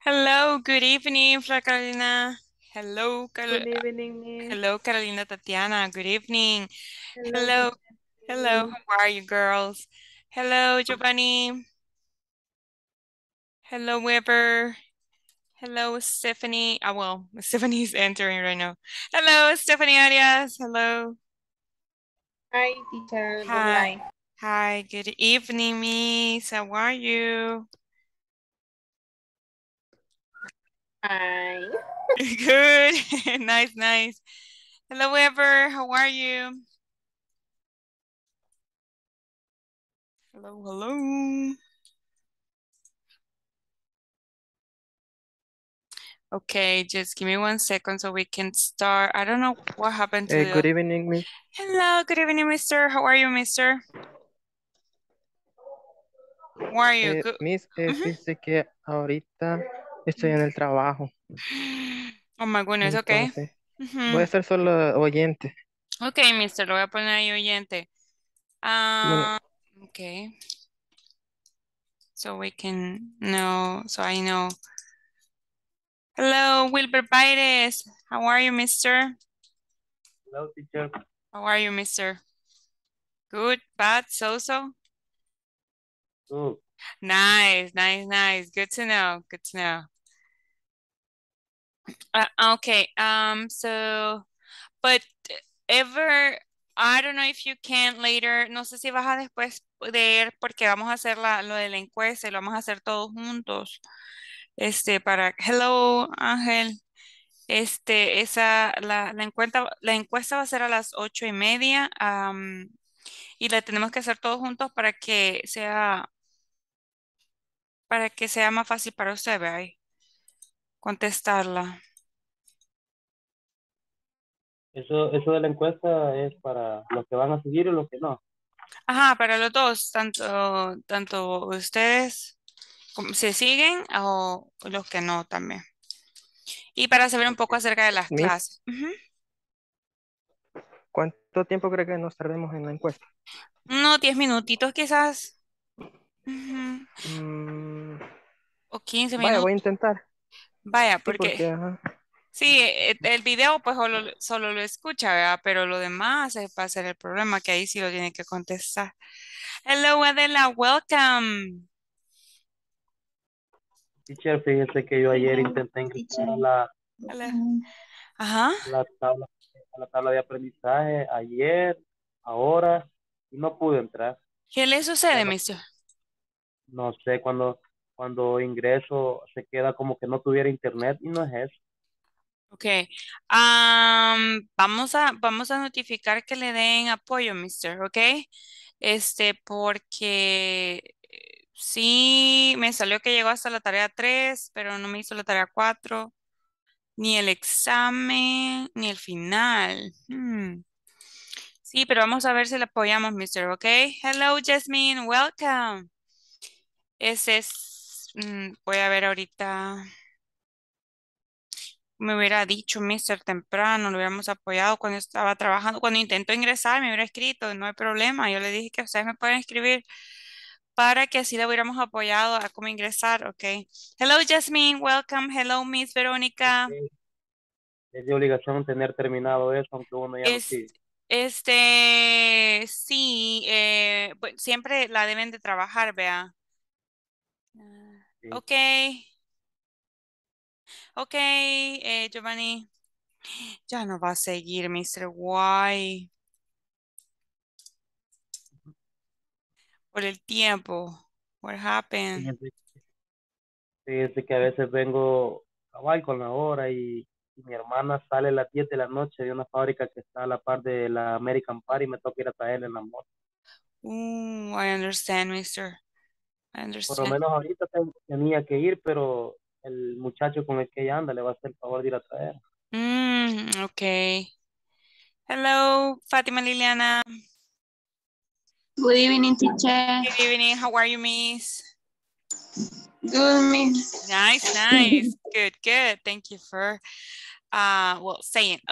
Hello, good evening, Flor Carolina. Hello, Good evening, Miss. hello, Carolina Tatiana. Good evening. Hello, Hello, teacher. Good hello. evening. How are you, girls? Hello, Giovanni. Hello, Weber. Hello, Stephanie. Well, Stephanie's entering right now. Hello, Stephanie Arias. Hello. Hi, teacher. Good Hi. night. Hi, good evening, Miss. How are you? Hi. Good. Nice, nice. Hello, Weber. How are you? Hello, hello. Okay, just give me 1 second so we can start. I don't know what happened to Good the... evening, Miss. Hello, good evening, mister. How are you, mister? How are you? Good. Miss, Mhm. fíjese que ahorita estoy en el trabajo, Oh my goodness, okay. entonces voy a Ujú. ser solo oyente. Okay, mister, lo voy a poner ahí oyente. Bueno, Ah, okay. So we can know, so I know. Hello, Wilber Baires. How are you, mister? hello, teacher. How are you, mister? Good, bad, so-so? Good. Nice, nice, nice. Good to know. Good to know. Okay. But ever, I don't know if you can later. No sé si vas a después poder, porque vamos a hacer lo de la encuesta y lo vamos a hacer todos juntos. Hello, Ángel. La encuesta va a ser a las 8:30, y la tenemos que hacer todos juntos para que sea más fácil para usted, ¿verdad? Contestarla. Eso de la encuesta es para los que van a seguir y los que no. Ajá, para los dos, tanto ustedes como se siguen o los que no también. Y para saber un Ok. poco acerca de las Miss, clases. Ujú. ¿cuánto tiempo cree que nos tardemos en la encuesta? Unos 10 minutitos quizás. Ujú. Mm, O 15 vaya, voy a minutos. intentar. Vaya, Sí, porque porque ajá. sí, el video pues solo lo escucha, ¿verdad? Pero lo demás va a ser el problema, que ahí sí lo tiene que contestar. Hello, Adela, welcome. Teacher, fíjese que yo ayer intenté ingresar a Hola. Ajá. la tabla, a la tabla de aprendizaje ayer, ahora, y no pude entrar. ¿Qué le Ya sucede, no, mister? no sé, cuando ingreso se queda como que no tuviera internet y no es eso. Ok. Vamos a notificar que le den apoyo, mister, ¿ok? Porque sí me salió que llegó hasta la tarea 3, pero no me hizo la tarea 4, ni el examen, ni el final. Sí, pero vamos a ver si le apoyamos, mister, ¿ok? Hello, Jasmine, welcome. Voy a ver ahorita. Me hubiera dicho Mister temprano, lo hubiéramos apoyado cuando estaba trabajando, cuando intentó ingresar, me hubiera escrito, no hay problema. Yo le dije que ustedes me pueden escribir para que así le hubiéramos apoyado a cómo ingresar, ok. Hello, Jasmine, welcome. Hello, Miss Verónica. Es de obligación tener terminado eso, aunque uno ya no Es, sigue. sí, pues, siempre la deben de trabajar, vea. Sí. Ok, ok, Giovanni. Ya no va a seguir, Mr. Why, por el tiempo. What happened? Fíjense, fíjense que a veces vengo cabal con la hora y mi hermana sale a las 10 de la noche de una fábrica que está a la par de la American Party y me toca ir a traerla en la moto. I understand, mister. I Por lo understand. menos ahorita tenía que ir, pero el muchacho con el que ella anda le va a hacer el favor de ir a traer. Okay. Hello, Fatima Liliana. Good evening, teacher. Good evening. How are you, miss? Good, miss. Nice, nice. Good, good. Thank you for saying. Okay,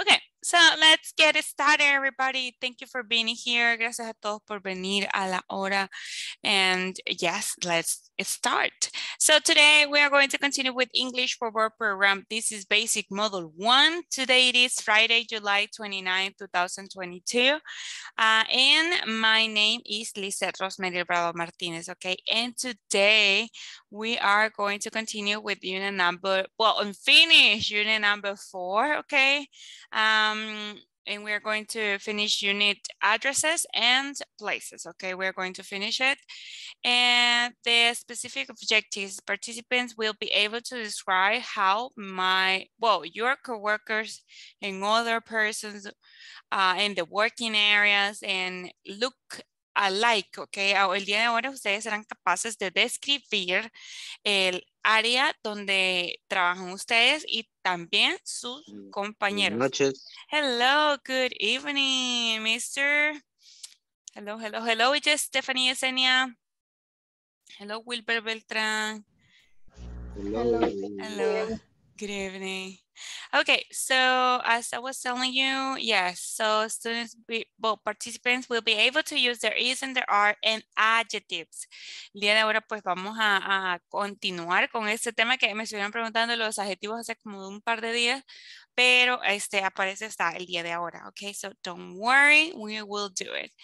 So let's get started, everybody. Thank you for being here. Gracias a todos por venir a la hora. And yes, let's start. So today we are going to continue with English for Work program. This is basic model 1. Today it is Friday, July 29, 2022. And my name is Lizeth Rosmery Bravo Martinez, okay? And today we are going to continue with unit number, well, and finish unit number 4, okay? And we're going to finish unit addresses and places, okay? We're going to finish it. And the specific objectives, participants will be able to describe how your coworkers and other persons in the working areas and look alike, okay? El día de ahora ustedes serán capaces de describir el área donde trabajan ustedes y también sus compañeros. Buenas noches. Hello, good evening, mister. Hello, hello, hello, it's just Stephanie Yesenia. Hello, Wilber Beltran. Hello. Hello, good evening. Okay, so as I was telling you, yes, so participants will be able to use their is and their are and adjectives. El día de ahora pues vamos a continuar con este tema que me estuvieron preguntando los adjetivos hace como un par de días, pero aparece hasta el día de ahora, okay? So don't worry, we will do it.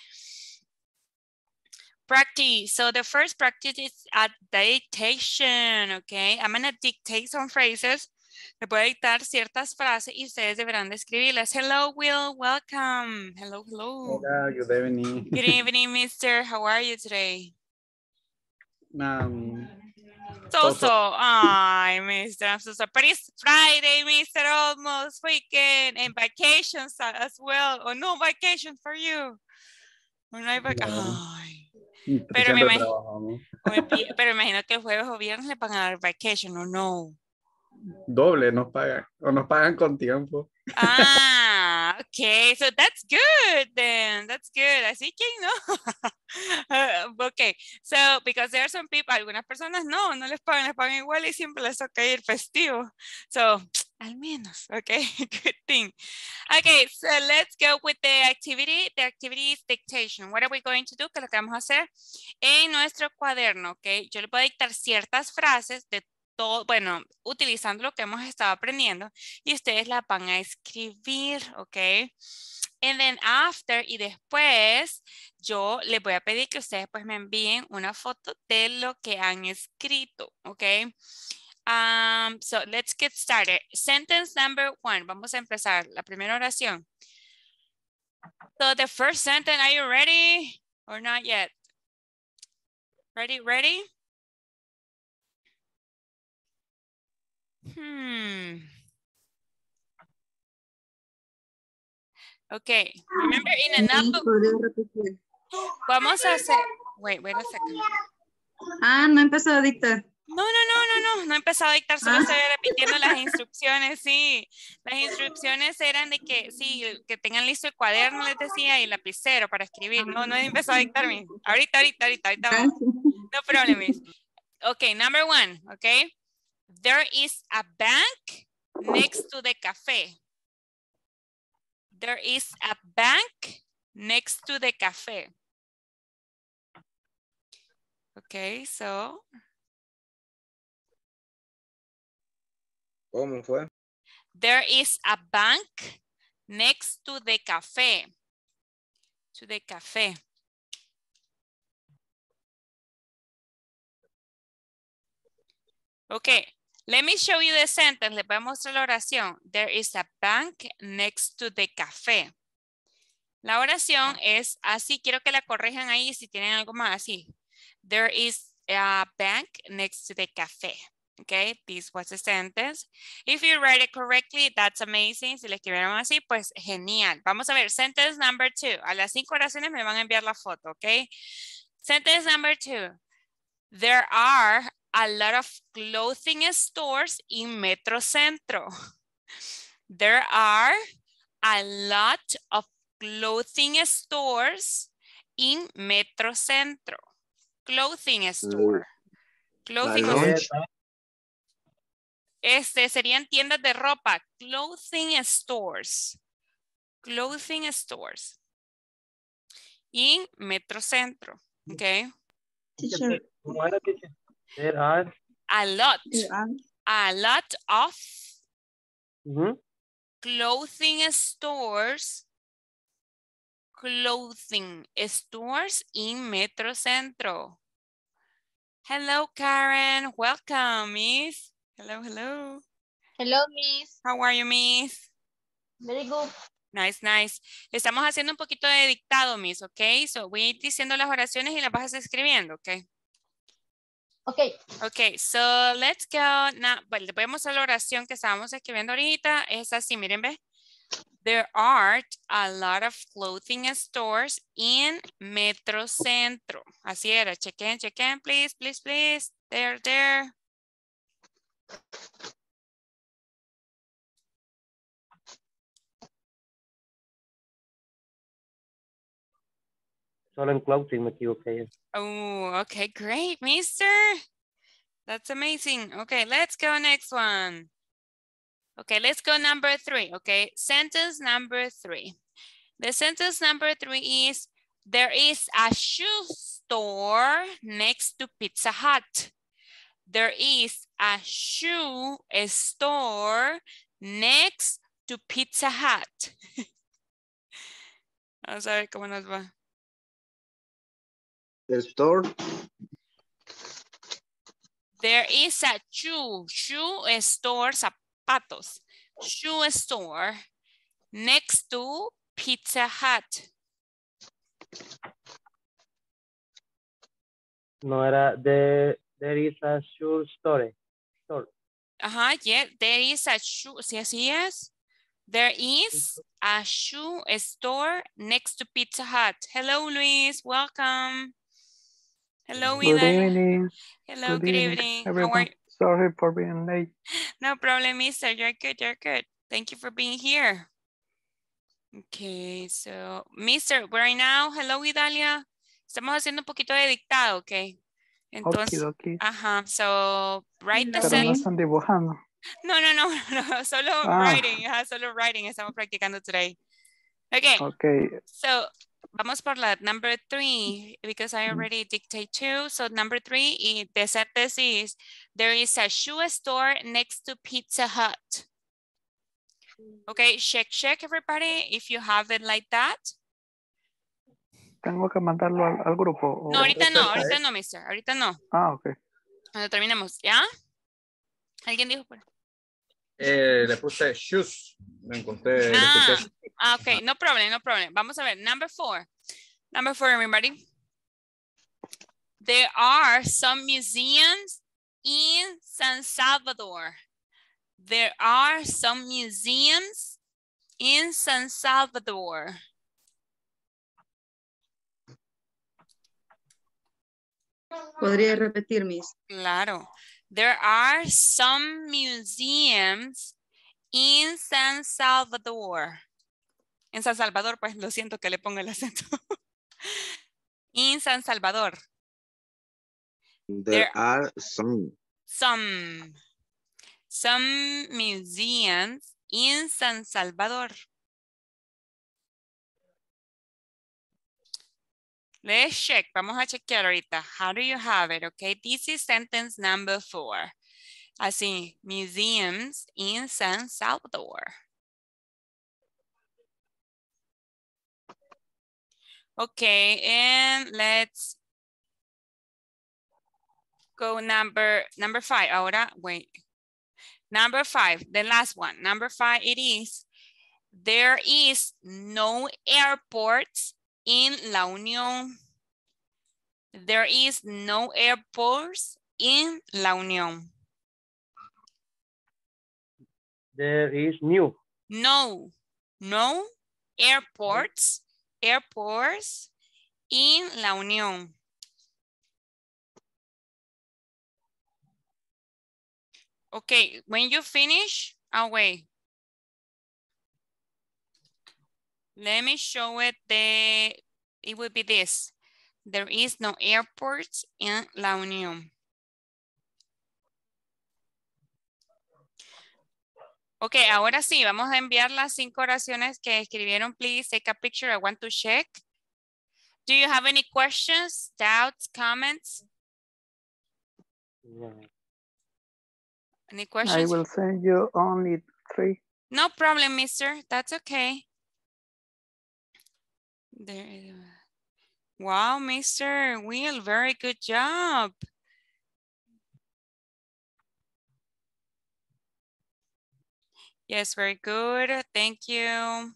Practice. So the first practice is at dictation, okay? I'm gonna dictate some phrases. Le voy a dictar ciertas frases y ustedes deberán describirlas. Hello, Will. Welcome. Hello, hello. Hola, good evening. Good evening, mister. How are you today? So. Ay, mister, I'm so sorry. But it's Friday, mister, almost weekend and vacations as well. Or no vacation for you. Or no Ay. Pero pero imagino que el jueves o viernes le van a dar vacation, ¿o no? Doble nos pagan, o nos pagan con tiempo. Okay, so that's good then. That's good. Así que no. Okay, so because there are some people, algunas personas no les pagan igual y siempre les toca ir festivo. So, al menos, okay, good thing. Okay, so let's go with the activity. The activity is dictation. What are we going to do? ¿Qué es lo que vamos a hacer? En nuestro cuaderno, okay, yo le voy a dictar ciertas frases de todo, bueno, utilizando lo que hemos estado aprendiendo y ustedes la van a escribir, ¿ok? And then after y después yo les voy a pedir que ustedes pues me envíen una foto de lo que han escrito, ¿ok? So let's get started. Sentence number 1. Vamos a empezar la primera oración. So the first sentence, are you ready or not yet? Ready? Okay, remember in a number. Vamos a hacer. Wait a second. No empezó a dictar. No he empezado a dictar, solo estoy repitiendo las instrucciones, sí. Las instrucciones eran de que, sí, que tengan listo el cuaderno, les decía, y el lapicero para escribir. No he empezado a dictar. Ahorita vamos. No problem. Okay, number 1, okay. There is a bank next to the cafe. There is a bank next to the cafe. Okay, so. ¿Cómo fue? There is a bank next to the cafe. To the cafe. Okay, let me show you the sentence. Les voy a mostrar la oración. There is a bank next to the cafe. La oración es así. Quiero que la corrijan ahí si tienen algo más así. There is a bank next to the cafe. Okay, this was the sentence. If you write it correctly, that's amazing. Si le escribieron así, pues genial. Vamos a ver, sentence number 2. A las 5 oraciones me van a enviar la foto, okay? Sentence number 2. There are a lot of clothing stores in Metro Centro. There are a lot of clothing stores in Metro Centro. Clothing store. Clothing store. Serían tiendas de ropa. Clothing stores. clothing stores in Metrocentro. Okay. Teacher, ¿Cómo era, teacher? There are. A lot of Ujú. clothing stores in Metrocentro. Hello, Karen. Welcome, Miss. Hello, hello. Hello, Miss. How are you, Miss? Very good. Nice, nice. Estamos haciendo un poquito de dictado, Miss, ¿ok? So voy a ir diciendo las oraciones y las vas escribiendo, ¿ok? Okay. Ok, so let's go. Now, bueno, le voy a mostrar la oración que estábamos escribiendo ahorita. Es así, miren, ve. There are a lot of clothing stores in Metrocentro. Así era. Chequen, please, please, please. There. Solo en clothing me equivoqué. Oh, okay, great, mister. That's amazing. Okay, let's go next one. Okay, let's go number 3. Okay, sentence number 3. The sentence number 3 is, there is a shoe store next to Pizza Hut. There is a shoe store next to Pizza Hut. Vamos a ver cómo nos va. The store. There is a shoe store, zapatos, shoe store next to Pizza Hut. No era there is a shoe store. Ajá, yeah, there is a shoe, sí, así es. There is a shoe store next to Pizza Hut. Hello, Luis, welcome. Hello, Good Ida. evening. Hello, good evening. How are everyone. you? Sorry for being late. No problem, mister. You're good. Thank you for being here. Okay, so, mister, right now, hello, Idalia. Estamos haciendo un poquito de dictado, ok. Entonces, Okidoki. ajá, so, write the Pero no sentence. están dibujando. No, solo writing, ajá, solo writing, estamos practicando today. Okay, Okay. so, vamos por la number 3, because I already dictate 2. So, number 3, the sentence is, there is a shoe store next to Pizza Hut. Okay, check everybody if you have it like that. Tengo que mandarlo al grupo. ¿O? No, ahorita no, mister, ahorita no. Ah, ok. Cuando terminemos, ¿ya? ¿Alguien dijo? Le puse shoes. Me encontré. Ok, no problem. Vamos a ver, number 4. Number 4, everybody. There are some museums in San Salvador. There are some museums in San Salvador. ¿podría repetir, Miss? Claro. There are some museums in San Salvador. En San Salvador, pues lo siento que le ponga el acento. In San Salvador. There are some. Some museums in San Salvador. Let's check. Vamos a chequear ahorita. How do you have it? Okay, this is sentence number 4. Así, museums in San Salvador. Okay, and let's go number 5. Ahora, wait. Number 5, the last one. Number 5, it is, there is no airports in La Unión. There is no airports in La Unión. There is new. No airports in La Unión. Okay, when you finish, I'll wait. Let me show it. It will be this. There is no airports in La Unión. Ok, ahora sí, vamos a enviar las 5 oraciones que escribieron. Please take a picture. I want to check. Do you have any questions, doubts, comments? Yeah. Any I questions? will send you only 3. No problem, mister. That's okay. There is wow, Mr. Will, very good job. Yes, very good. Thank you.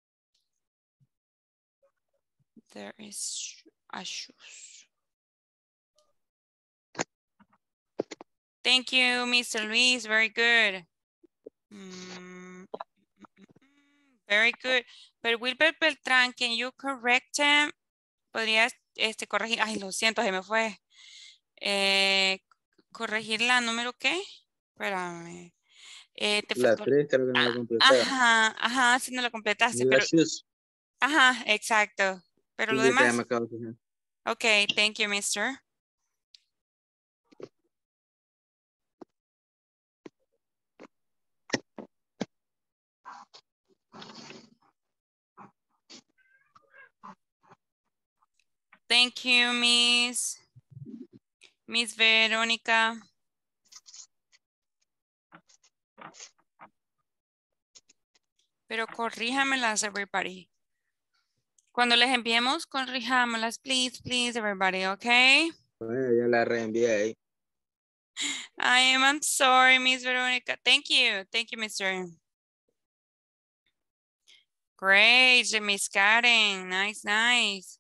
There is a shoes. Thank you, Mr. Luis. Very good. Very good. But Wilbert Beltrán, can you correct him? ¿Podrías corregir? Ay, lo siento, se me fue. ¿Corregir la número qué? Espérame. Te La faltó. 3 creo que no la completaba. Ajá, sí no la completaste, Y la pero. shoes. Ajá, exacto. Pero Sí, lo ahorita ya demás. me acabo de fijar. Okay, thank you, mister. Thank you, Miss Verónica. Pero corríjamelas, everybody. Cuando les enviemos, corríjamelas, please, please, everybody, okay? Bueno, ya la reenvié ahí. I'm sorry, Miss Verónica. Thank you, mister. Great, Miss Karen. Nice, nice.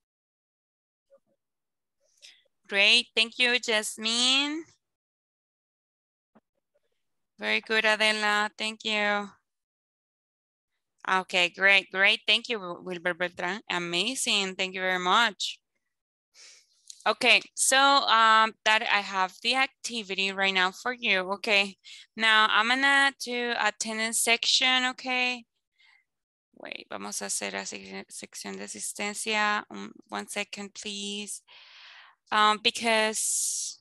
Great, thank you, Jasmine. Very good, Adela. Thank you. Okay, great, great. Thank you, Wilbert Beltran. Amazing. Thank you very much. Okay, so that I have the activity right now for you. Okay, now I'm gonna do attendance section. Okay. Wait, vamos a hacer la sección de asistencia. 1 second, please. Because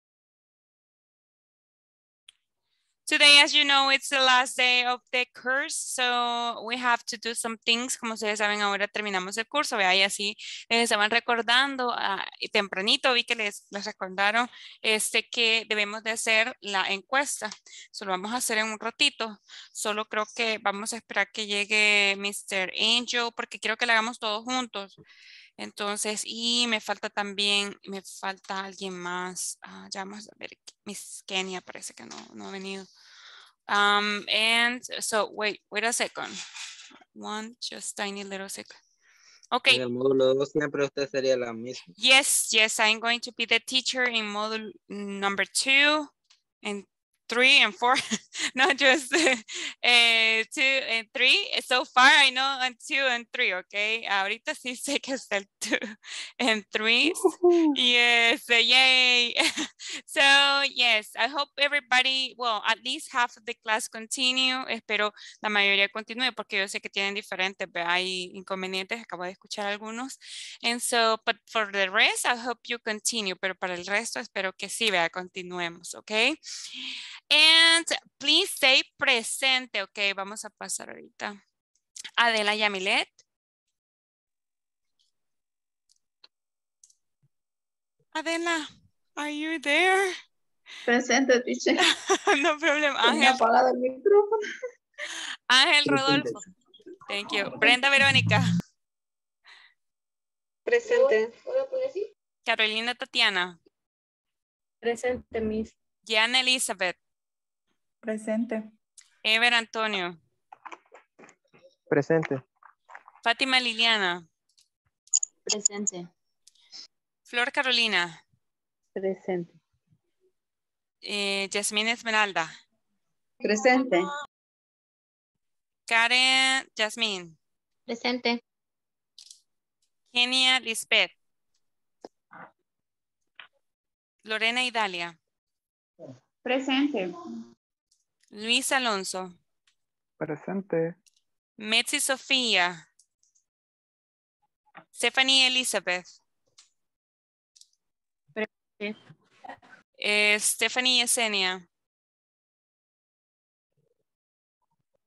today, as you know, it's the last day of the course, so we have to do some things. Como ustedes saben, ahora terminamos el curso, vea, y así les estaban recordando, tempranito vi que les recordaron que debemos de hacer la encuesta. Solo vamos a hacer en un ratito. Solo creo que vamos a esperar que llegue Mr. Angel, porque quiero que la hagamos todos juntos. Entonces, y me falta alguien más. Ya vamos a ver, Miss Kenia parece que no ha venido. And so, wait a second. Just tiny little second. Okay. En el módulo 2 siempre usted sería la misma. Yes, I'm going to be the teacher in module number 2 and 3 and 4. Not just 2 and 3. So far I know on 2 and 3, okay? Ahorita sí sé que es el 2 and 3. Yes, yay. So yes, I hope everybody, well, at least half of the class continue. Espero la mayoría continúe porque yo sé que tienen diferentes, hay inconvenientes, acabo de escuchar algunos. And so, but for the rest, I hope you continue. Pero para el resto, espero que sí, continuemos, okay? And please stay presente, okay? Vamos a pasar ahorita. Adela Yamilet. Adela, are you there? Presente, teacher. No problem. Tenía apagado el micrófono. Ángel Rodolfo. Thank you. Brenda Verónica. Presente. Carolina Tatiana. Presente, Miss. Diana Elizabeth. Presente. Ever Antonio. Presente. Fátima Liliana. Presente. Flor Carolina. Presente. Yasmín Esmeralda. Presente. Karen Yasmín. Presente. Kenia Lisbeth. Lorena Idalia. Presente. Luis Alonso. Presente. Metzi Sofía. Stephanie Elizabeth. Presente. Stephanie Yesenia.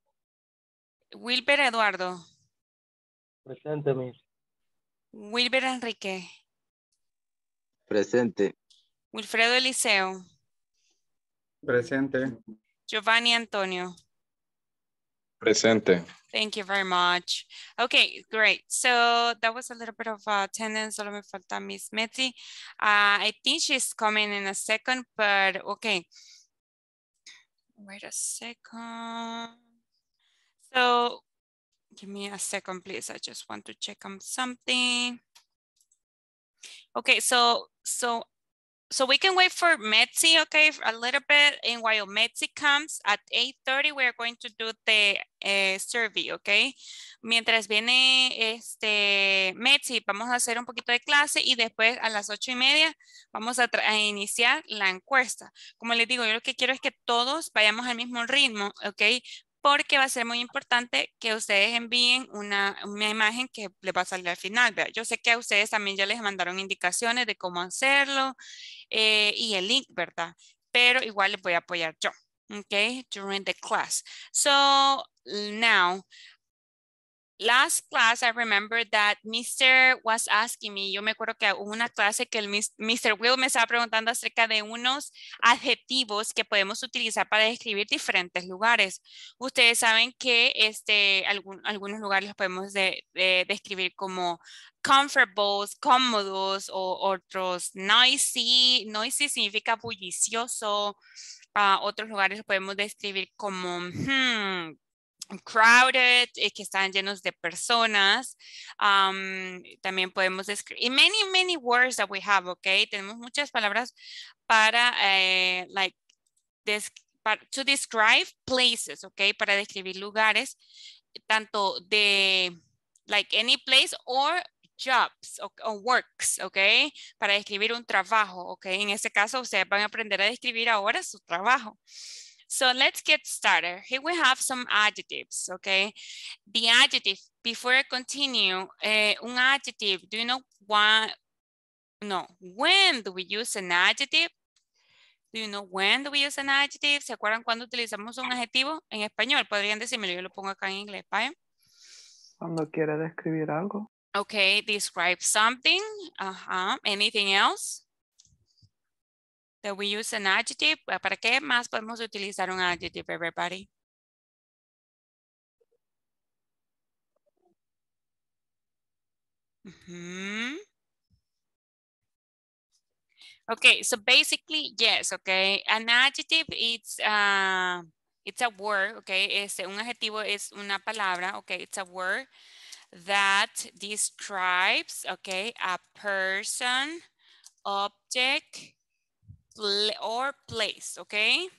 Wilber Eduardo. Presente, Miss. Wilber Enrique. Presente. Wilfredo Eliseo. Presente. Giovanni Antonio. Presente. Thank you very much. Okay, great. So that was a little bit of attendance. Solo me falta Miss Metzi. I think she's coming in a second, but okay. Wait a second. So give me a second, please. I just want to check on something. Okay, so we can wait for Metzi, okay, for a little bit. And while Metzi comes at 8:30, we're going to do the survey, okay. Mientras viene Metzi, vamos a hacer un poquito de clase y después a las 8:30 vamos a iniciar la encuesta. Como les digo, yo lo que quiero es que todos vayamos al mismo ritmo, ok. Porque va a ser muy importante que ustedes envíen una imagen que les va a salir al final. ¿Verdad? Yo sé que a ustedes también ya les mandaron indicaciones de cómo hacerlo y el link, ¿verdad? Pero igual les voy a apoyar yo, okay, during the class. So now, last class, I remember that Mr. was asking me, yo me acuerdo que hubo una clase que el Mr. Will me estaba preguntando acerca de unos adjetivos que podemos utilizar para describir diferentes lugares. Ustedes saben que algunos lugares los podemos describir como comfortables, cómodos, o otros noisy. Noisy significa bullicioso. Otros lugares los podemos describir como crowded, que están llenos de personas. También podemos describir many words that we have, okay. Tenemos muchas palabras para to describe places, okay, para describir lugares, tanto de like any place or jobs o works, okay, para describir un trabajo, okay. En este caso ustedes van a aprender a describir ahora su trabajo. So let's get started. Here we have some adjectives, okay? The adjective, before I continue, un adjective, do you know when do we use an adjective? Do you know when do we use an adjective? ¿Se acuerdan cuando utilizamos un adjetivo? En español, podrían decírmelo, yo lo pongo acá en inglés, ¿vale? Cuando quiere describir algo. Okay, describe something. Anything else? That we use an adjective. ¿Para qué más podemos utilizar un adjective, everybody? Okay, so basically, yes, okay. An adjective, it's a word, okay. Un adjetivo es una palabra, okay. It's a word that describes, okay, a person, object, or place, ok.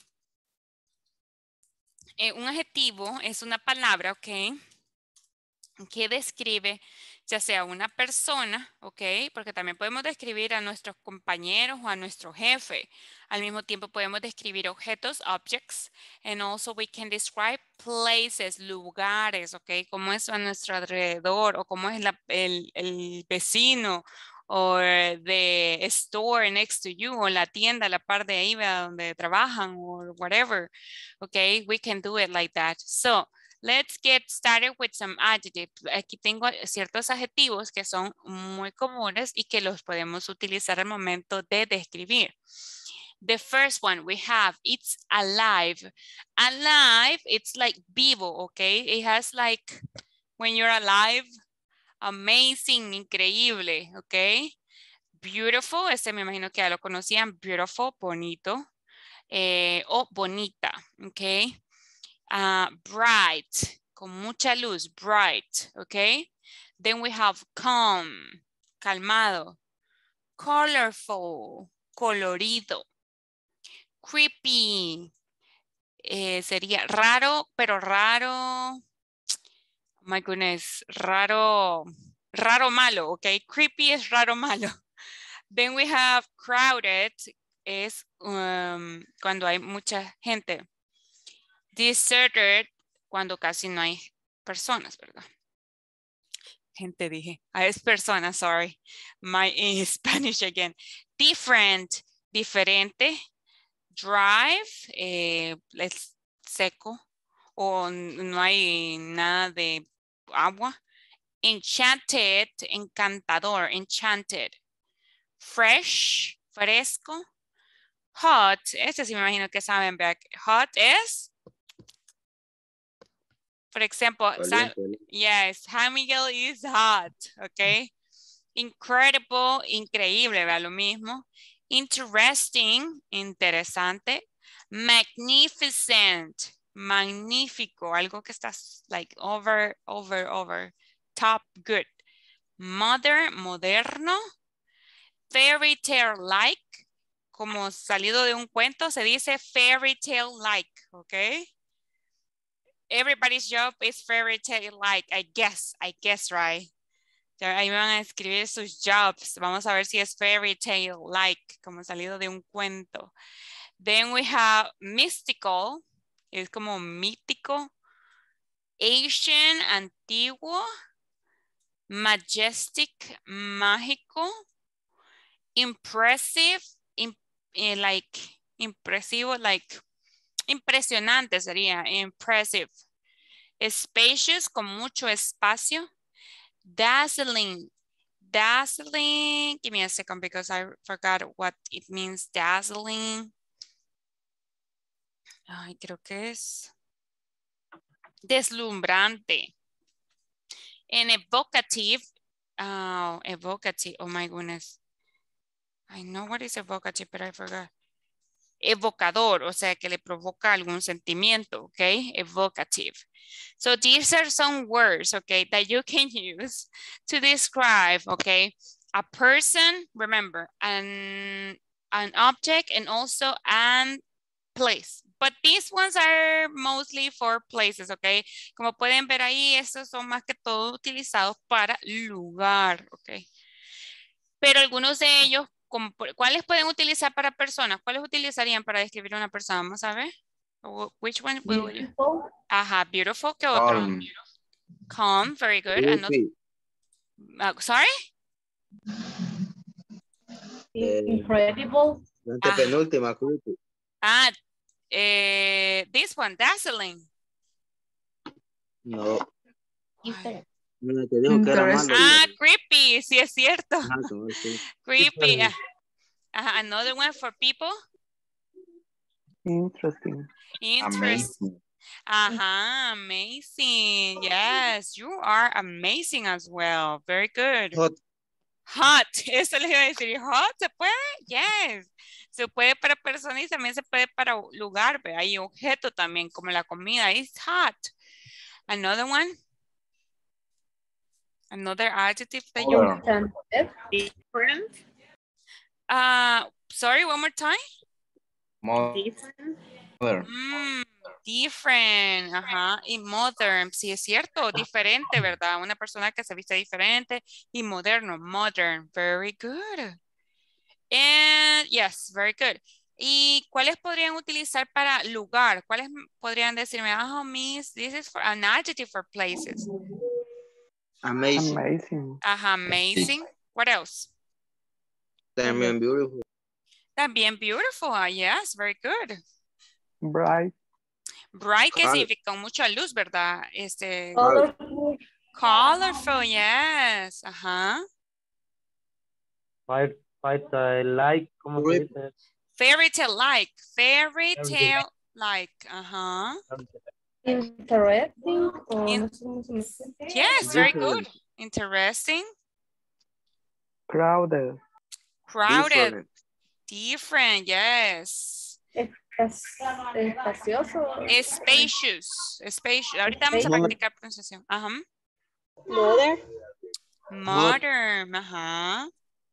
Un adjetivo es una palabra, ok, que describe ya sea una persona, ok, porque también podemos describir a nuestros compañeros o a nuestro jefe. Al mismo tiempo podemos describir objetos, objects, and also we can describe places, lugares, ok, cómo es a nuestro alrededor o cómo es el vecino, o the store next to you, o la tienda a la par de ahí donde trabajan, or whatever. Okay, we can do it like that. So, let's get started with some adjectives. Aquí tengo ciertos adjetivos que son muy comunes y que los podemos utilizar al momento de describir. The first one we have, it's alive. Alive, it's like vivo, okay? It has like, when you're alive, amazing, increíble, ok. Beautiful, me imagino que ya lo conocían, beautiful, bonito, o bonita, ok. Bright, con mucha luz, bright, ok. Then we have calm, calmado, colorful, colorido, creepy, sería raro, pero raro. Oh my goodness, raro malo, okay? Creepy es raro malo. Then we have crowded, es cuando hay mucha gente. Deserted, cuando casi no hay personas, ¿verdad? Gente dije, es personas, sorry. My Spanish again. Different, diferente. Drive, es seco o no hay nada de agua. Enchanted, encantador, enchanted. Fresh, fresco. Hot, este sí me imagino que saben, ¿verdad? Hot es, for example, Caliente. yes, San Miguel is hot, okay? Incredible, increíble, ¿verdad? Lo mismo. Interesting, interesante. Magnificent, magnífico, algo que está like over, top, good. Modern, moderno. Fairy tale like, como salido de un cuento, se dice fairy tale like, ¿ok? Everybody's job is fairy tale like, I guess, right? Ahí me van a escribir sus jobs. Vamos a ver si es fairy tale like, como salido de un cuento. Then we have mystical, es como mítico. Ancient, antiguo. Majestic, mágico. Impressive, like, impresivo, like, impresionante sería, impressive. Spacious, con mucho espacio. Dazzling, dazzling, give me a second because I forgot what it means, dazzling. Ay, creo que es deslumbrante. And evocative, evocative, oh my goodness. I know what is evocative, but I forgot. Evocador, o sea, que le provoca algún sentimiento, okay? Evocative. So these are some words, okay, that you can use to describe, okay, a person, remember, an object and also an place. But these ones are mostly for places, okay? Como pueden ver ahí, estos son más que todo utilizados para lugar, okay? Pero algunos de ellos, ¿cuáles pueden utilizar para personas? ¿Cuáles utilizarían para describir a una persona? Vamos a ver. Which one will you? Beautiful. Ajá, beautiful. ¿Qué otro? Calm. Calm, very good. Creepy. Sorry? Incredible. La antepenúltima, creepy. This one, dazzling. No. Inter- Mira, te dijo que era malo. Creepy, sí es cierto. Ajá, sí. Creepy. Another one for people. Interesting. Interesting. Amazing. Yes, you are amazing as well. Very good. Hot. Hot. Eso les iba a decir. Hot, ¿se puede? Yes. Se puede para personas y también se puede para lugar. ¿Ve? Hay objeto también, como la comida. It's hot. Another one. Another adjective that you... Different. Sorry, one more time. Different. Different, y modern, sí es cierto, diferente, ¿verdad? Una persona que se viste diferente y moderno, modern, very good. And yes, very good. ¿Y cuáles podrían utilizar para lugar? ¿Cuáles podrían decirme, miss, this is for an adjective for places? Amazing. Amazing. Amazing. What else? También beautiful. También beautiful, yes, very good. Bright. Bright, que significa con mucha luz, ¿verdad? Colorful. Colorful, yes. Fight like, ¿cómo se dice? Fairy tale like. Fairy tale like. Interesting. Yes, very good. Interesting. Crowded. Crowded. Different, yes. Espacioso. Spacious. Spacious. Ahorita vamos a practicar pronunciación. Modern. Modern.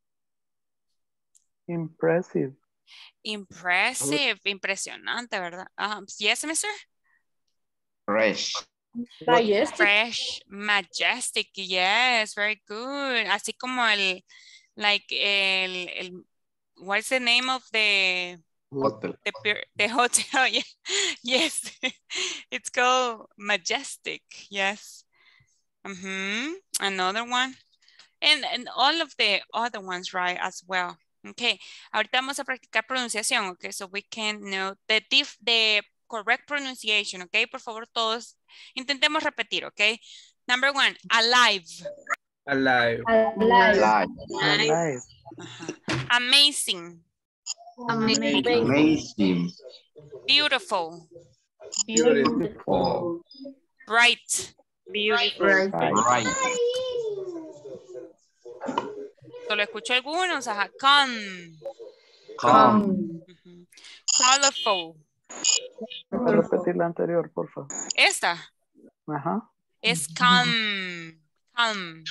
Impressive. Impressive. Impresionante, ¿verdad? Yes, mister? Fresh. Majestic. Fresh. Majestic. Yes, very good. Así como what's the name of the Hotel. the hotel? Yes, it's called Majestic. Yes. Another one, and all of the other ones, right, as well. Okay. Ahorita vamos a practicar pronunciación. Okay, so we can know the correct pronunciation, ¿ok? Por favor, todos intentemos repetir, ¿ok? Number 1, alive. Alive. Alive. Alive. Amazing. Amazing. Beautiful. Beautiful. Bright. Beautiful. Right. Solo escucho algunos. Ajá. Calm. Calm. Ujú. Colorful. ¿Puedes repetir la anterior, por favor? Esta Ajá. es calm. Calm.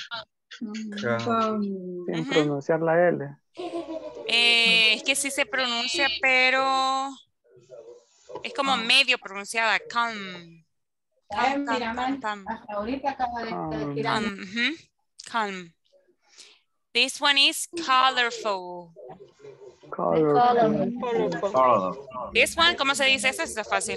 Sin Ujú. pronunciar la L. Es que sí se pronuncia, pero es como medio pronunciada. Calm. Calm, calm, calm, calm. Calm. Ujú. Calm. This one is colorful. Colorful. Color. This one, ¿cómo se dice eso? Está fácil.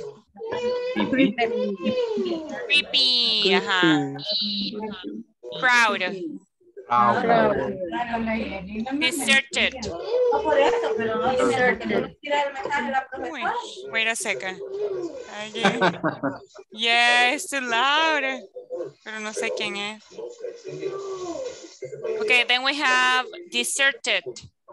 Creepy. Ajá. Proud. Proud. Deserted. Uy, wait a second. Yeah, it's too loud. Pero no sé quién es. Okay, then we have deserted.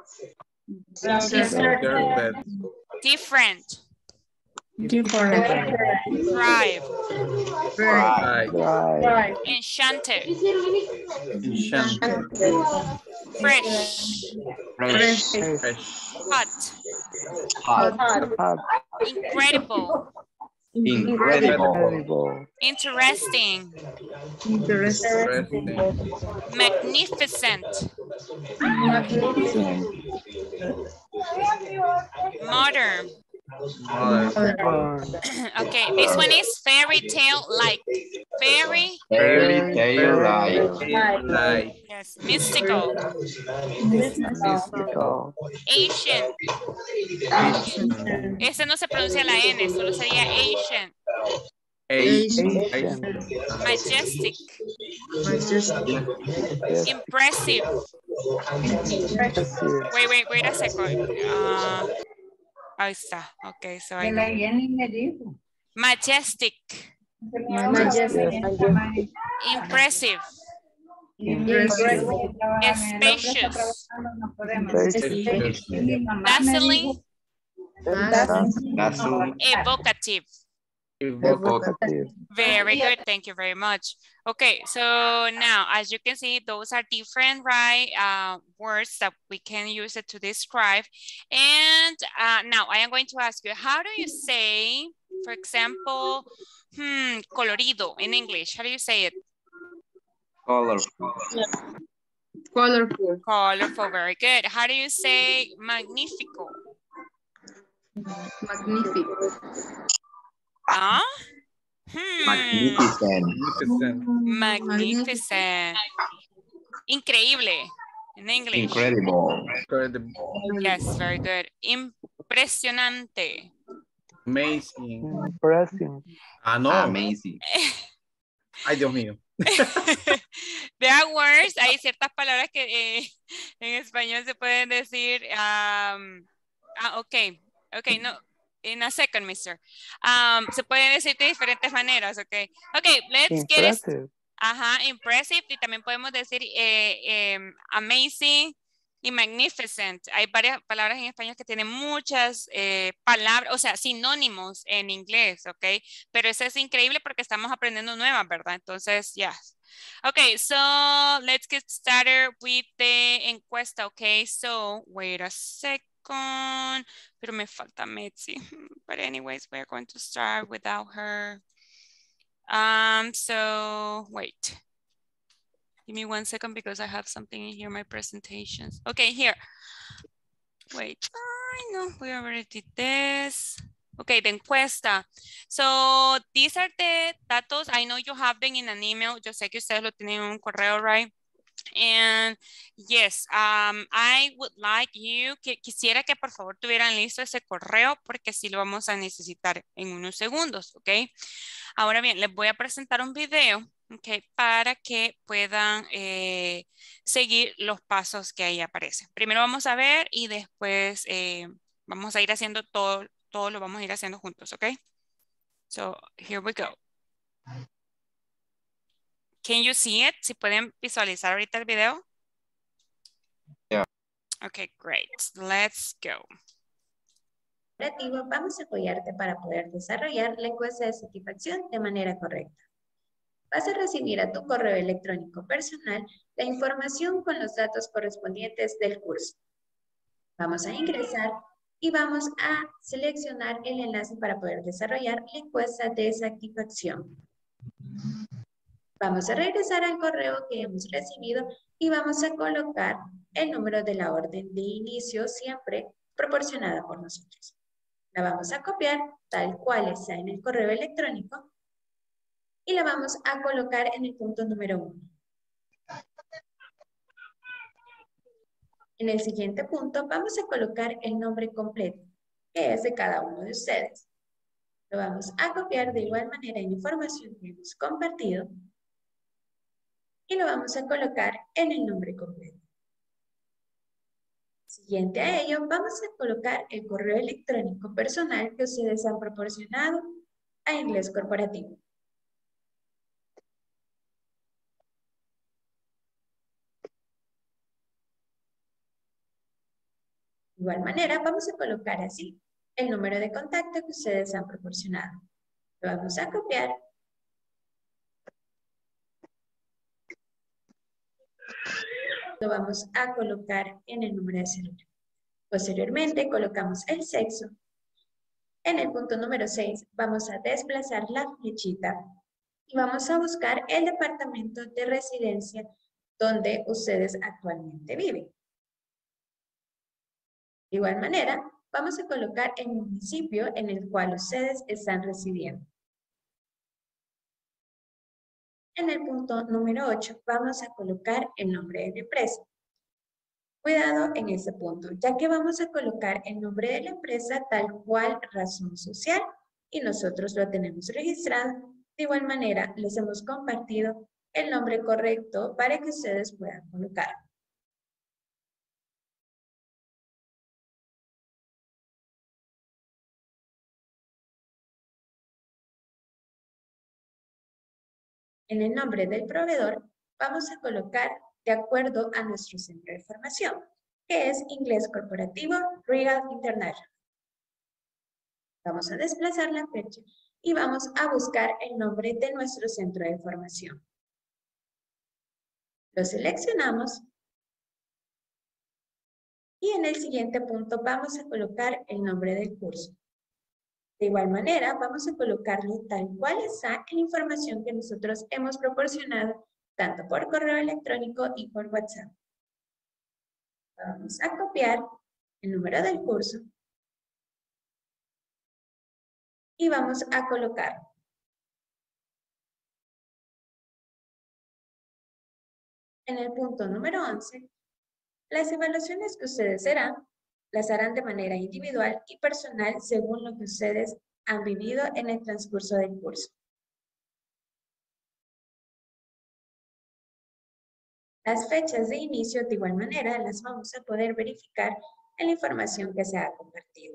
Deserted. Different. Different. Thrive. Right. Right. Enchanted. Enchanted. Fresh. Fresh. Fresh. Hot. Hot. Hot. Incredible. Incredible. Incredible. Interesting. Interesting. Magnificent. Magnificent. Modern. Modern. Okay, this one is fairy tale like. Fairy. Fairy tale like. Like. Yes. Mystical. Mystical. Ancient. Ese no se pronuncia la N, solo sería ancient. Ancient. Majestic. Yes. Impressive. Impressive. Wait a second. Ahí está. Okay, so I majestic. Impressive. Spacious. Spacious. Dazzling. Dazzling. Evocative. Evocative. Very good. Thank you very much. Okay, so now, as you can see, those are different, right, words that we can use it to describe. And now I am going to ask you, how do you say, for example, colorido in English? How do you say it? Colorful. Colorful, very good. How do you say magnifico? Ah? Magnificent. Magnificent. Increíble in English. Incredible. Yes, very good. Impresionante. Amazing. Impressive. Ah, no. Amazing. Ay, Dios mío. There are words, hay ciertas palabras que en español se pueden decir, okay, no, in a second, mister. Se pueden decir de diferentes maneras, okay. Okay, let's get it. Ajá, impressive, y también podemos decir amazing y magnificent. Hay varias palabras en español que tienen muchas palabras, o sea, sinónimos en inglés, ok. Pero eso es increíble porque estamos aprendiendo nuevas, ¿verdad? Entonces, yes. Okay, so let's get started with the encuesta, okay. So, wait a second. Pero me falta Metzi. But anyways, we're going to start without her. So, wait. Give me 1 second because I have something in here, my presentations. Okay, here. Wait, I know we already did this. Okay, the encuesta. So these are the datos. I know you have them in an email. Yo sé que ustedes lo tienen en un correo, right? And yes, I would like you, quisiera que por favor tuvieran listo ese correo porque sí lo vamos a necesitar en unos segundos, ¿ok? Ahora bien, les voy a presentar un video, ¿ok? Para que puedan seguir los pasos que ahí aparecen. Primero vamos a ver y después vamos a ir haciendo todo lo vamos a ir haciendo juntos, ¿ok? So here we go. Can you see it? Si pueden visualizar ahorita el video. Yeah. Okay, great. Let's go. Vamos a apoyarte para poder desarrollar la encuesta de satisfacción de manera correcta. Vas a recibir a tu correo electrónico personal la información con los datos correspondientes del curso. Vamos a ingresar y vamos a seleccionar el enlace para poder desarrollar la encuesta de satisfacción. Vamos a regresar al correo que hemos recibido y vamos a colocar el número de la orden de inicio siempre proporcionada por nosotros. La vamos a copiar tal cual está en el correo electrónico y la vamos a colocar en el punto número 1. En el siguiente punto vamos a colocar el nombre completo, que es de cada uno de ustedes. Lo vamos a copiar de igual manera en información que hemos compartido y lo vamos a colocar en el nombre completo. Siguiente a ello, vamos a colocar el correo electrónico personal que ustedes han proporcionado a Inglés Corporativo. De igual manera, vamos a colocar así el número de contacto que ustedes han proporcionado. Lo vamos a copiar. Lo vamos a colocar en el número de celular. Posteriormente, colocamos el sexo. En el punto número 6, vamos a desplazar la flechita y vamos a buscar el departamento de residencia donde ustedes actualmente viven. De igual manera, vamos a colocar el municipio en el cual ustedes están residiendo. En el punto número 8, vamos a colocar el nombre de la empresa. Cuidado en ese punto, ya que vamos a colocar el nombre de la empresa tal cual razón social y nosotros lo tenemos registrado. De igual manera, les hemos compartido el nombre correcto para que ustedes puedan colocar. En el nombre del proveedor vamos a colocar de acuerdo a nuestro centro de formación, que es Inglés Corporativo Regal International. Vamos a desplazar la fecha y vamos a buscar el nombre de nuestro centro de formación. Lo seleccionamos y en el siguiente punto vamos a colocar el nombre del curso. De igual manera, vamos a colocarlo tal cual está en la información que nosotros hemos proporcionado tanto por correo electrónico y por WhatsApp. Vamos a copiar el número del curso y vamos a colocarlo. En el punto número 11, las evaluaciones que ustedes harán, las harán de manera individual y personal según lo que ustedes han vivido en el transcurso del curso. Las fechas de inicio, de igual manera, las vamos a poder verificar en la información que se ha compartido.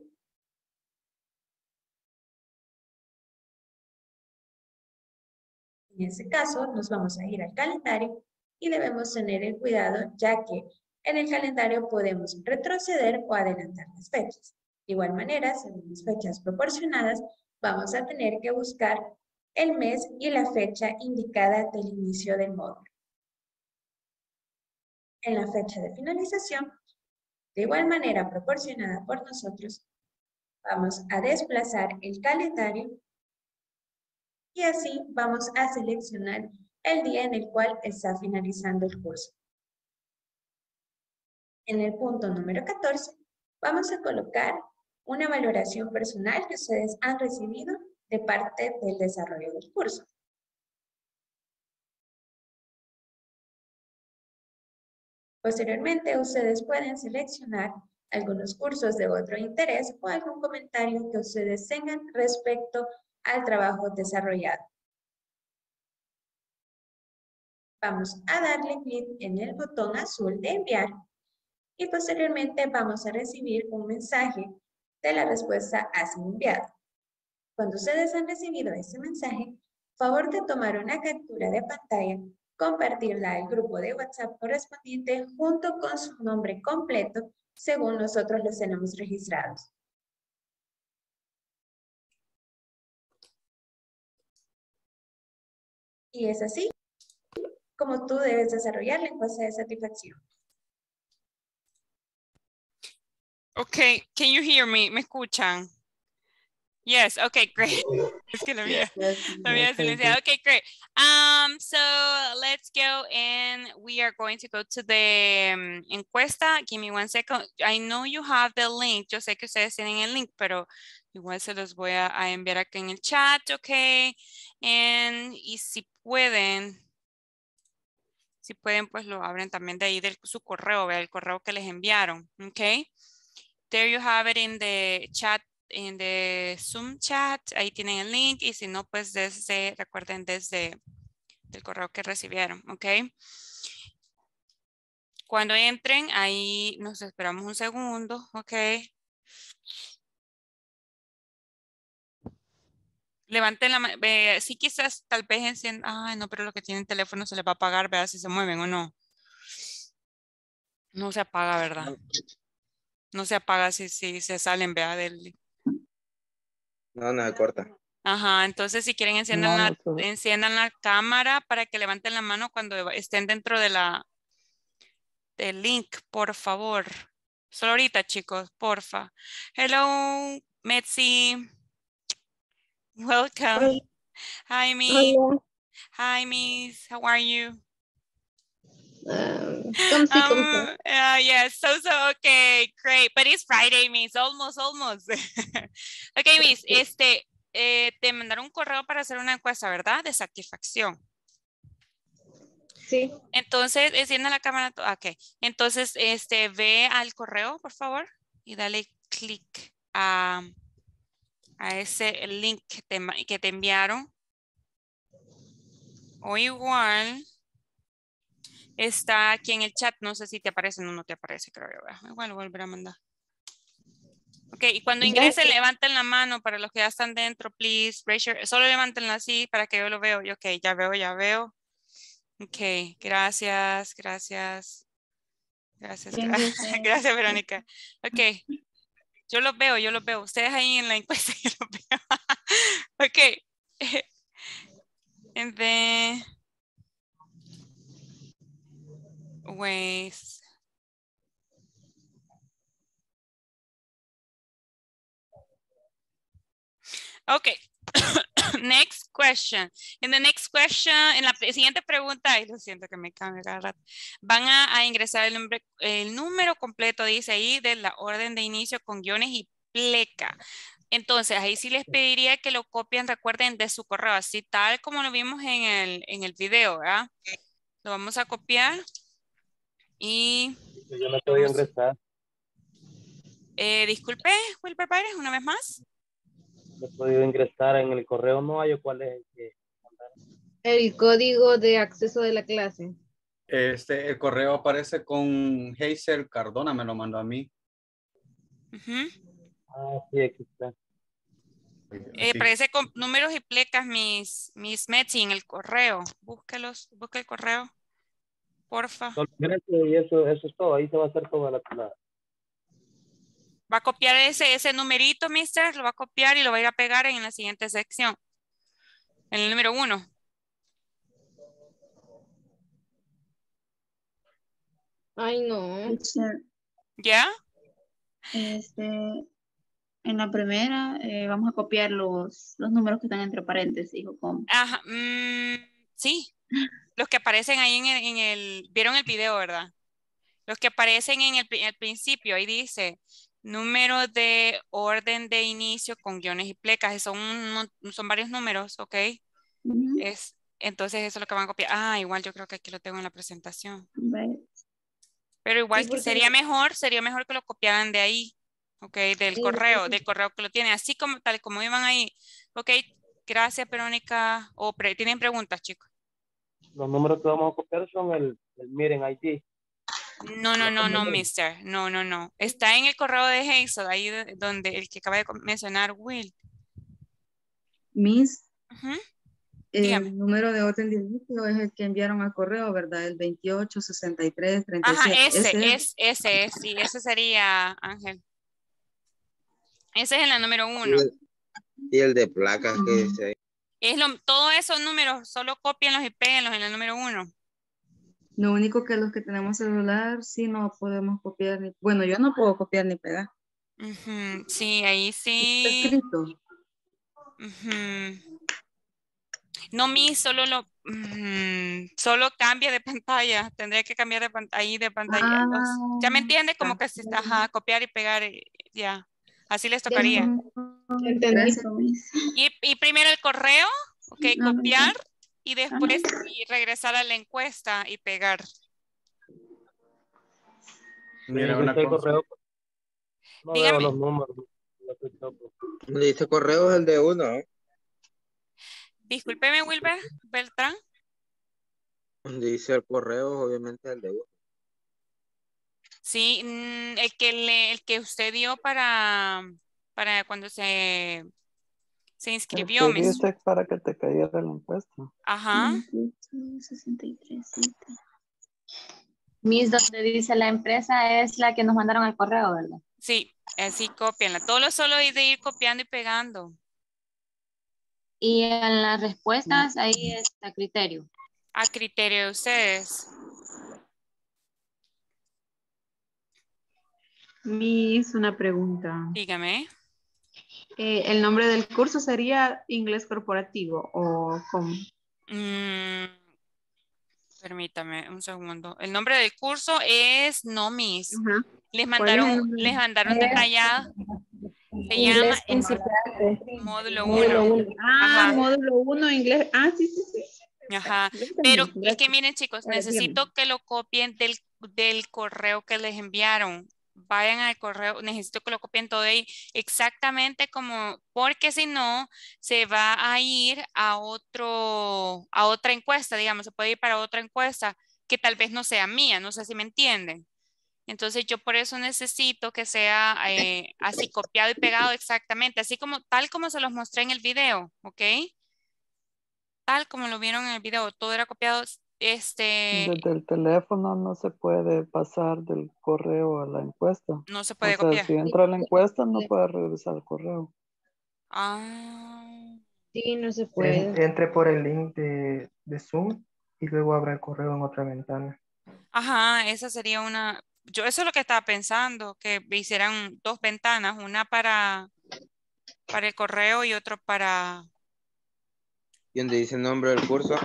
En este caso, nos vamos a ir al calendario y debemos tener el cuidado, ya que en el calendario podemos retroceder o adelantar las fechas. De igual manera, según las fechas proporcionadas, vamos a tener que buscar el mes y la fecha indicada del inicio del módulo. En la fecha de finalización, de igual manera proporcionada por nosotros, vamos a desplazar el calendario y así vamos a seleccionar el día en el cual está finalizando el curso. En el punto número 14, vamos a colocar una valoración personal que ustedes han recibido de parte del desarrollo del curso. Posteriormente, ustedes pueden seleccionar algunos cursos de otro interés o algún comentario que ustedes tengan respecto al trabajo desarrollado. Vamos a darle clic en el botón azul de enviar y posteriormente vamos a recibir un mensaje de la respuesta ha sido enviada. Cuando ustedes han recibido ese mensaje, favor de tomar una captura de pantalla, compartirla al grupo de WhatsApp correspondiente junto con su nombre completo según nosotros los tenemos registrados. Y es así como tú debes desarrollar la encuesta de satisfacción. Okay, can you hear me? ¿Me escuchan? Yes, okay, great. Es que la mía silenciada. Okay, great. So let's go and we are going to go to the encuesta. Give me 1 second. I know you have the link. Yo sé que ustedes tienen el link, pero igual se los voy a enviar aquí en el chat, okay? Y si pueden, pues lo abren también de ahí de su correo, vea el correo que les enviaron, okay? There you have it in the chat, in the Zoom chat. Ahí tienen el link. Y si no, pues recuerden desde el correo que recibieron. ¿Ok? Cuando entren, ahí nos esperamos un segundo. ¿Ok? Levanten la mano. Sí, quizás tal vez enciendan. Ay, no, pero los que tienen teléfono se les va a apagar. Vea si se mueven o no. No se apaga, ¿verdad? No se apaga si se salen, vea del... No, no se corta. Ajá, entonces si quieren enciendan la cámara para que levanten la mano cuando estén dentro de del link, por favor. Solo ahorita, chicos, porfa. Hello, Metsi. Welcome. Hi, Miss. Hi, Miss. How are you? Yes, so, okay, great. But it's Friday, Miss. Almost. Okay, Miss, te mandaron un correo para hacer una encuesta, ¿verdad? De satisfacción. Sí. Entonces, encienda la cámara. Ok. Entonces, ve al correo, por favor, y dale clic a ese link que te enviaron. O igual, está aquí en el chat. No sé si te aparece o no te aparece, creo yo. Igual lo volveré a mandar. Ok, y cuando ingresen, levanten la mano para los que ya están dentro, please. Solo levántenla así para que yo lo veo. Ok, ya veo. Ok, gracias. Gracias, Verónica. Ok, yo lo veo. Ustedes ahí en la encuesta, yo lo veo. Ok. And then, wait. Okay. Next question. En la siguiente pregunta, ay, lo siento que me cambie cada rato. Van a ingresar el número completo, dice ahí, de la orden de inicio con guiones y pleca. Entonces, ahí sí les pediría que lo copien, recuerden, de su correo, así tal como lo vimos en el video, ¿verdad? Lo vamos a copiar y... Yo no puedo ingresar. Disculpe, Wilber Pérez, una vez más. No he podido ingresar en el correo, no hay cuál es el que mandaron. El código de acceso de la clase. El correo aparece con Hazel Cardona, me lo mandó a mí. Sí, aquí está. Aparece con números y plecas mis Metsi en el correo. Busque el correo, porfa. Y eso es todo, ahí se va a hacer toda la... Va a copiar ese numerito, mister, lo va a copiar y lo va a ir a pegar en la siguiente sección. En el número 1. Ay, no. ¿Ya? En la primera vamos a copiar los números que están entre paréntesis o cómo. Ajá, sí. Los que aparecen ahí vieron el video, ¿verdad? Los que aparecen en el principio, ahí dice número de orden de inicio con guiones y plecas. Son varios números, ¿ok? Entonces eso es lo que van a copiar. Igual yo creo que aquí lo tengo en la presentación. Pero igual que sería mejor que lo copiaran de ahí, ¿ok? Del correo que lo tienen. Así como tal como iban ahí. ¿Ok? Gracias, Verónica. ¿Tienen preguntas, chicos? Los números que vamos a copiar son el Miren ID. No, mister. No. Está en el correo de Hazel, ahí donde el que acaba de mencionar Will. Miss, Ujú. Dígame. el número de orden de inicio es el que enviaron al correo, ¿verdad? El 28, 63, Ajá, 37. ese, sí, ese sería, Ángel. Ese es en la número 1. Y el de placas que dice ahí. Todos esos números, solo cópienlos y péguenlos en la número 1. Lo único que los que tenemos celular sí no podemos copiar. Bueno, yo no puedo copiar ni pegar. Ujú, sí, ahí Está sí. escrito. Ujú. No, solo cambia de pantalla. Tendría que cambiar de pantalla. Ya me entiende, como que si está, ajá, copiar y pegar, ya. Así les tocaría. Entendí. Gracias, Miss. Y primero el correo, ok, No, no, copiar no. y después regresar a la encuesta y pegar. Mira, Sí, una el cosa. correo. No veo Dígame. los números. Lo estoy topo. Donde dice correo es el de uno, ¿no? Discúlpeme, Wilber Beltrán. Donde dice el correo, obviamente el de uno. Sí, el que usted dio para cuando se El inscribió, que Miss. dice para que te cayera la encuesta. Ajá. 28, 63, 7. Miss, donde dice la empresa es la que nos mandaron al correo, ¿verdad? Sí, así cópienla. Todo lo solo es de ir copiando y pegando. Y en las respuestas ahí está criterio. A criterio de ustedes. Miss, una pregunta. Dígame. ¿El nombre del curso sería inglés corporativo o cómo? Permítame un segundo. El nombre del curso es No Miss. Ajá. Les ¿Cuál es el mandaron, nombre? detallado. Se llama Inglés principiante. módulo Módulo 1. 1. Ah, Ajá. módulo 1, inglés. Ah, sí, sí, sí. Ajá. Gracias, Pero Miss, es gracias. que miren, chicos, Ahora, dígame. necesito que lo copien del correo que les enviaron. Vayan al correo, necesito que lo copien todo ahí exactamente como, porque si no, se va a ir a otra encuesta, digamos, se puede ir para otra encuesta que tal vez no sea mía, no sé si me entienden. Entonces yo por eso necesito que sea así copiado y pegado exactamente, así como tal como se los mostré en el video, ¿ok? Tal como lo vieron en el video, todo era copiado, Desde el teléfono no se puede pasar del correo a la encuesta. no se O puede sea, copiar. si entra a la encuesta no puede regresar al correo. Ah, Sí, no se puede. Entre por el link de Zoom y luego abra el correo en otra ventana. ajá, esa sería yo eso es lo que estaba pensando, que hicieran 2 ventanas, una para el correo y otro para... Y donde dice el nombre del curso.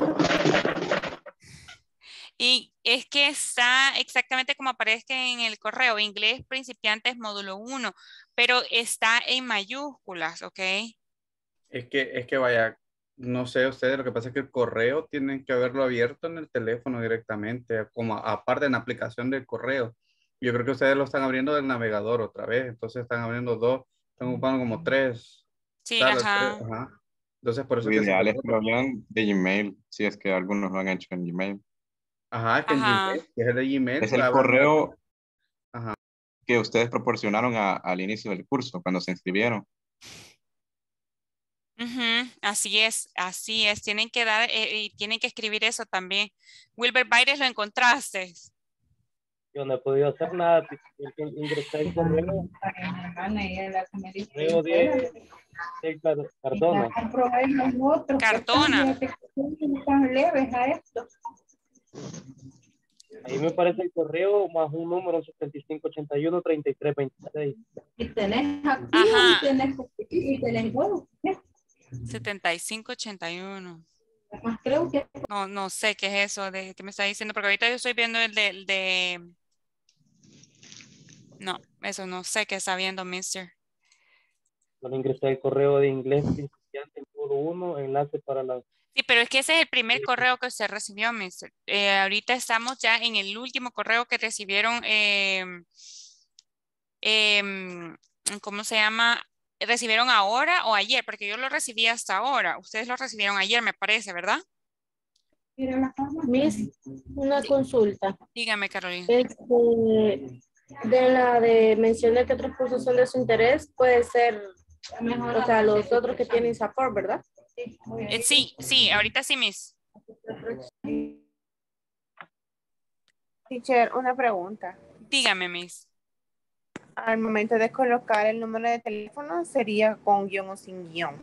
Y es que está exactamente como aparece en el correo, inglés principiantes módulo 1, pero está en mayúsculas, ¿ok? Es que vaya, no sé ustedes, lo que pasa es que el correo tienen que haberlo abierto en el teléfono directamente, como aparte en la aplicación del correo. Yo creo que ustedes lo están abriendo del navegador otra vez, entonces están abriendo 2, están ocupando como 3 Sí, salas. ajá. Ajá. Entonces por eso Lo es que se ideal es preocupa. que lo hagan de Gmail, si es que algunos lo han hecho en Gmail. Ajá, es que en Ajá. Gmail, que es el de Gmail, Es el abran- correo Ajá. que ustedes proporcionaron al inicio del curso, cuando se inscribieron. Ujú, así es, tienen que dar y tienen que escribir eso también. Wilber Baires, ¿lo encontraste? Yo no he podido hacer nada. Ingresé el correo. Correo de Cardona. Cardona. Ahí me parece el correo más un número 7581-3326. Y tenés aquí Ajá. y tenés huevo. 7581. Creo que No sé qué es eso de que me está diciendo, porque ahorita yo estoy viendo el de... No, eso no sé qué está viendo, mister. Solo ingresé el correo de inglés principiante módulo 1, enlace para la... Sí, pero es que ese es el primer correo que usted recibió, mister. Ahorita estamos ya en el último correo que recibieron, ¿cómo se llama? ¿Recibieron ahora o ayer? Porque yo lo recibí hasta ahora. Ustedes lo recibieron ayer, me parece, ¿verdad? Miss, una consulta. Dígame, Carolina. De la de mencionar que otros cursos son de su interés, puede ser, o sea, los otros que tienen support, ¿verdad? Sí, ahorita sí, Miss. Teacher, una pregunta. Dígame, Miss. Al momento de colocar el número de teléfono, ¿sería con guión o sin guión?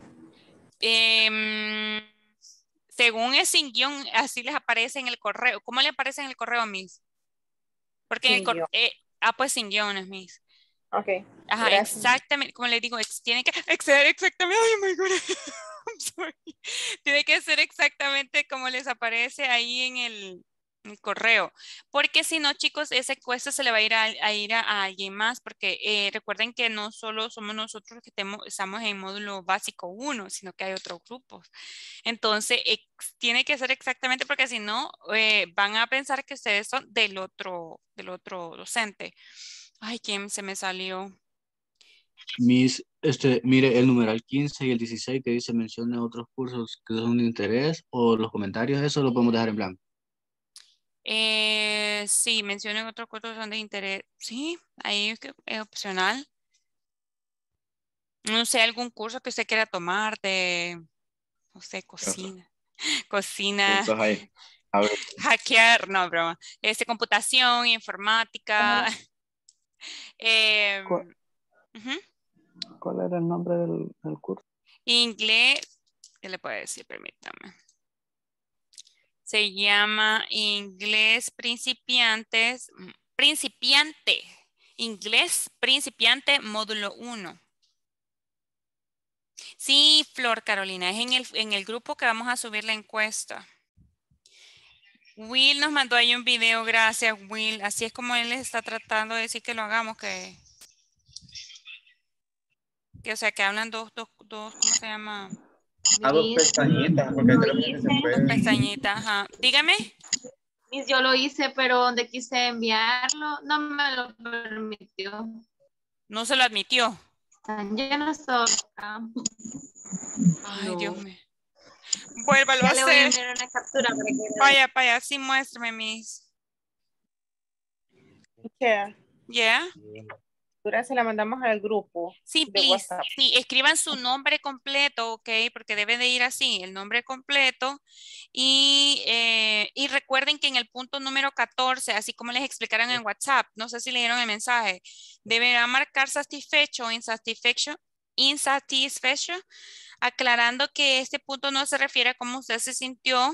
Según es sin guión, así les aparece en el correo. ¿Cómo le aparece en el correo, Miss? Porque en el Sin correo... guión. pues sin guiones, Miss. Ok, Ajá, gracias. exactamente. Como les digo, tiene que exceder exactamente. Ay, my God. I'm sorry. Tiene que ser exactamente como les aparece ahí en el correo. Porque si no, chicos, esa encuesta se le va a ir a alguien más. Porque recuerden que no solo somos nosotros los que estamos en módulo básico 1, sino que hay otros grupos. Entonces, tiene que ser exactamente porque si no, van a pensar que ustedes son del otro docente. Ay, ¿quién se me salió? Miss, mire el numeral 15 y el 16 que dice mencione otros cursos que son de interés o los comentarios, eso lo podemos dejar en blanco. Sí, mencionen otros cursos son de interés. Sí, ahí es opcional. No sé, algún curso que usted quiera tomar de, no sé, cocina. Cocina, Cursos ahí. A ver, hackear, no, broma. Computación, informática. ¿Cuál, Ujú. cuál era el nombre del curso? Inglés, ¿qué le puedo decir? Permítame. Se llama Inglés Principiantes, Principiante. Inglés Principiante Módulo 1. Sí, Flor Carolina, es en el grupo que vamos a subir la encuesta. Will nos mandó ahí un video, gracias Will. Así es como él les está tratando de decir que lo hagamos, que o sea, que hablan dos, ¿cómo se llama? Dos Miss, pestañitas, porque hay lo teléfonos que se hice. Dos pueden. pestañitas, ajá. Dígame. Miss, yo lo hice, pero donde quise enviarlo, no me lo permitió. No se lo admitió. Están llenos todos acá. Ay, No. Dios mío. Vuélvalo a Ya le voy a hacer. enviar una captura para que Vaya, sí, muéstrame, Miss. Teacher, ¿Ya? ahora se la mandamos al grupo Sí, de please. WhatsApp. Sí, escriban su nombre completo, ¿ok? Porque debe de ir así, el nombre completo. Y recuerden que en el punto número 14, así como les explicaron en WhatsApp, no sé si leyeron el mensaje, deberá marcar satisfecho o insatisfecho, aclarando que este punto no se refiere a cómo usted se sintió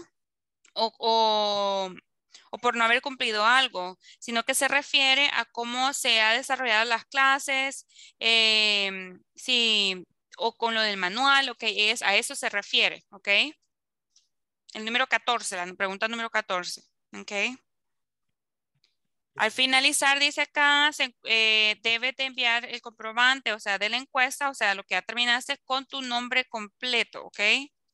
o por no haber cumplido algo, sino que se refiere a cómo se ha desarrollado las clases, sí, o con lo del manual, ok, a eso se refiere, ok. El número 14, la pregunta número 14, ok. Al finalizar, dice acá, debe de enviar el comprobante, o sea, de la encuesta, o sea, lo que ya terminaste con tu nombre completo, ok.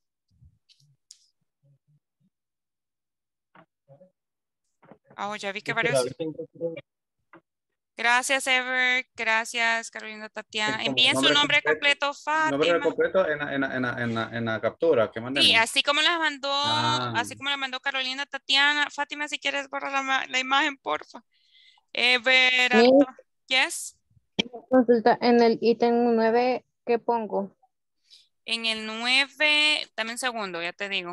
Ya vi que varios... Gracias, Ever. Gracias, Carolina Tatiana. Envíen su nombre completo, Nombre Fátima. completo en la captura que mandemos. Sí, así como Ah. la mandó Carolina Tatiana. Fátima, si quieres borrar la imagen, porfa. Ever, yes. Consulta, en el ítem 9, ¿qué pongo? En el 9, dame un segundo, ya te digo.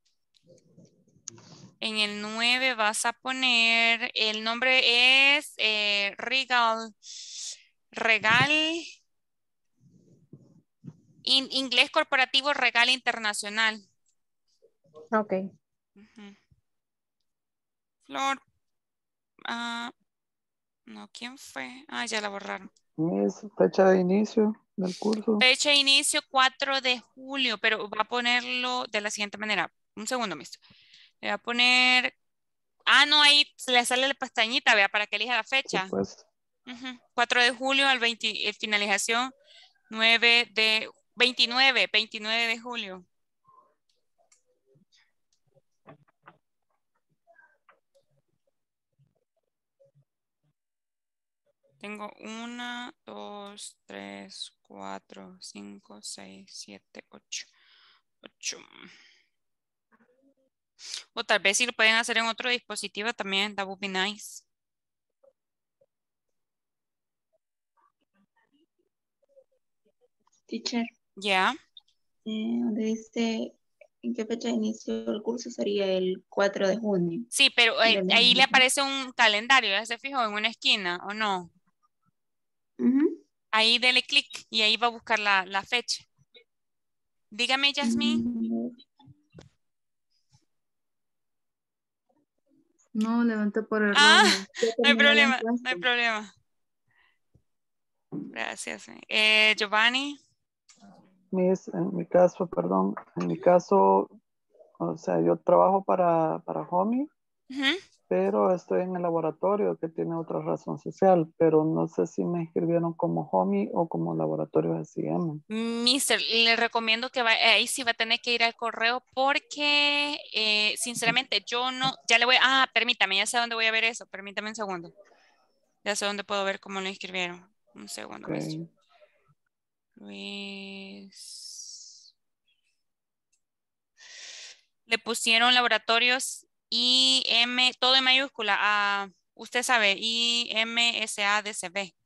En el 9 vas a poner, el nombre es Regal, Inglés Corporativo Regal Internacional. Ok. Flor, no, ¿quién fue? Ya la borraron. Miss, fecha de inicio del curso. Fecha de inicio 4 de julio, pero va a ponerlo de la siguiente manera. Un segundo, mister. Le va a poner... no, ahí le sale la pestañita, vea, para que elija la fecha. Pues. 4 de julio al 20, finalización 29 de julio. Tengo 1, 2, 3, 4, 5, 6, 7, 8. 8. O tal vez si lo pueden hacer en otro dispositivo también, that would be nice. Teacher. Ya. Donde dice en qué fecha inició el curso sería el 4 de junio. Sí, pero del ahí le 2020. aparece un calendario, ¿ya se fijó en una esquina o no? Ujú. Ahí dele clic y ahí va a buscar la fecha. Dígame, Yasmín. No, levanté por error. Ah, Ya no hay terminó la problema, no encuesta. hay problema. Gracias. Giovanni. Miss, en mi caso, perdón, en mi caso, o sea, yo trabajo para Homey, Ujú. pero estoy en el laboratorio que tiene otra razón social, pero no sé si me inscribieron como Homey o como laboratorio SIM. Mister, le recomiendo que ahí sí va a tener que ir al correo porque sinceramente yo no, ya le voy, permítame, ya sé dónde voy a ver eso, permítame un segundo. Ya sé dónde puedo ver cómo lo inscribieron. Un segundo, mister. Okay. Luis. Le pusieron laboratorios IM, todo en mayúscula, usted sabe, IMSADCB.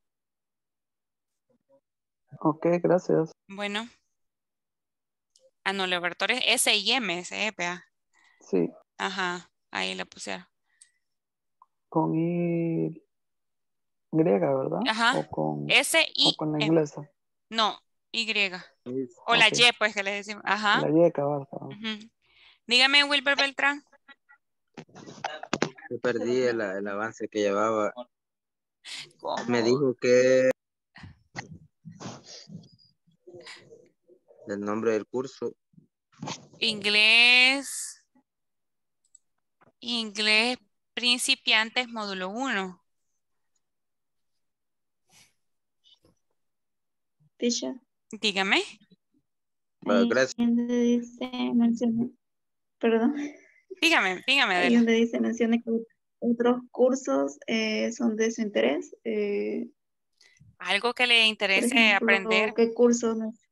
Ok, gracias. Bueno. No, laboratorios SIM, SEPA. Sí, Ajá, ahí le pusieron. con I griega, ¿verdad? Ajá. O con la SIM. inglesa. No, Y. O la Ok. Y, pues que le decimos. Ajá. La Y, cabal. Ujú. Dígame, Wilber Beltrán. Yo perdí el avance que llevaba. ¿Cómo? Me dijo que el nombre del curso. Inglés principiantes módulo 1. Teacher. Dígame. Bueno, gracias. Donde dice, menciona, perdón. Dígame, Ahí Adela. donde dice, menciona que otros cursos son de su interés. Algo que le Por interese ejemplo, aprender. ¿qué cursos?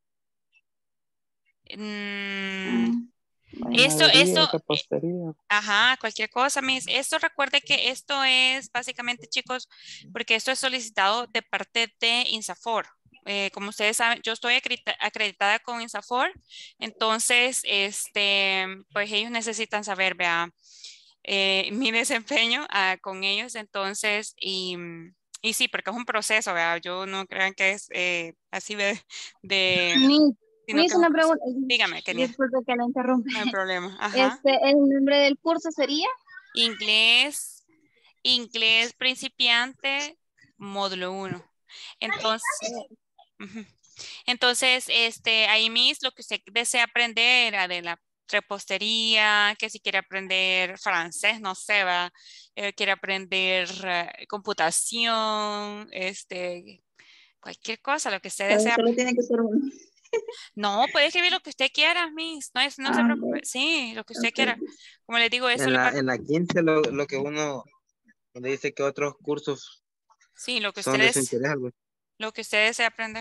Panadería, repostería. Ajá, cualquier cosa, Miss. Esto recuerde que esto es básicamente, chicos, porque esto es solicitado de parte de INSAFOR. Como ustedes saben, yo estoy acreditada con INSAFOR, entonces, pues ellos necesitan saber, vea, mi desempeño con ellos, entonces, y sí, porque es un proceso, vea, yo no crean que es así de sino Me que hizo es un una proceso. pregunta. Dígame, Kenia. Disculpe que la interrumpa. No hay problema. Ajá. ¿El nombre del curso sería? Inglés principiante, módulo 1. Entonces, ahí mis lo que usted desea aprender, de la repostería, que si quiere aprender francés, no sé, va, quiere aprender computación, cualquier cosa, lo que usted desea. Solo tiene que ser uno. No, puede escribir lo que usted quiera, Miss. No se preocupe. Sí, lo que usted quiera. Como les digo, eso En la 15 lo que uno donde dice que otros cursos sí, lo que son de su ustedes, interés. Algo. lo que usted desea aprender.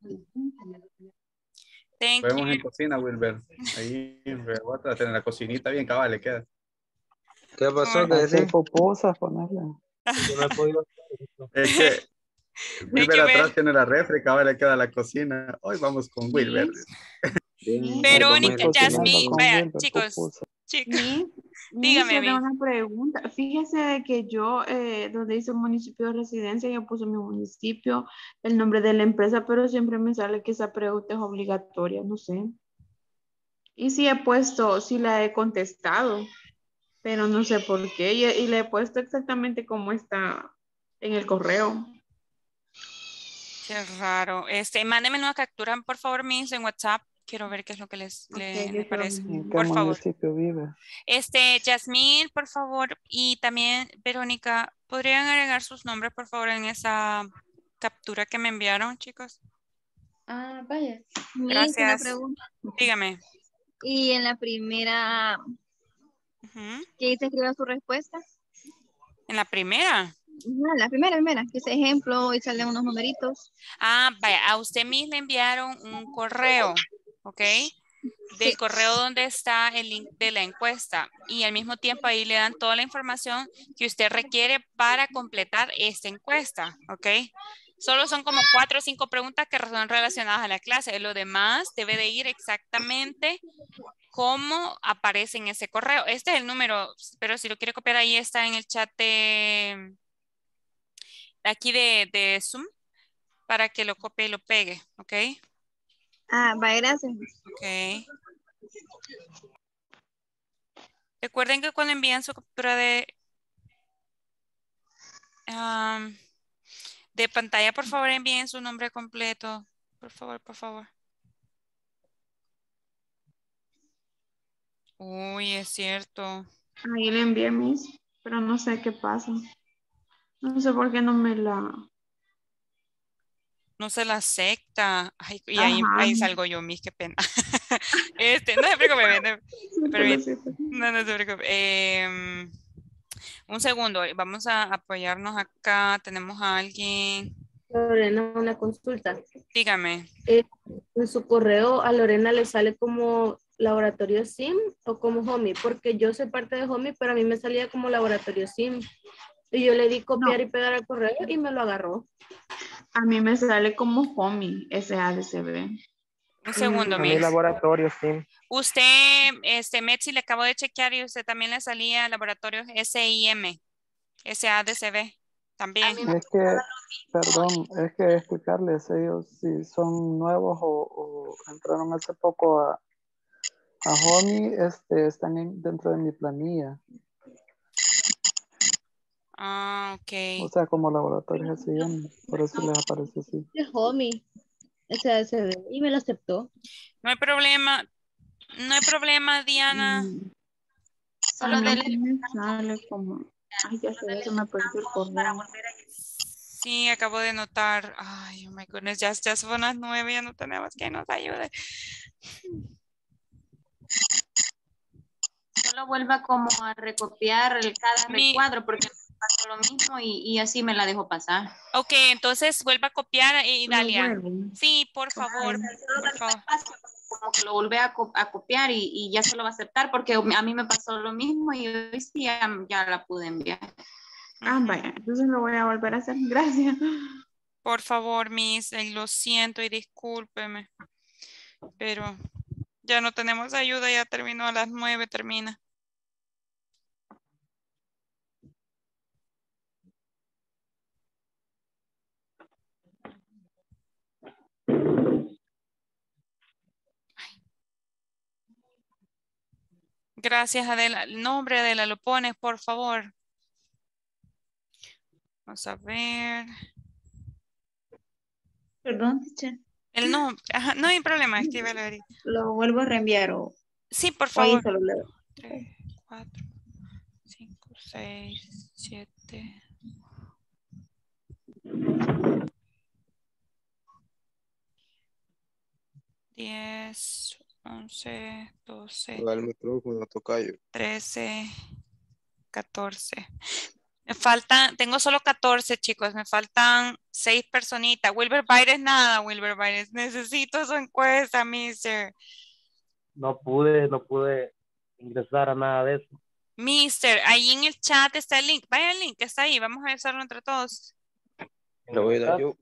Thank Vemos you. en cocina, Wilber. Ahí en la cocinita bien cabal le queda. ¿Qué pasó? ¿Qué Hacer decís? pupusas, ponerle. Yo no he podido Es que Wilber you, atrás Bel. tiene la refri, cabal le queda la cocina. Hoy vamos con Wilber. Verónica, Cocinando Jasmine, con vaya, Wilber, chicos, pupusa. dígame, Yo tengo Miss. una pregunta. Fíjese de que yo, donde dice municipio de residencia, yo puse mi municipio, el nombre de la empresa, pero siempre me sale que esa pregunta es obligatoria, no sé. Y sí he puesto, sí la he contestado, pero no sé por qué. Y le he puesto exactamente como está en el correo. Qué raro. Mándeme una captura, por favor, Miss, en WhatsApp. Quiero ver qué es lo que les parece. ¿En qué Por favor. municipio vive? Jasmine, por favor, y también Verónica, ¿podrían agregar sus nombres, por favor, en esa captura que me enviaron, chicos? Vaya. Me hizo una Gracias. pregunta. Dígame. Y en la primera, ¿qué dice escriba su respuesta? ¿En la primera? No, la primera, que es ejemplo y salen unos numeritos. Vaya, a usted mismo le enviaron un correo, ¿ok? Del correo donde está el link de la encuesta y al mismo tiempo ahí le dan toda la información que usted requiere para completar esta encuesta, ¿ok? Solo son como 4 o 5 preguntas que son relacionadas a la clase. Lo demás debe de ir exactamente como aparece en ese correo. Este es el número, pero si lo quiere copiar ahí está en el chat de aquí de Zoom para que lo copie y lo pegue, ¿ok? Va, gracias. Ok. Recuerden que cuando envían su captura de pantalla, por favor, envíen su nombre completo. Por favor, por favor. Uy, es cierto. Ahí le envié mis, pero no sé qué pasa. No sé por qué no me la... No se la acepta. Ay, y Ajá. ahí salgo yo, mis, qué pena. No se preocupe, no se preocupe. Un segundo, vamos a apoyarnos acá. Tenemos a alguien. Lorena, una consulta. Dígame. En su correo a Lorena le sale como laboratorio SIM o como HOMI, porque yo soy parte de HOMI, pero a mí me salía como laboratorio SIM. Y yo le di copiar y pegar al correo y me lo agarró. A mí me sale como HOMI, SADCB. Un segundo, A mi Miss. laboratorio, sí. Usted, Metsi, le acabo de chequear y usted también le salía laboratorios SIM, SADCB, también. Es que, perdón, es que explicarles ellos si son nuevos o entraron hace poco a HOMI, están dentro de mi planilla. Ah, ok. O sea, como laboratorios SIM, por eso les aparece así. Es HOMI, SADCB, y me lo aceptó. No hay problema, Diana. Solo me sale como... Ay, ya sé, eso me perdió el correo. Sí, acabo de notar. Ay, oh my goodness, ya son las 9, ya no tenemos quien nos ayude. Solo vuelva como a recopiar cada recuadro porque me pasó lo mismo y así me la dejo pasar. Ok, entonces vuelva a copiar y Dalia. Sí, por favor. Por favor. Como que lo vuelve a copiar y ya se lo va a aceptar porque a mí me pasó lo mismo y hoy sí ya la pude enviar. Vaya, entonces lo voy a volver a hacer. Gracias. Por favor, Miss, lo siento y discúlpeme. Pero ya no tenemos ayuda, ya terminó a las 9, termina. Gracias, Adela. El nombre, Adela, lo pones, por favor. Vamos a ver. Perdón, teacher. El nombre. Ajá, no hay problema, escríbelo ahorita. Lo vuelvo a reenviar o... Sí, por o ahí favor. solo leo. 3, 4, 5, 6, 7. Diez, 11, 12. Da el micrófono, tocayo. 13, 14. Me faltan, tengo solo 14, chicos. Me faltan 6 personitas. Wilber Baires, nada, Wilber Baires. Necesito su encuesta, mister. No pude ingresar a nada de eso. Mister, ahí en el chat está el link. Vaya el link, está ahí. Vamos a usarlo entre todos. Lo voy a dar yo.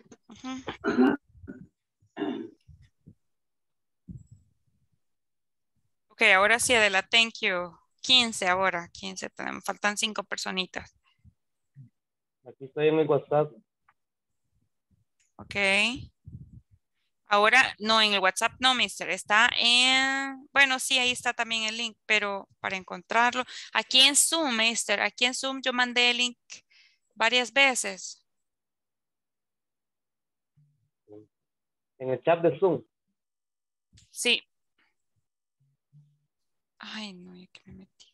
Ok, ahora sí, Adela, thank you. 15 ahora, 15 tenemos. Faltan 5 personitas. Aquí estoy en el WhatsApp. Ok. Ahora, no, en el WhatsApp no, mister. Está en... Bueno, sí, ahí está también el link, pero para encontrarlo. Aquí en Zoom, mister. Aquí en Zoom yo mandé el link varias veces. En el chat de Zoom. Sí. Ay, no, ya que me metí.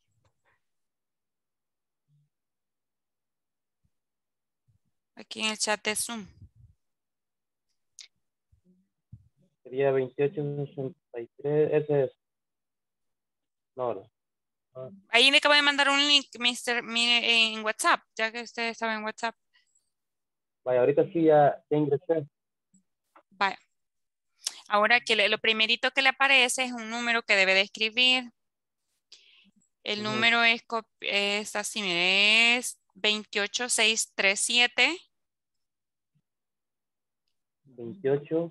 Aquí en el chat de Zoom. Sería 2863. Ese es. No. Ahí le acabo de mandar un link, mister, mire, en WhatsApp, ya que usted estaba en WhatsApp. Vaya, ahorita sí ya ingresé. Vaya. Ahora que lo primerito que le aparece es un número que debe de escribir. El número es así, mire, es 28637. 28,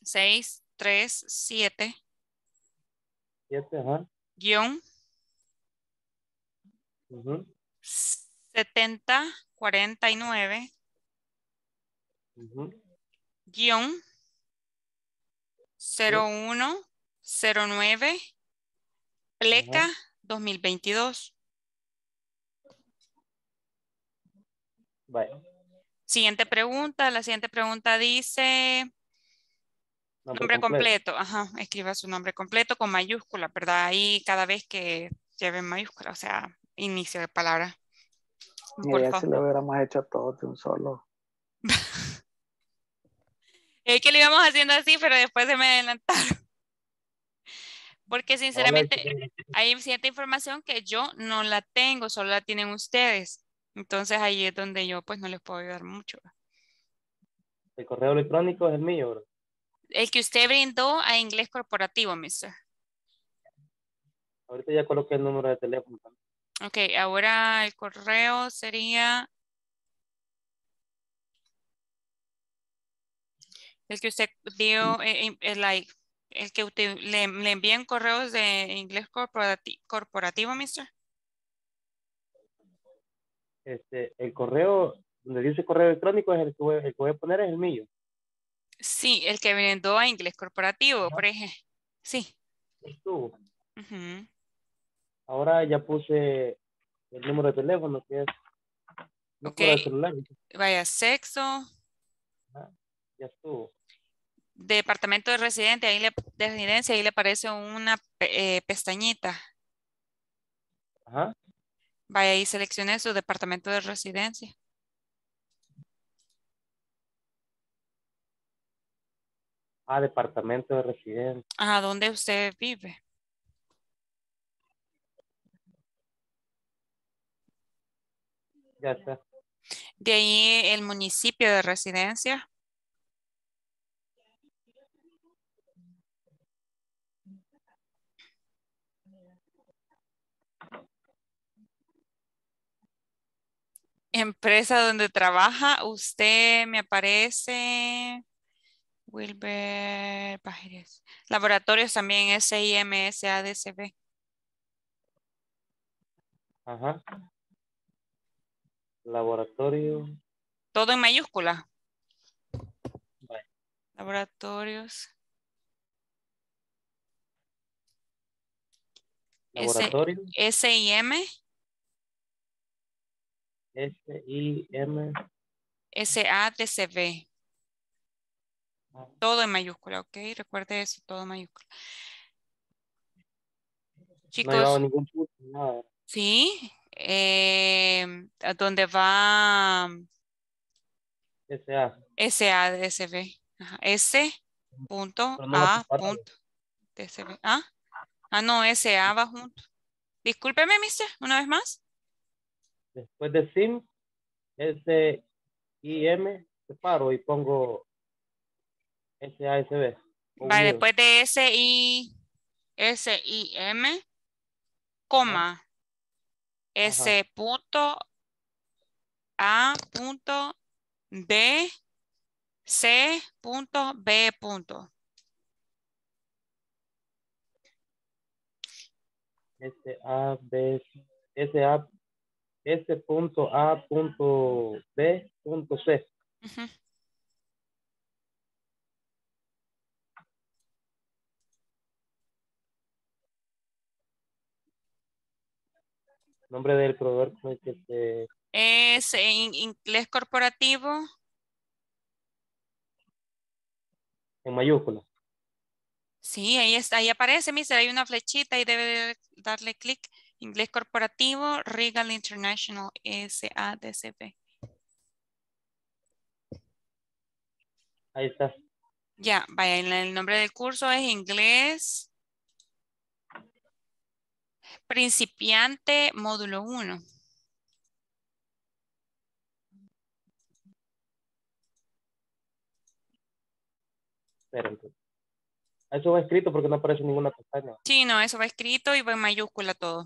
637 7, ajá. guión Ujú, 7049 ujú, guión sí, 0109 pleca ajá. 2022. Vaya. Siguiente pregunta. La siguiente pregunta dice Nombre nombre completo. completo. Ajá, escriba su nombre completo con mayúscula, ¿verdad? Ahí cada vez que lleve mayúscula, o sea, inicio de palabra. Y Por ella si favor. lo hubiéramos hecho todo de un solo. Es que lo íbamos haciendo así, pero después se me adelantaron. Porque Ahora hay sinceramente hay cierta información que yo no la tengo, solo la tienen ustedes. Entonces ahí es donde yo pues no les puedo ayudar mucho. el correo electrónico es el mío, bro. El que usted brindó a inglés corporativo, mister. Ahorita ya coloqué el número de teléfono también. Ok, ahora el correo sería el que usted dio, el que usted le envíen correos de inglés corporativo, mister. El correo, donde dice correo electrónico, es el que voy a poner es el mío. Sí, el que brindó a inglés corporativo, Ajá. por ejemplo. Sí. Estuvo. Ujú. Ahora ya puse el número de teléfono, que es Ok, número de celular. vaya, sexo, Ajá, ya estuvo. departamento de residente, de residencia, ahí le aparece una pestañita. Ajá. Vaya ahí, seleccione su departamento de residencia. Departamento de residencia. ¿A dónde usted vive? Ya está. De ahí el municipio de residencia. Empresa donde trabaja, usted me aparece. Wilber Pajeres. Laboratorios también SIMSADCB. Ajá. Laboratorio. Todo en mayúscula. Vale. Laboratorios. Laboratorio. SIM. SIM. SADCB. Todo en mayúscula, ¿ok? Recuerde eso, todo en mayúscula. No ha llevado Chicos, ningún punto, nada. sí. ¿A dónde va SA. SADCB? Ajá. Pero no lo separa. S.A.DCB. No, SA va junto. Discúlpeme, mister, una vez más. Después de SIM, SIM, separo y pongo SASB. Vale, Unido. después de SIM, Ajá. coma, Ajá. S punto A punto D C punto B punto. SAB, SA, S.A.B.C. Ujú. Nombre del proveedor con el que se... Es en inglés corporativo. en mayúscula. Sí, ahí está, ahí aparece, mister, hay una flechita y debe darle clic. Inglés corporativo, Regal International, SADCB. Ahí está. Ya, vaya, el nombre del curso es inglés principiante módulo 1. Espérenme. Eso va escrito porque no aparece ninguna pestaña. Sí, no, eso va escrito y va en mayúscula todo.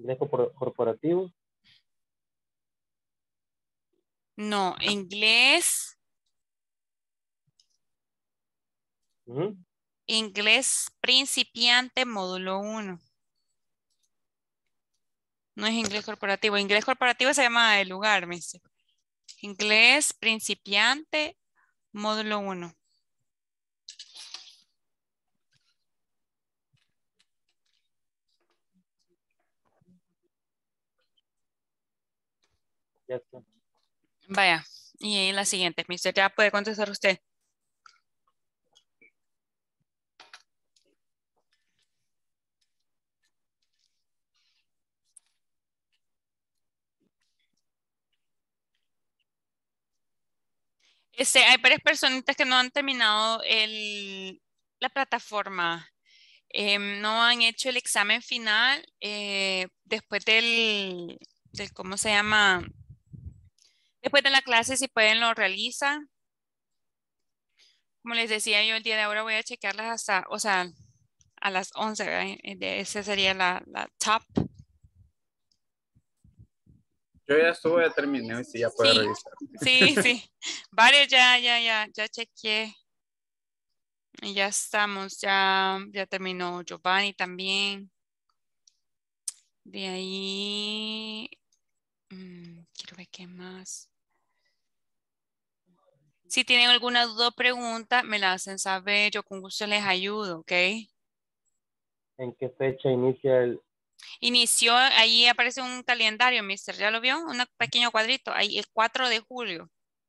Inglés corporativo. No, inglés, Ujú. inglés principiante, módulo 1. No es inglés corporativo. Inglés corporativo se llama el lugar, mister. Inglés principiante, módulo 1. Ya está. Vaya, y ahí la siguiente, mister, ya puede contestar usted. Hay varias personitas que no han terminado la plataforma. No han hecho el examen final después del, ¿cómo se llama? Después de la clase, si pueden, lo realizan. Como les decía yo, el día de ahora voy a checarlas hasta, o sea, a las 11, ¿verdad? Esa sería la top. Yo ya estuve, ya terminé, y sí, ya puede Sí, revisar. sí, sí. Varios ya chequeé. Y ya estamos, ya terminó Giovanni también. De ahí, quiero ver qué más. Si tienen alguna duda o pregunta, me la hacen saber. Yo con gusto les ayudo, ¿ok? ¿En qué fecha inicia el? Inició, ahí aparece un calendario, mister. ¿Ya lo vio? Un pequeño cuadrito. Ahí, el 4 de julio.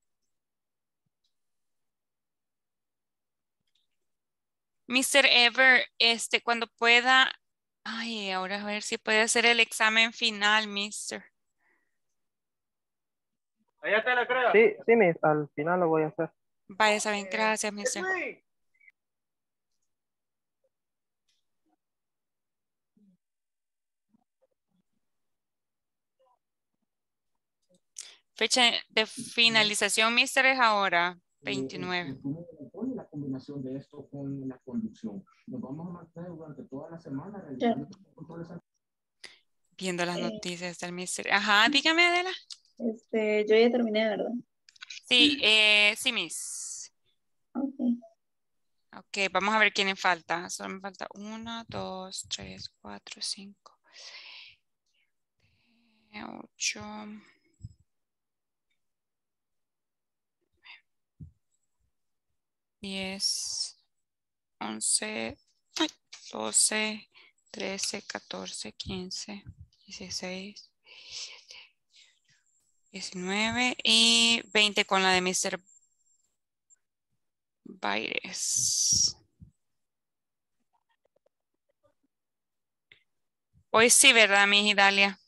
Mr. Ever, cuando pueda. Ay, ahora a ver si puede hacer el examen final, mister. Allá está la creo. Sí, sí, Miss, al final lo voy a hacer. Vaya, saben, gracias, mister. Fecha de finalización, mister, es ahora, 29. La combinación de esto con la conducción. Nos vamos a mantener durante toda la semana Ya. realizando controles. Viendo las noticias del mister. Ajá, dígame, Adela. Yo ya terminé, ¿verdad? Sí, sí, miss. Ok. Ok, vamos a ver quién falta. Solo me falta 1, 2, 3, 4, 5, 8. 10, 11, 12, 13, 14, 15, 16, 19 y 20 con la de Mr. Baires. Hoy sí, ¿verdad, mi Dalia?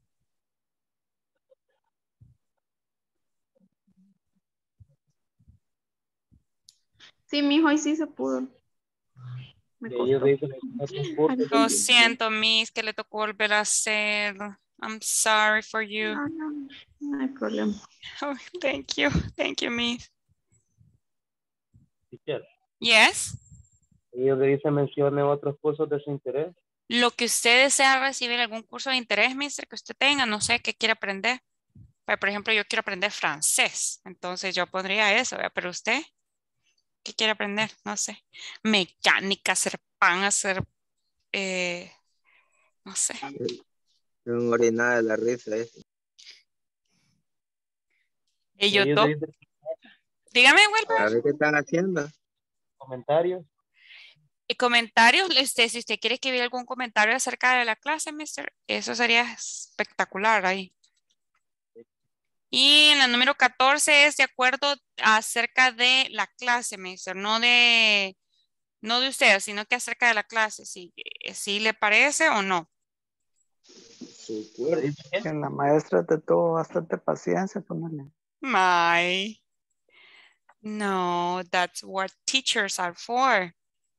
Sí, mijo, hoy sí se pudo. Me Y ellos costó. dicen otros cursos. Lo siento, Miss, que le tocó volver a hacerlo. I'm sorry for you. No, no, no hay problema. Oh, thank you. Thank you, Miss. Teacher, Yes. ellos le dicen mencione otros cursos de su interés. Lo que usted desea recibir, algún curso de interés, mister, que usted tenga, no sé, qué quiere aprender. Por ejemplo, yo quiero aprender francés, entonces yo pondría eso, ¿verdad? Pero usted, ¿qué quiere aprender? No sé. Mecánica, hacer pan, hacer, no sé. Un orinada de la risa. Y yo Ellos le dicen dígame, A Wilber. ver qué están haciendo. comentarios. Y comentarios, si usted quiere escribir algún comentario acerca de la clase, mister, eso sería espectacular ahí. Y en la número 14 es de acuerdo acerca de la clase, mister, no de usted, sino que acerca de la clase, si le parece o no. Que la maestra te tuvo bastante paciencia, ponerle. No, that's what teachers are for.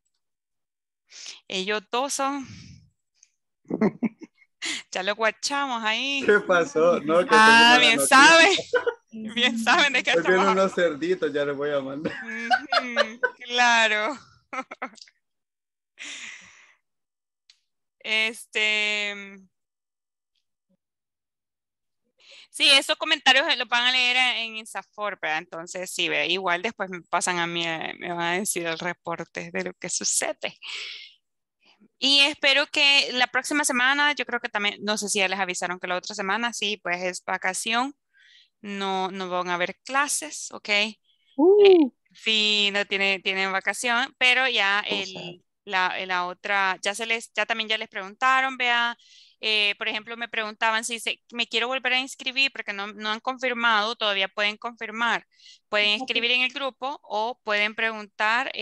Ellos dos son. Ya lo guachamos ahí. ¿Qué pasó? No, que tengo Ah, mala bien noticia. saben. Bien saben de qué Hoy estamos vienen hablando. unos cerditos, ya les voy a mandar. Claro. Sí, esos comentarios los van a leer en Insafor, ¿verdad? Entonces, sí, ¿verdad? Igual después me pasan a mí, me van a decir el reporte de lo que sucede. Y espero que la próxima semana, yo creo que también, no sé si ya les avisaron que la otra semana, sí, pues es vacación, no van a haber clases, ¿ok? Sí, no tienen vacación, pero ya la otra, ya también ya les preguntaron, vea, por ejemplo, me preguntaban si me quiero volver a inscribir porque no han confirmado, todavía pueden confirmar. Pueden escribir en el grupo o pueden preguntar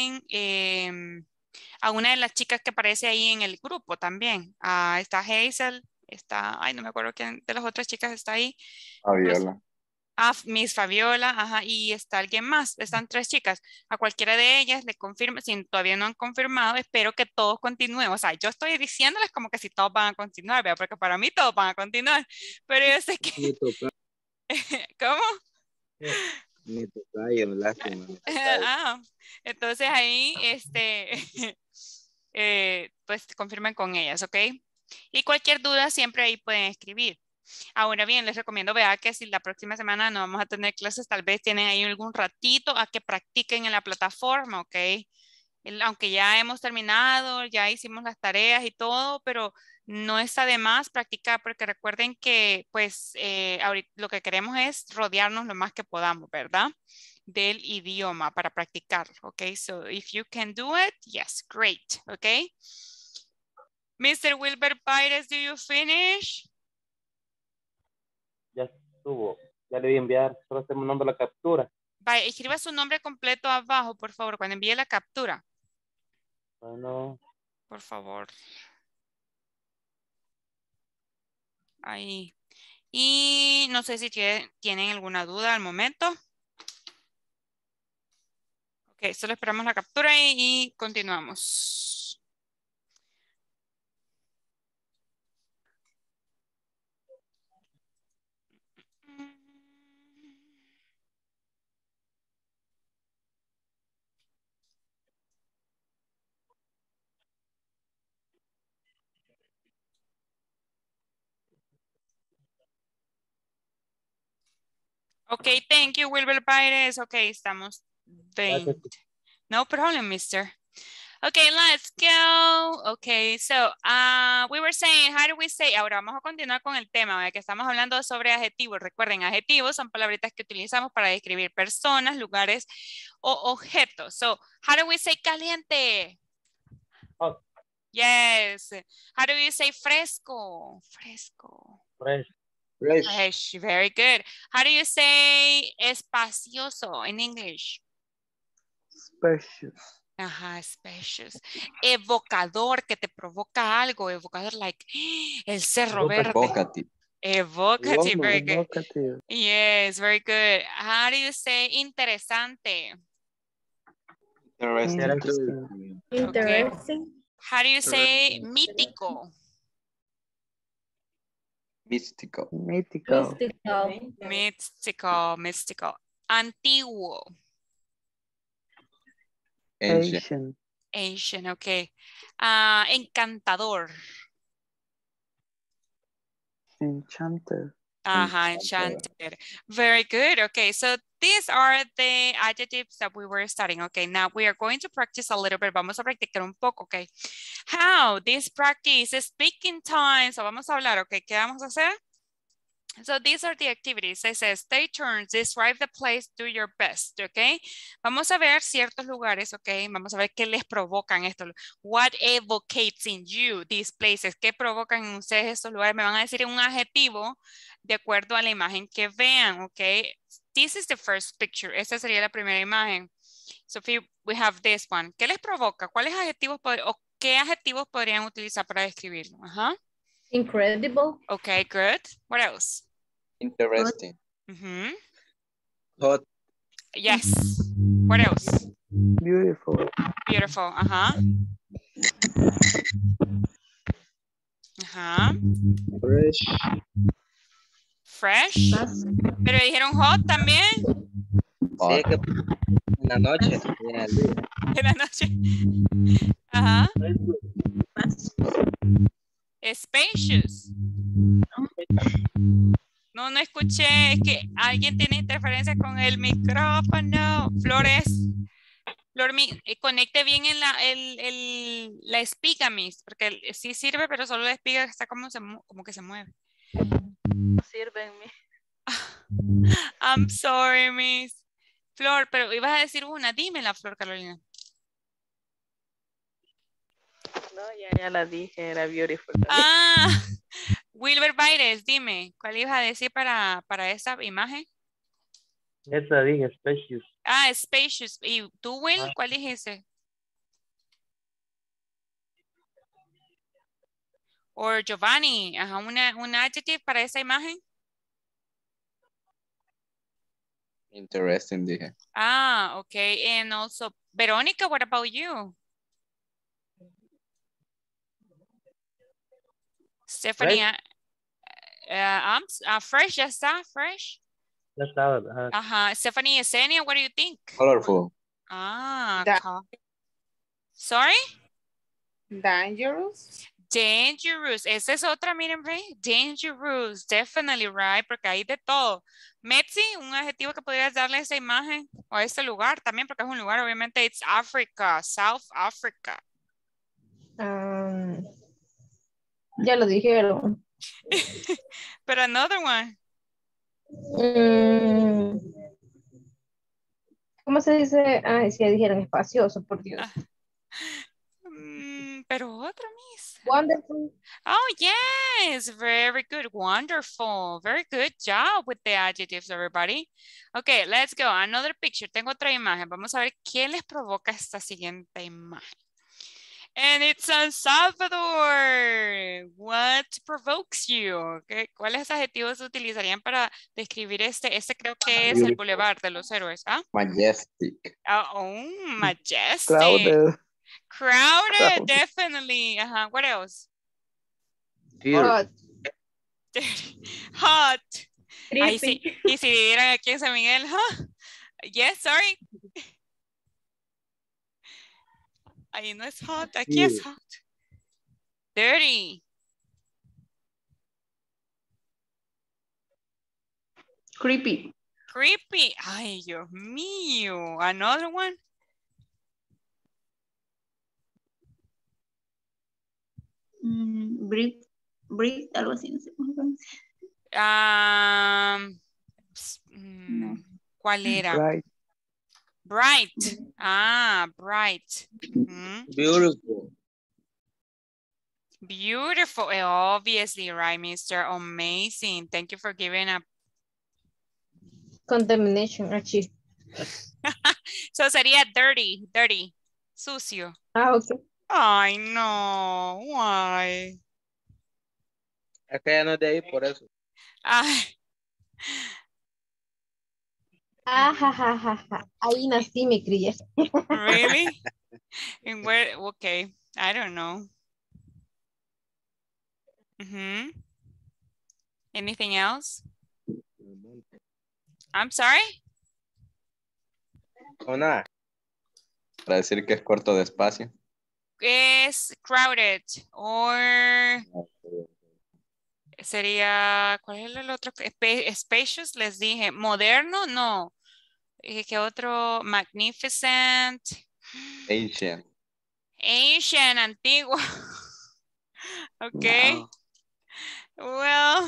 a una de las chicas que aparece ahí en el grupo también. Está Hazel, ay, no me acuerdo quién de las otras chicas está ahí. Fabiola. Miss Fabiola, ajá, y está alguien más, están 3 chicas. A cualquiera de ellas le confirma, si todavía no han confirmado, espero que todos continúen. O sea, yo estoy diciéndoles como que si todos van a continuar, ¿verdad? Porque para mí todos van a continuar, pero yo sé que... ¿Cómo? Mi tocayo, lástima. Entonces ahí, pues confirmen con ellas, ¿ok? Y cualquier duda siempre ahí pueden escribir. Ahora bien, les recomiendo, vea, que si la próxima semana no vamos a tener clases, tal vez tienen ahí algún ratito a que practiquen en la plataforma, ¿ok? Aunque ya hemos terminado, ya hicimos las tareas y todo, pero no está de más practicar, porque recuerden que, pues, lo que queremos es rodearnos lo más que podamos, ¿verdad? Del idioma para practicar, ¿ok? So, if you can do it, yes, great, ¿ok? Mr. Wilber Pires, do you finish? Ya estuvo, ya le voy a enviar, solo estoy mandando la captura. Vaya, escriba su nombre completo abajo, por favor, cuando envíe la captura. Bueno. Por favor. Ahí. Y no sé si tienen alguna duda al momento. Ok, solo esperamos la captura y continuamos. Ok, thank you, Wilber Pires. Ok, estamos 20. No problem, mister. Okay, let's go. Okay, so we were saying, how do we say? Ahora vamos a continuar con el tema, ¿verdad? Que estamos hablando sobre adjetivos. Recuerden, adjetivos son palabritas que utilizamos para describir personas, lugares o objetos. So, how do we say caliente? Hot. Yes. How do you say fresco? Fresco. Fresh. Fresh. Very good. How do you say espacioso in English? Spacious. Ajá, spacious. Evocador, que te provoca algo. Evocador, like el cerro verde. Evocative. Evocative, very good. Evocative. Yes, very good. How do you say interesante? Interesting. Okay. How do you say mítico? Mystical. Mythical. Mystical. Antiguo. Ancient. Asian, okay. Encantador. Enchanted. Enchanted. Very good. Okay, so these are the adjectives that we were studying. Okay, now we are going to practice a little bit. Vamos a practicar un poco, okay. How? This practice is speaking time. So vamos a hablar, okay. ¿Qué vamos a hacer? So these are the activities. It says, take turns, describe the place, do your best, okay? Vamos a ver ciertos lugares, okay? Vamos a ver qué les provocan esto. What evocates in you these places? ¿Qué provocan en ustedes estos lugares? Me van a decir un adjetivo de acuerdo a la imagen que vean, okay? This is the first picture. Esta sería la primera imagen. So we have this one. ¿Qué les provoca? ¿Cuáles adjetivos o qué adjetivos podrían utilizar para describirlo? Ajá. Incredible. Okay, good. What else? Interesting. Mm-hmm. Hot. Yes. What else? Beautiful. Beautiful. Ajá. Ajá. Fresh. Fresh. Pero dijeron hot también. Sí, es que en la noche. En la noche. Ajá. Spacious. No escuché, es que alguien tiene interferencia con el micrófono. Flores, conecte bien en la espiga, Miss, porque sí sirve, pero solo la espiga está como que se mueve. No sirven, I'm sorry, Miss. Flor, pero ibas a decir una, dímela, Flor Carolina. No, ya la dije, era beautiful. Ah, Wilber Baires, dime, ¿cuál ibas a decir para esa imagen? Esa dije, spacious. Ah, spacious. ¿Y tú, Will, cuál dijiste? O Giovanni, ajá, un adjective para esa imagen. Interesting, dije. Ah, okay. And also, Veronica, what about you? Stephanie, fresh, ya está, fresh. Ya está, ¿verdad? Ajá. Stephanie Yesenia, what do you think? Colorful. Ah, sorry? Dangerous. Dangerous. Esa es otra, miren, ve. Dangerous, definitely, right? Porque hay de todo. Metzi, un adjetivo que podrías darle a esa imagen o a este lugar también, porque es un lugar, obviamente, it's Africa, South Africa. Ya lo dijeron. Pero another one. ¿Cómo se dice? Ay, sí, ya dijeron espacioso, por Dios. Pero otro, Miss. Wonderful. Oh, yes. Very good. Wonderful. Very good job with the adjectives, everybody. Okay, let's go. Another picture. Tengo otra imagen. Vamos a ver qué les provoca esta siguiente imagen. And it's San Salvador. What provokes you? Okay. ¿Cuáles adjetivos utilizarían para describir este creo que es el Boulevard de los Héroes? ¿Ah? Majestic. Majestic. Crowded. Definitely. What else? Hot. Hot. Ahí sí. Y si vivieran aquí en San Miguel, yes, sorry. Ahí no es hot, aquí es hot. Dirty. Creepy. Creepy. Ay, Dios mío. Another one. Bright, algo así, no sé cómo se llama. ¿Cuál era? Bright. Bright. Bright. Beautiful. Beautiful. Obviously, right, Mr. Amazing. Thank you for giving a contamination. So sería dirty. Sucio. Okay. Ay, no. Why? Es que ya no es de ahí, por eso. Ahí nací, me crié. Really? And where? Okay. I don't know. Anything else? I'm sorry? O nada. Para decir que es corto de espacio. Es crowded. Or sería, ¿cuál es el otro? Spacious, les dije. Moderno, no. ¿Qué otro? Magnificent. Asian. Antiguo. Okay. Wow. Well.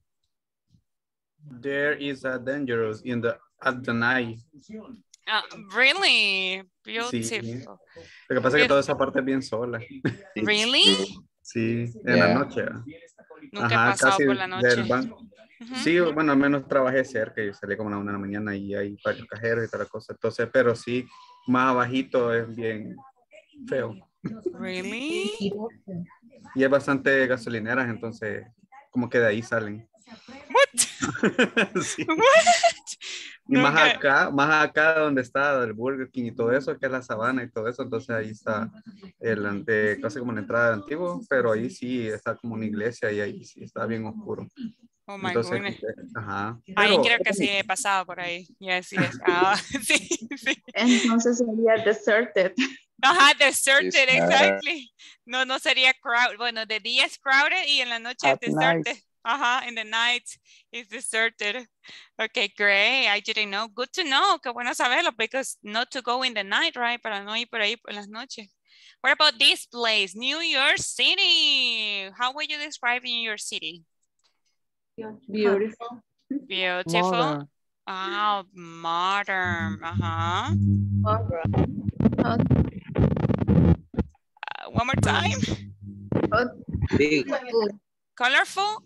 There is a dangerous at the night. Really? Beautiful. Sí. Lo que pasa es que toda esa parte es bien sola. Really? Sí, en la noche. Nunca he pasado por la noche. Sí, bueno, al menos trabajé cerca. Yo salí como a la 1 de la mañana y hay varios cajeros y toda la cosa. Entonces, pero sí, más abajito es bien feo. Really? Y hay bastante gasolineras, entonces como que de ahí salen. What? Sí. What? Y más acá donde está el Burger King y todo eso, que es la sabana y todo eso, entonces ahí está casi como la entrada de Antiguo, pero ahí sí está como una iglesia y ahí sí está bien oscuro. Oh my entonces, goodness. Pero, creo que sí he pasado por ahí. Yes, yes. Sí. Entonces sería deserted. Deserted, exactly. No sería crowded. Bueno, de día es crowded y en la noche es deserted. In the night it's deserted. Okay, great. I didn't know. Good to know. Qué bueno saberlo because not to go in the night, right? Para no ir por ahí por las noches. What about this place? New York City. How would you describe New York City? Beautiful. Beautiful. Modern. Oh, modern. One more time. Big. Colorful.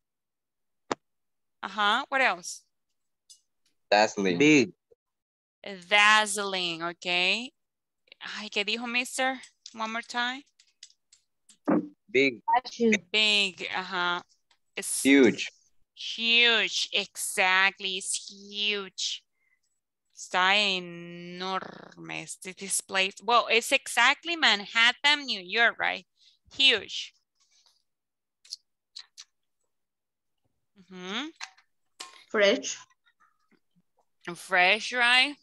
What else? Dazzling. Big. Dazzling, okay. Ay, ¿qué dijo, mister? One more time. Big. Big, It's Huge. huge, exactly. It's huge. Está enorme. This place. Well, it's exactly Manhattan, New York, right? Huge. Fresh. Fresh, right?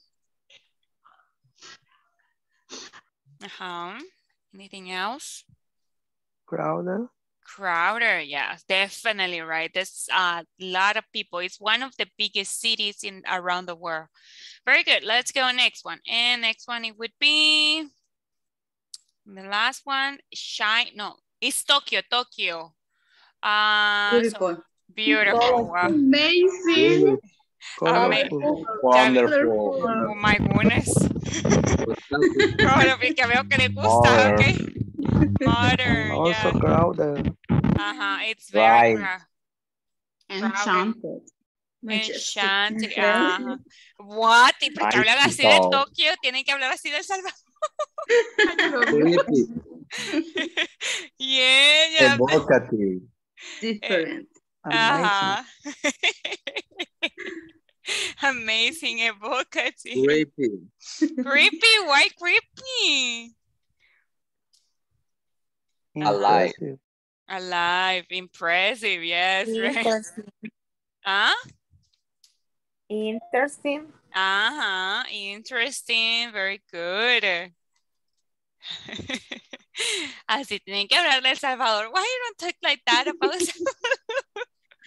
Anything else? Crowded. Crowder, yeah, definitely right. There's a lot of people. It's one of the biggest cities around the world. Very good. Let's go next one. And next one it would be the last one. No, it's Tokyo. Tokyo. Beautiful. So beautiful. Wow. Amazing. Colorful. Wonderful. Oh my goodness. Que veo que le gusta, okay. Modern. Also Yeah. crowded. It's very Right. Enchanted. Enchanted. What? ¿Y por qué hablan así de Tokio? Tienen que hablar así de El Salvador. Yeah. Evocative. Different. Amazing. Amazing, evocative. Creepy. Creepy? Why creepy? Alive. Alive, impressive, yes. Interesting. Interesting. Interesting, very good. Así tienen que hablar de El Salvador. Why you don't talk like that about El Salvador?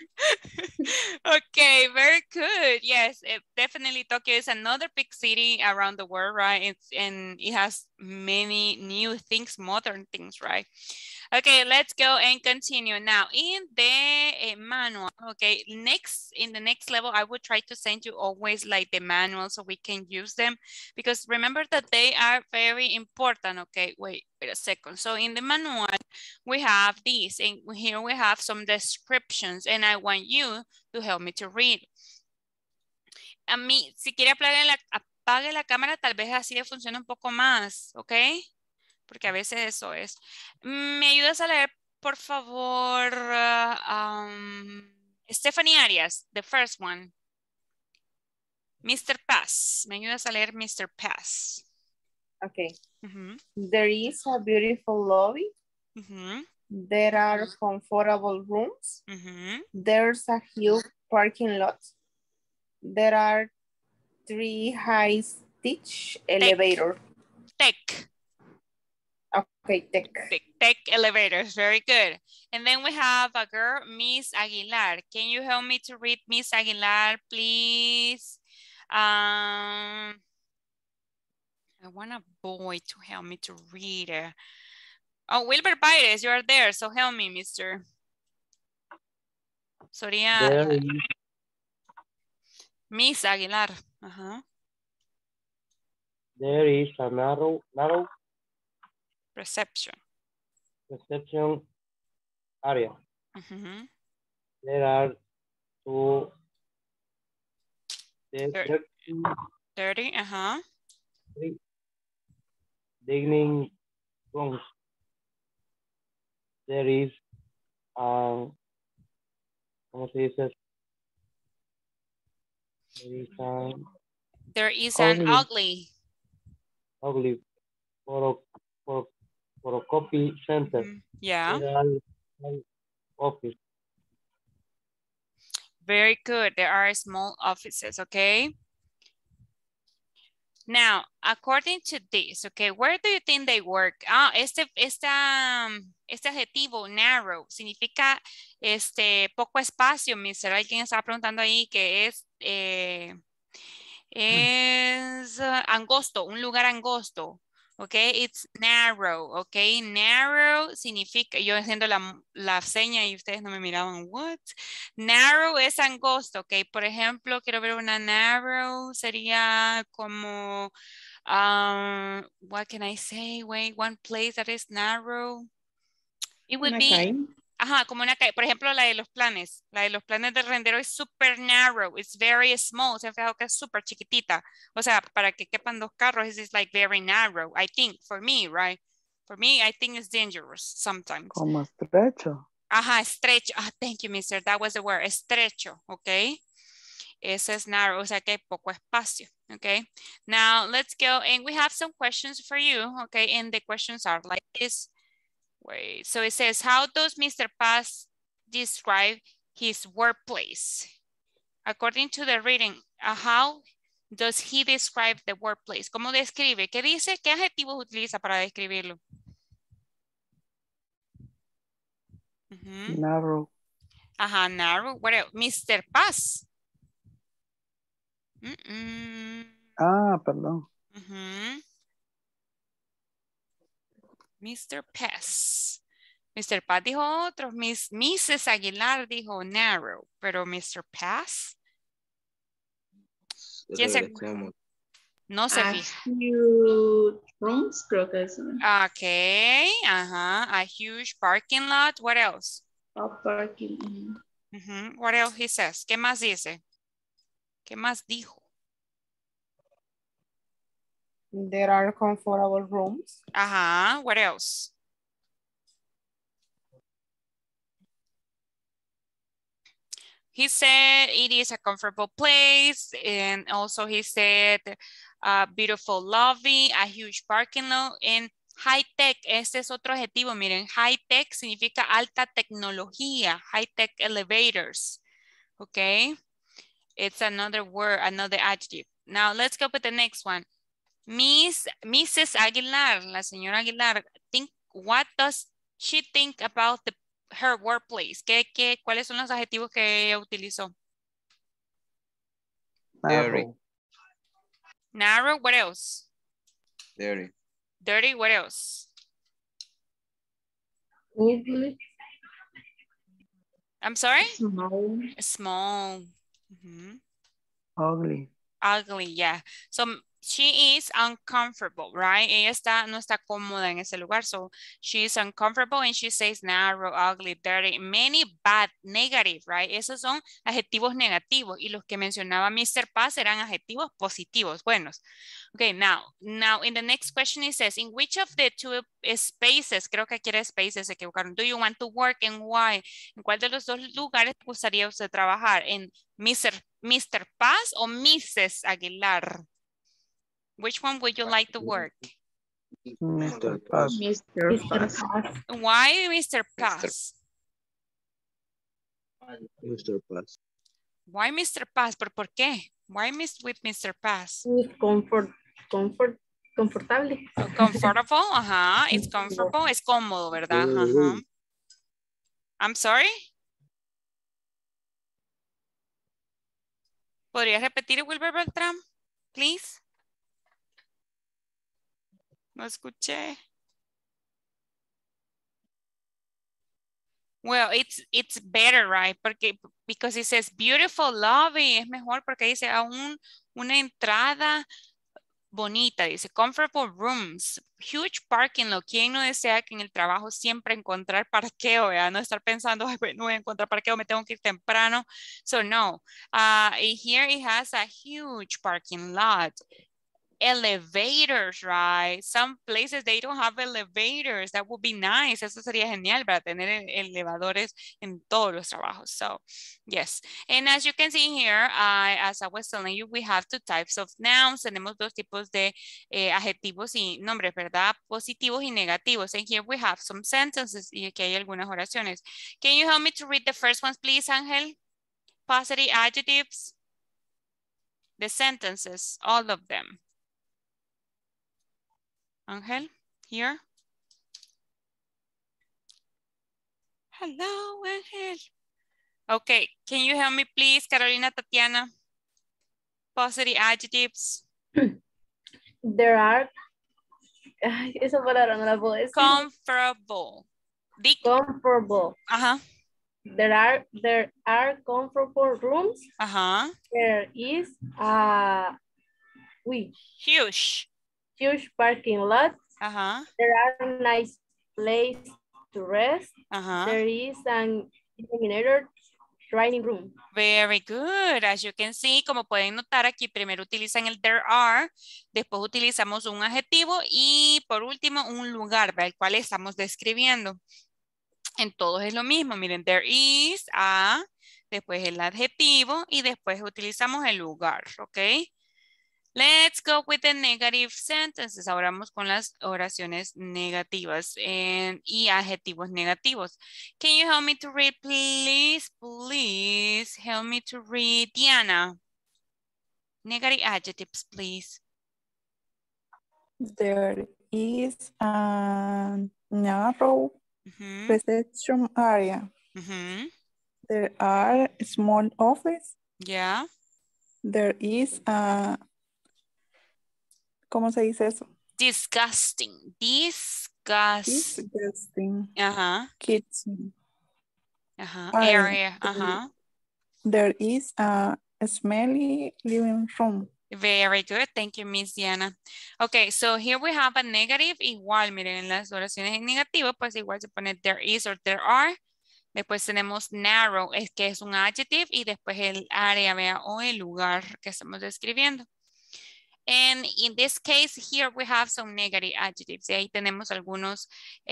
Okay, very good. Yes, definitely Tokyo is another big city around the world, right? And it has many new things, modern things, right? Okay, let's go and continue. Now, in the manual, okay, in the next level, I would try to send you always like the manual so we can use them because remember that they are very important, okay? Wait a second. So in the manual, we have these, and here we have some descriptions, and I want you to help me to read. A mí, si quiere apague la cámara, tal vez así funciona un poco más, ¿ok? Porque a veces eso es. ¿Me ayudas a leer, por favor, Stephanie Arias, the first one? Mr. Pass. ¿Me ayudas a leer Mr. Pass? Okay. There is a beautiful lobby. There are comfortable rooms. There's a huge parking lot. There are 3 high-stage elevators. Tech. Okay, tech elevators, very good. And then we have a girl, Miss Aguilar. Can you help me to read Miss Aguilar, please? I want a boy to help me to read. Oh, Wilber Baires, you are there, so help me, Mr. Soria. Miss Aguilar. There is a narrow reception area. There are 2 dirty, dining rooms. There is ¿cómo se dice? There is an ugly photocopy center. Yeah. Office. Very good. There are small offices, okay? Now, according to this, okay, where do you think they work? Este adjetivo narrow significa poco espacio, mister. Alguien estaba preguntando ahí que es angosto, un lugar angosto. Okay, it's narrow, okay, narrow significa, yo haciendo la seña y ustedes no me miraban, what? Narrow es angosto, okay, por ejemplo, quiero ver una narrow, sería como, what can I say, wait, one place that is narrow, it would Una be, calle. ajá, como una calle, por ejemplo, la de los planes del rendero es super narrow, it's very small, se han fijado que es súper chiquitita, o sea, para que quepan dos carros, it's like very narrow, I think, for me, right? For me, I think it's dangerous sometimes. Como estrecho. Ajá, estrecho, thank you, mister, that was the word, estrecho, okay? Ese es narrow, o sea que hay poco espacio, okay? Now, let's go, and we have some questions for you, okay? And the questions are like this. Wait, so it says, how does Mr. Paz describe his workplace? According to the reading, how does he describe the workplace? ¿Cómo describe? ¿Qué dice? ¿Qué adjetivos utiliza para describirlo? Narrow. Ajá, narrow. What else? Mr. Paz. Perdón. Mr. Paz. Mr. Paz dijo otro. Mrs. Aguilar dijo narrow. Pero Mr. Paz. ¿Quién se... No se fija. Huge rooms, creo que es. Okay, ajá. A huge parking lot. What else? A parking. What else he says? ¿Qué más dice? ¿Qué más dijo? There are comfortable rooms. Ajá. What else? He said it is a comfortable place, and also he said a beautiful lobby, a huge parking lot, and high tech. Este es otro adjetivo, miren. High tech significa alta tecnología, high tech elevators. Okay, it's another word, another adjective. Now let's go with the next one. Mrs. Aguilar, la señora Aguilar, what does she think about her workplace? ¿Cuáles son los adjetivos que ella utilizó? Dirty. Narrow, what else? Dirty. Dirty, what else? Ugly. I'm sorry? Small. Small. Ugly. Ugly, yeah. So she is uncomfortable, right? Ella no está cómoda en ese lugar. So she is uncomfortable and she says narrow, ugly, dirty, many, bad, negative, right? Esos son adjetivos negativos. Y los que mencionaba Mr. Paz eran adjetivos positivos, buenos. Okay, now in the next question it says, in which of the two spaces, creo que quiere spaces, se equivocaron, do you want to work and why? ¿En cuál de los dos lugares gustaría usted trabajar? ¿En Mr. Paz o Mrs. Aguilar? Which one would you like to work? Mr. Paz. Mr. Paz. Why Mr. Paz? Mr. Paz. Why Mr. Paz? ¿Por qué? Why with Mr. Paz? Confortable. Comfortable, ajá. It's comfortable. Es cómodo, ¿verdad? Ajá. I'm sorry. ¿Podría repetir, Wilber Beltrán? Please. No escuché. Well, it's better, right? Because it says beautiful lobby. Es mejor porque dice aún una entrada bonita. Dice comfortable rooms. Huge parking lot. ¿Quién no desea que en el trabajo siempre encontrar parqueo? ¿Verdad? No estar pensando, no voy a encontrar parqueo, me tengo que ir temprano. So no. Here it has a huge parking lot. Elevators, right? Some places they don't have elevators. That would be nice. Eso sería genial para tener elevadores en todos los trabajos. So, yes. And as you can see here, as I was telling you, we have two types of nouns. Tenemos dos tipos de adjetivos y nombres, ¿verdad? Positivos y negativos. And here we have some sentences y aquí hay algunas oraciones. Can you help me to read the first ones, please, Ángel? Positive adjectives. The sentences, all of them. Ángel, here. Hello, Ángel. Okay, can you help me please, Carolina, Tatiana? Positive adjectives. There are, ay, esa palabra no la puedo decir. Comfortable. Comfortable. Ajá. There are comfortable rooms. Ajá. There is a huge parking lot. Ajá. There are nice place to rest. Ajá. There is an illuminated dining room. Very good. As you can see, como pueden notar aquí, primero utilizan el there are, después utilizamos un adjetivo y por último un lugar, ¿verdad? El cual estamos describiendo. En todos es lo mismo. Miren, there is a, después el adjetivo y después utilizamos el lugar, ¿ok? Let's go with the negative sentences. Ahora vamos con las oraciones negativas y adjetivos negativos. Can you help me to read, please? Please help me to read, Diana. Negative adjectives, please. There is a narrow reception area. There are small office. Yeah. There is a, ¿cómo se dice eso? Disgusting. Disgusting. Ajá. Kitchen. Ajá. Area. Ajá. There is a smelly living room. Very good. Thank you, Miss Diana. Okay, so here we have a negative. Igual, miren, en las oraciones en negativo, pues igual se pone there is or there are. Después tenemos narrow, es que es un adjective, y después el área, vea, o el lugar que estamos describiendo. And in this case, here we have some negative adjectives. Y ahí tenemos algunos,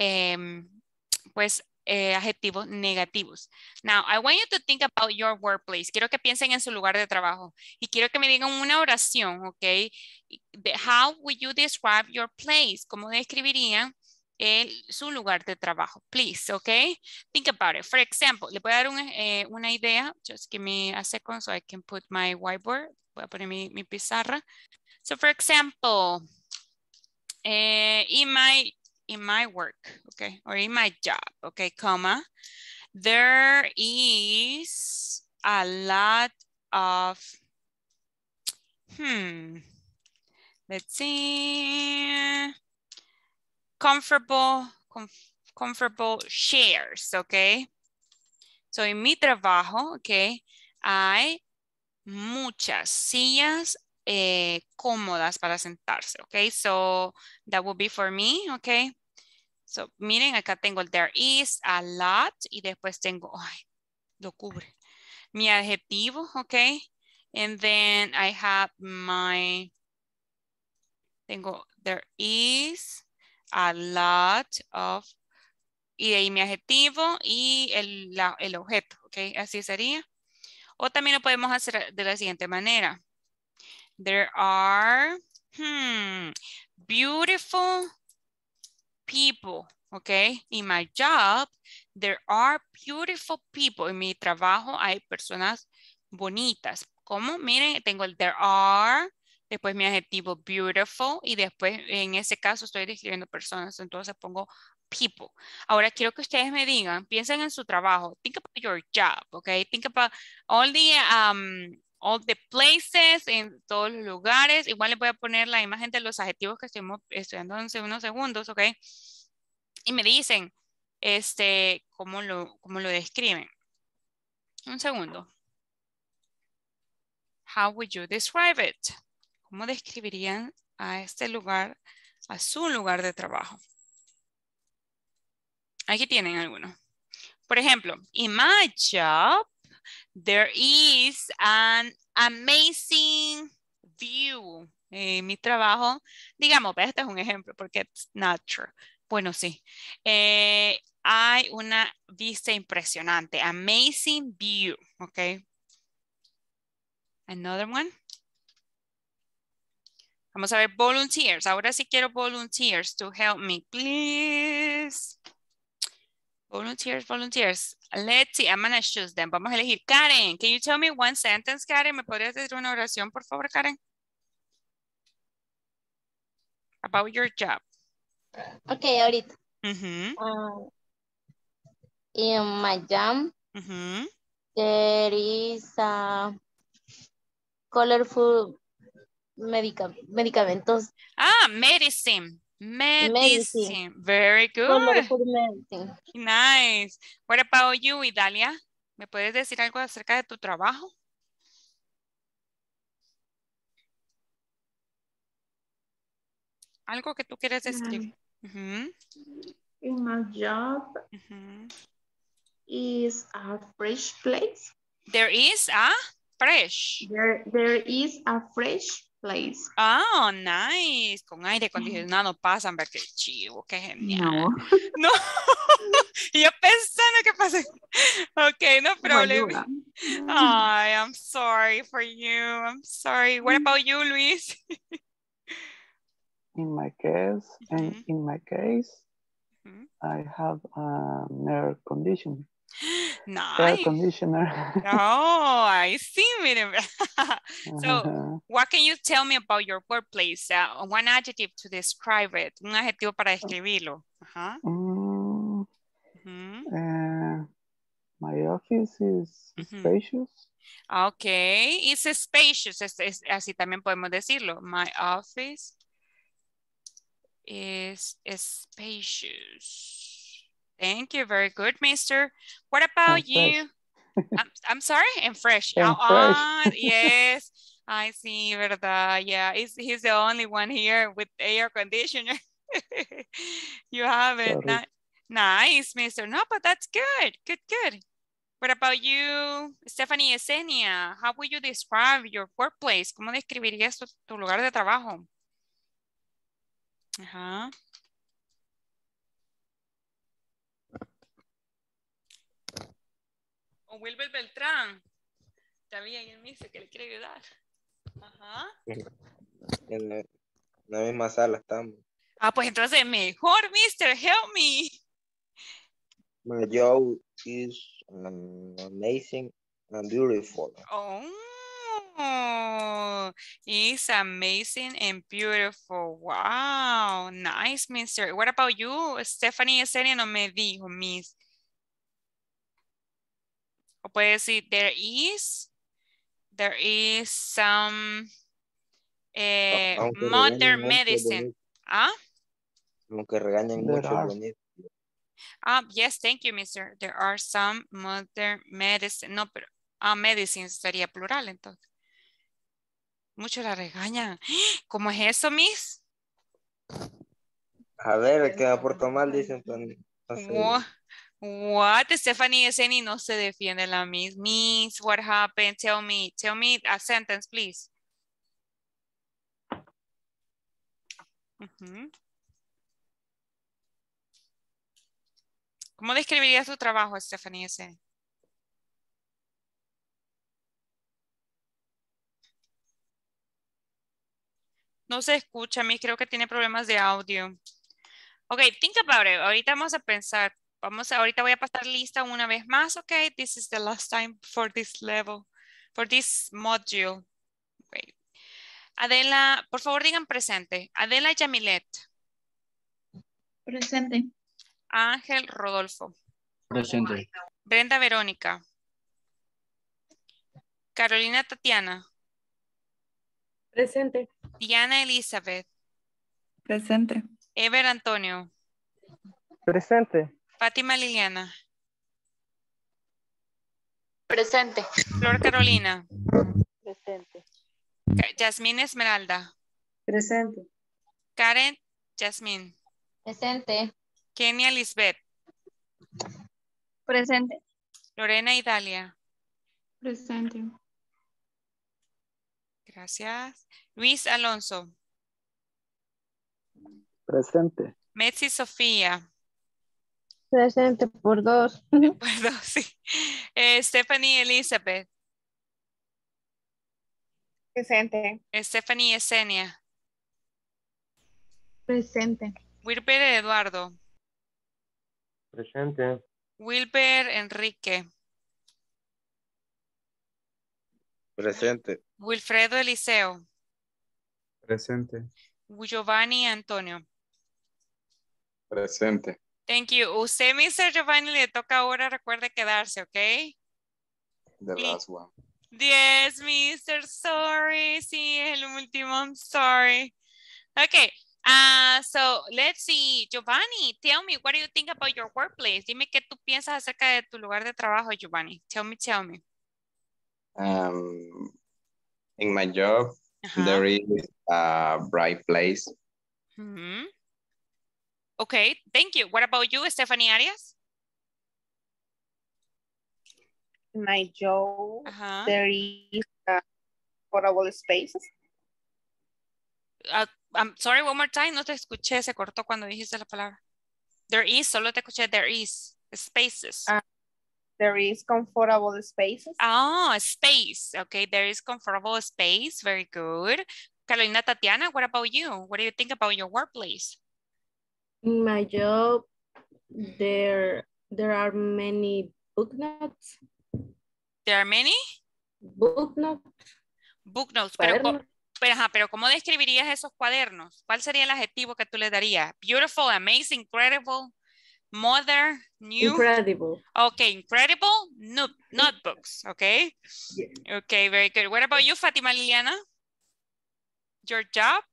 adjetivos negativos. Now, I want you to think about your workplace. Quiero que piensen en su lugar de trabajo. Y quiero que me digan una oración, ¿ok? How would you describe your place? ¿Cómo describirían su lugar de trabajo? Please, ¿ok? Think about it. For example, le voy a dar una idea. Just give me a second so I can put my whiteboard. Voy a poner mi pizarra. So, for example, in my work, okay, or in my job, okay, comma, there is a lot of, let's see, comfortable chairs, okay. So, en mi trabajo, okay, hay muchas sillas cómodas para sentarse, ok, so that would be for me, ok, so miren, acá tengo el there is a lot y después tengo, lo cubre, mi adjetivo, ok, and then I have tengo there is a lot of, y de ahí mi adjetivo y el objeto, ok, así sería, o también lo podemos hacer de la siguiente manera. There are beautiful people, okay? In my job, there are beautiful people. En mi trabajo hay personas bonitas. ¿Cómo? Miren, tengo el there are, después mi adjetivo beautiful y después en ese caso estoy describiendo personas, entonces pongo people. Ahora quiero que ustedes me digan, piensen en su trabajo. Think about your job, okay? Think about all the places, en todos los lugares. Igual les voy a poner la imagen de los adjetivos que estuvimos estudiando en unos segundos, ¿ok? Y me dicen, cómo lo describen. Un segundo. How would you describe it? ¿Cómo describirían a este lugar, a su lugar de trabajo? Aquí tienen algunos. Por ejemplo, in my job, there is an amazing view. En mi trabajo, digamos, este es un ejemplo porque it's not true. Bueno, sí. Hay una vista impresionante. Amazing view. Ok. Another one. Vamos a ver volunteers. Ahora sí quiero volunteers to help me, please. Volunteers. Let's see, I'm going to choose them. Vamos a elegir. Karen, can you tell me one sentence, Karen? ¿Me podrías decir una oración, por favor, Karen? About your job. Ok, ahorita. Ujú, In my jam, ujú. there is a colorful medicamentos. Medicine. Medicine. Medicine. Very good. Colorful medicine. Nice. What about you, Idalia? ¿Me puedes decir algo acerca de tu trabajo? Algo que tú quieres escribir. In my job is a fresh place. There is a fresh. There is a fresh place. Oh, nice. Con aire acondicionado pasan, ver qué chivo, qué genial. No. No. Y yo pensando que pasa. Okay, no problem. Ayuda. Ay, I'm sorry for you. I'm sorry. What about you, Luis? In my case, I have an air conditioner. Air Nice. conditioner. Oh, I see. Miren. So, what can you tell me about your workplace? One adjective to describe it. Un adjetivo para describirlo. Ajá. My office is spacious. Okay, it's spacious. Así también podemos decirlo. My office is spacious. Thank you. Very good, mister. What about you? I'm sorry? And fresh. And fresh. Yes. I see, verdad. Yeah, he's the only one here with air conditioner. You have it. Nice, mister. No, but that's good. Good. What about you, Stephanie Yesenia? How would you describe your workplace? ¿Cómo describirías tu lugar de trabajo? Ajá. O Wilber Beltrán. También él me dice que le quiere ayudar. Ajá. En la misma sala estamos. Pues entonces mejor, mister, help me. My job is amazing and beautiful. Oh, it's amazing and beautiful. Wow, nice, mister. What about you? Stephanie Yesenia no me dijo, miss. O puede decir, there is some modern medicine. Aunque regañan mucho es bonito. Yes, thank you, mister. There are some modern medicine. No, pero medicine sería plural, entonces. Mucho la regañan. ¿Cómo es eso, miss? A ver, el que me portó mal, dicen. What? Stephanie Yesenia no se defiende la miss. Miss, what happened? Tell me a sentence, please. ¿Cómo describirías tu trabajo, Stephanie Yesenia? No se escucha, miss. Creo que tiene problemas de audio. Ok, think about it. Ahorita vamos a pensar. Ahorita voy a pasar lista una vez más. Ok, this is the last time for this level, for this module. Okay. Adela, por favor digan presente. Adela Yamilet. Presente. Ángel Rodolfo. Presente. Brenda Verónica. Carolina Tatiana. Presente. Diana Elizabeth. Presente. Ever Antonio. Presente. Fátima Liliana. Presente. Flor Carolina. Presente. Yasmín Esmeralda. Presente. Karen Yasmín. Presente. Kenia Lisbeth. Presente. Lorena Idalia. Presente. Gracias. Luis Alonso. Presente. Metzi Sofía. Presente por 2. Por 2, sí. Stephanie Elizabeth. Presente. Stephanie Yesenia. Presente. Wilber Eduardo. Presente. Wilber Enrique. Presente. Wilfredo Eliseo. Presente. Giovanni Antonio. Presente. Thank you. Usted, Mr. Giovanni, le toca ahora, recuerde quedarse, ¿ok? The last one. Yes, Mr. Sorry. Sí, es el último. I'm sorry. Okay. So let's see. Giovanni, tell me, what do you think about your workplace? Dime qué tú piensas acerca de tu lugar de trabajo, Giovanni. Tell me. In my job, there is a bright place. Mm-hmm. Okay, thank you. What about you, Stephanie Arias? In my job, there is portable spaces. I'm sorry, one more time. No te escuché, se cortó cuando dijiste la palabra. There is, solo te escuché, there is spaces. There is comfortable spaces. Oh, space. Okay, there is comfortable space. Very good. Carolina Tatiana, what about you? What do you think about your workplace? In my job, there are many book notes. There are many? Book notes. Book notes. Pero ¿cómo describirías esos cuadernos? ¿Cuál sería el adjetivo que tú le darías? Beautiful, amazing, incredible, mother, new. Incredible. Okay, incredible notebooks. Okay. Yeah. Okay, very good. What about you, Fatima Liliana? Your job?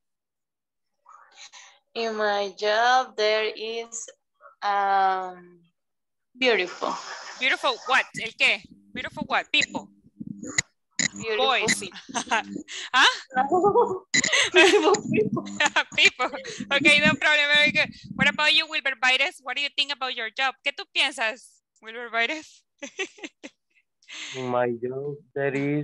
In my job, there is beautiful. Beautiful what? ¿El qué? Beautiful what? People. Beautiful boys. People. Huh? Beautiful people. People. Okay, no problem. Very good. What about you, Wilber Baires? What do you think about your job? ¿Qué tú piensas, Wilber Baires? In my job, there is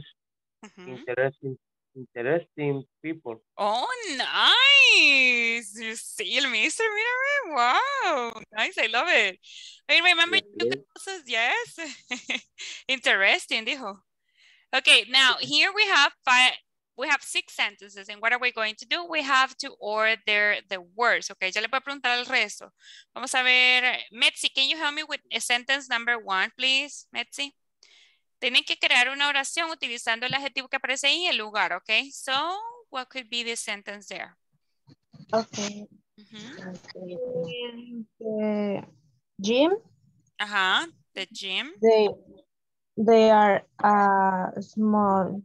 interesting people. Oh, nice. You see, el mister, mira, wow. Nice, I love it. I remember you guys, yes. Interesting, dijo. Okay, now here we have 6 sentences, and what are we going to do? We have to order the words. Okay, ya le voy a preguntar el resto. Vamos a ver, Metzi, can you help me with sentence number 1, please, Metzi? Tienen que crear una oración utilizando el adjetivo que aparece ahí en el lugar, okay? So, what could be the sentence there? Okay. The gym. The gym. They are small.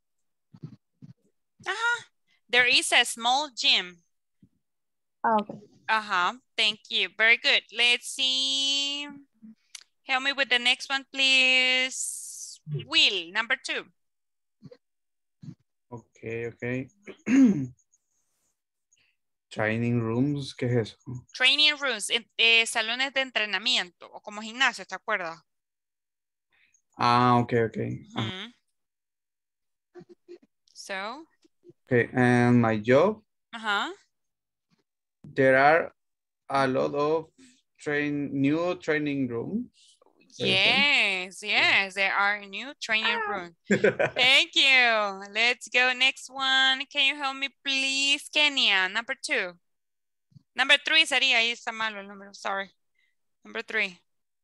There is a small gym. Okay. Thank you. Very good. Let's see. Help me with the next one, please. Will, number 2. Okay. Training rooms, ¿qué es eso? Training rooms, salones de entrenamiento o como gimnasio, ¿te acuerdas? Okay. So. Okay, and my job. There are a lot of new training rooms. Yes, there are new training rooms. Thank you. Let's go next one. Can you help me, please, Kenya? Number 2. Number 3 sería, ahí está malo el número, sorry. Number 3.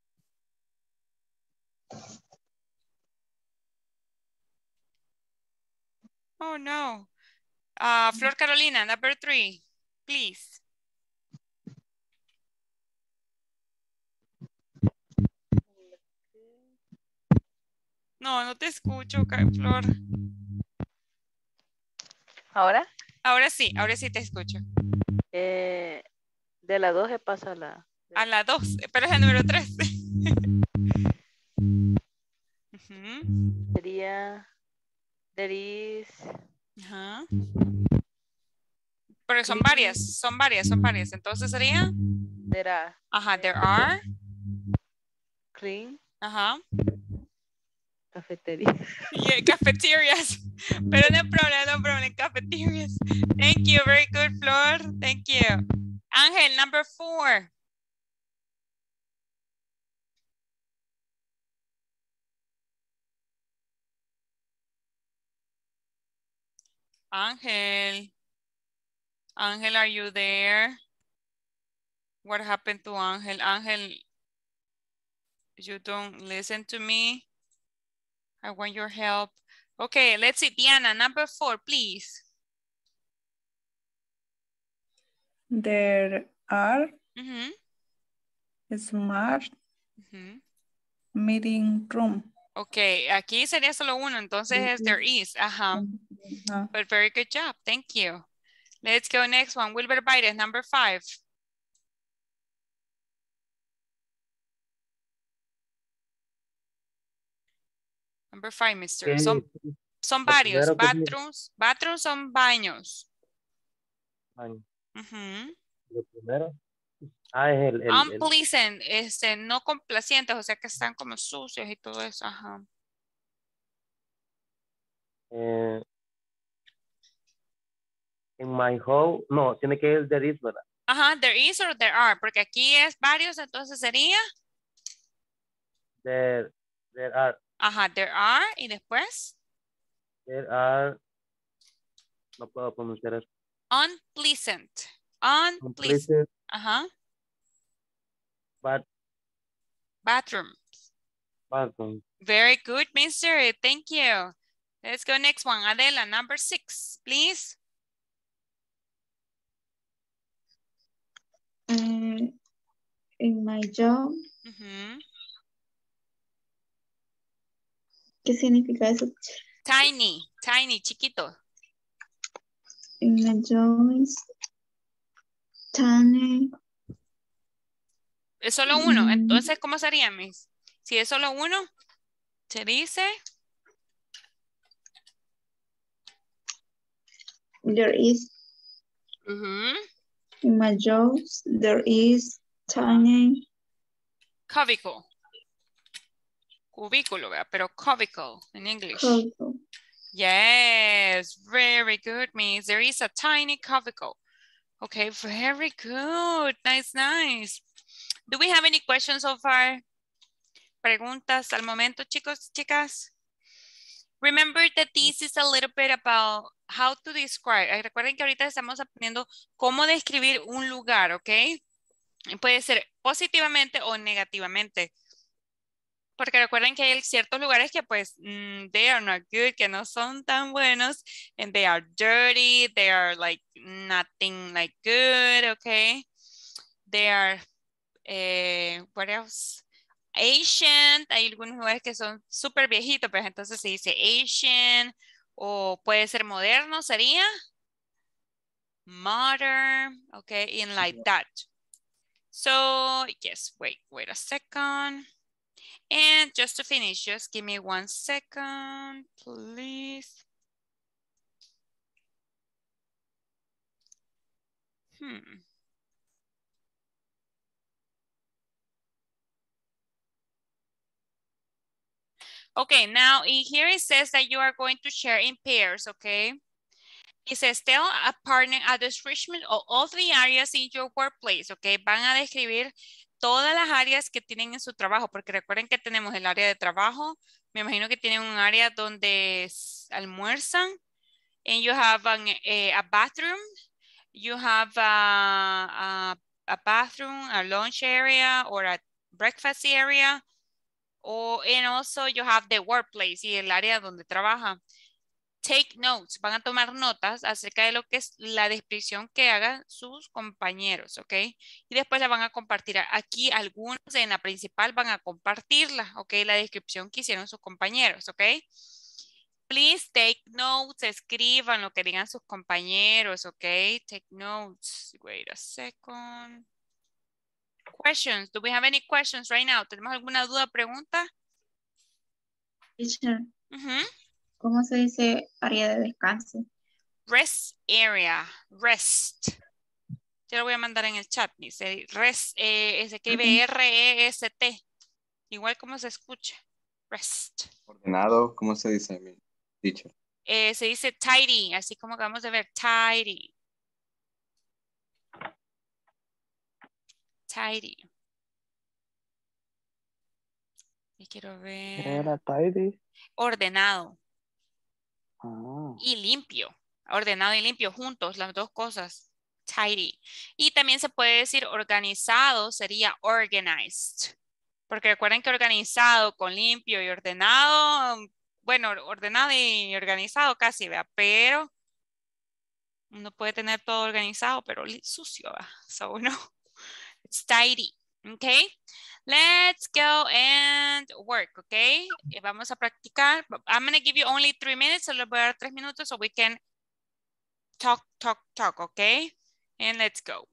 Oh, no. Flor Carolina, number 3, please. No te escucho, Flor. ¿Ahora? Ahora sí te escucho. De la 2 se pasa a la... A la 2, pero es el número 3. Sería... There is... Pero son varias. Entonces sería... There are. There are. Clean. Cafeterías. Yeah, cafeterias. Pero no problem, cafeterias. Thank you, very good, Flor. Thank you. Ángel, number 4. Ángel, are you there? What happened to Ángel? Ángel, you don't listen to me. I want your help. Okay, let's see. Diana, number 4, please. There are Smart Ujú. meeting room. Ok, aquí sería solo uno, entonces es there is. Ajá. But very good job. Thank you. Let's go next one. Wilber Baires, number 5. Number 5, mister. Son Lo varios. primero que dice, Bathrooms. Bathrooms son baños. ay, Ujú. lo primero. Ah, es el Unpleasant, no complacientes, o sea que están como sucios y todo eso. Ajá. eh, in my home. No, tiene que ir there is, ¿verdad? Ajá, there is or there are, porque aquí es varios, entonces sería. There are. Ajá, there are y después. There are. No puedo pronunciar eso. Unpleasant. Unpleasant. Unpleasant. Ajá. But Bathroom. bathroom. Very good, mister. Thank you. Let's go next one. Adela, number 6, please. In my job. ¿Qué significa eso? Tiny, tiny, chiquito. In my job is tiny. Es solo uno. Entonces, ¿cómo sería, mis? Si es solo uno, se dice. There is. In my job, there is tiny. Cubicle. Cubículo, ¿verdad? Pero cubicle in English. Cubicle. Yes, very good, miss. There is a tiny cubicle. Okay, very good. Nice, nice. Do we have any questions so far? Preguntas al momento, chicos, chicas? Remember that this is a little bit about how to describe. Recuerden que ahorita estamos aprendiendo cómo describir un lugar, ¿ok? Puede ser positivamente o negativamente. Porque recuerden que hay ciertos lugares que pues they are not good, que no son tan buenos, and they are dirty, they are like nothing like good, okay? They are, what else? Ancient, hay algunos lugares que son súper viejitos, pues entonces se dice ancient, o puede ser moderno, sería modern, okay, and like that. So, yes, wait a second. And just to finish, just give me 1 second, please. Okay, now in here it says that you are going to share in pairs, okay? It says tell a partner a description of all the areas in your workplace, okay? Van a describir todas las áreas que tienen en su trabajo, porque recuerden que tenemos el área de trabajo. Me imagino que tienen un área donde almuerzan. And you have a bathroom. You have a bathroom, a lunch area, or a breakfast area. And also you have the workplace y el área donde trabaja. Take notes, van a tomar notas acerca de lo que es la descripción que hagan sus compañeros, ¿ok? Y después la van a compartir. Aquí algunos en la principal van a compartirla, ¿ok? La descripción que hicieron sus compañeros, ¿ok? Please take notes, escriban lo que digan sus compañeros, ¿ok? Take notes. Wait a second. Questions. Do we have any questions right now? ¿Tenemos alguna duda, pregunta? Teacher. ¿Cómo se dice área de descanso? Rest area. Rest. Yo lo voy a mandar en el chat. Dice rest. Se escribe R-E-S-T. Igual como se escucha. Rest. Ordenado, ¿cómo se dice, teacher? Se dice tidy. Así como acabamos de ver. Tidy. Tidy. Y quiero ver. Era tidy. Ordenado. Ah. Y limpio. Ordenado y limpio juntos, las dos cosas. Tidy. Y también se puede decir organizado, sería organized. Porque recuerden que organizado con limpio y ordenado, bueno, ordenado y organizado casi, ¿verdad? Pero uno puede tener todo organizado, pero sucio, ¿verdad? So, no. It's tidy. Okay, let's go and work, okay? Vamos a practicar. I'm going to give you only 3 minutes. Solo voy a dar 3 minutos so we can talk, okay? And let's go.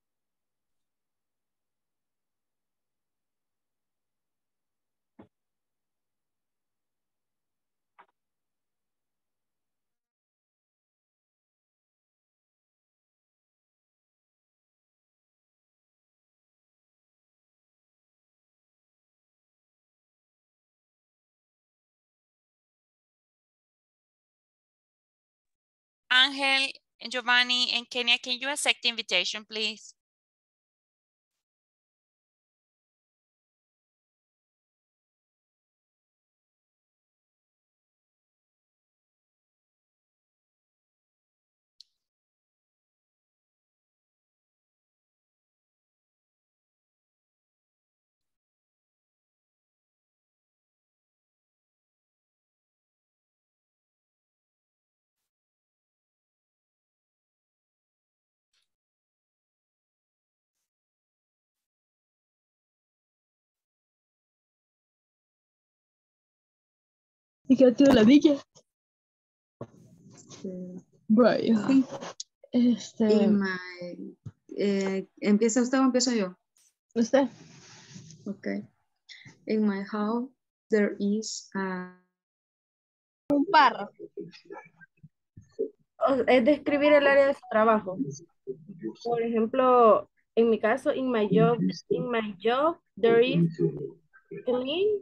Angel, Giovanni, and Kenya, can you accept the invitation, please? Fíjate la niña. Vaya. In my, ¿empieza usted o empiezo yo? Usted. Okay. In my house, there is a... Un párrafo. Es describir el área de su trabajo. Por ejemplo, en mi caso, in my job, there is clean.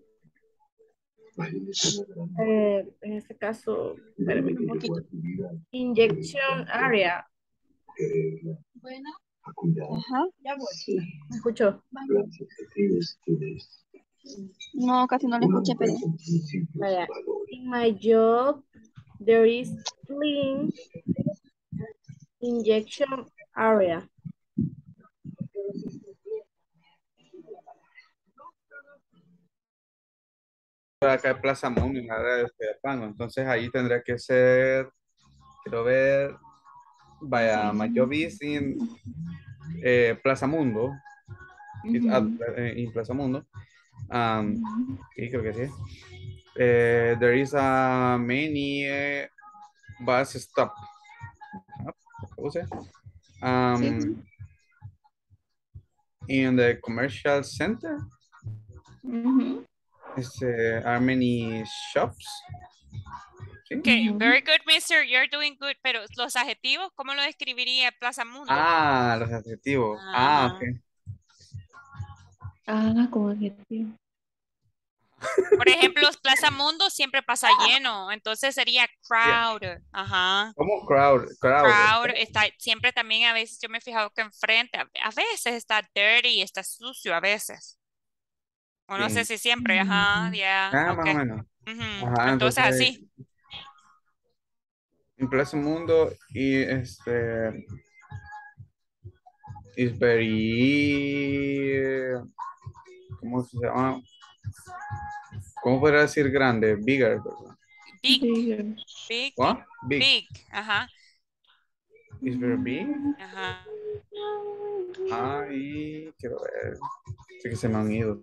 En este caso, espérame un poquito. Injection area. Bueno. Ajá. Ya voy. ¿Me escuchó? No, casi no lo escuché, pero. Vaya. In my job, there is clean injection area. Acá hay Plaza Mundo en la área de Pango, entonces ahí tendría que ser, quiero ver, vaya, my job is in Plaza Mundo, en Plaza Mundo, sí, creo que sí. There is a many bus stop. In the commercial center. Are many shops. ¿Sí? Okay, very good, mister. You're doing good. Pero los adjetivos, ¿cómo lo describiría Plaza Mundo? Ah, los adjetivos. Ah. Ok. Ah, como adjetivo. Por ejemplo, Plaza Mundo siempre pasa lleno, entonces sería crowd. Ajá. ¿Cómo crowd? Crowd está siempre también, a veces yo me he fijado que enfrente, a veces está dirty, está sucio a veces. O no sé si siempre, ajá, ya, Más o ok. menos. Ujú, Ajá, entonces así. En Plaza Mundo y is very, ¿cómo se llama? ¿Cómo podría decir grande? Bigger, ¿verdad? Big. What? Big, ajá. Is very big. Ajá. Ay, quiero ver. Sé que se me han ido.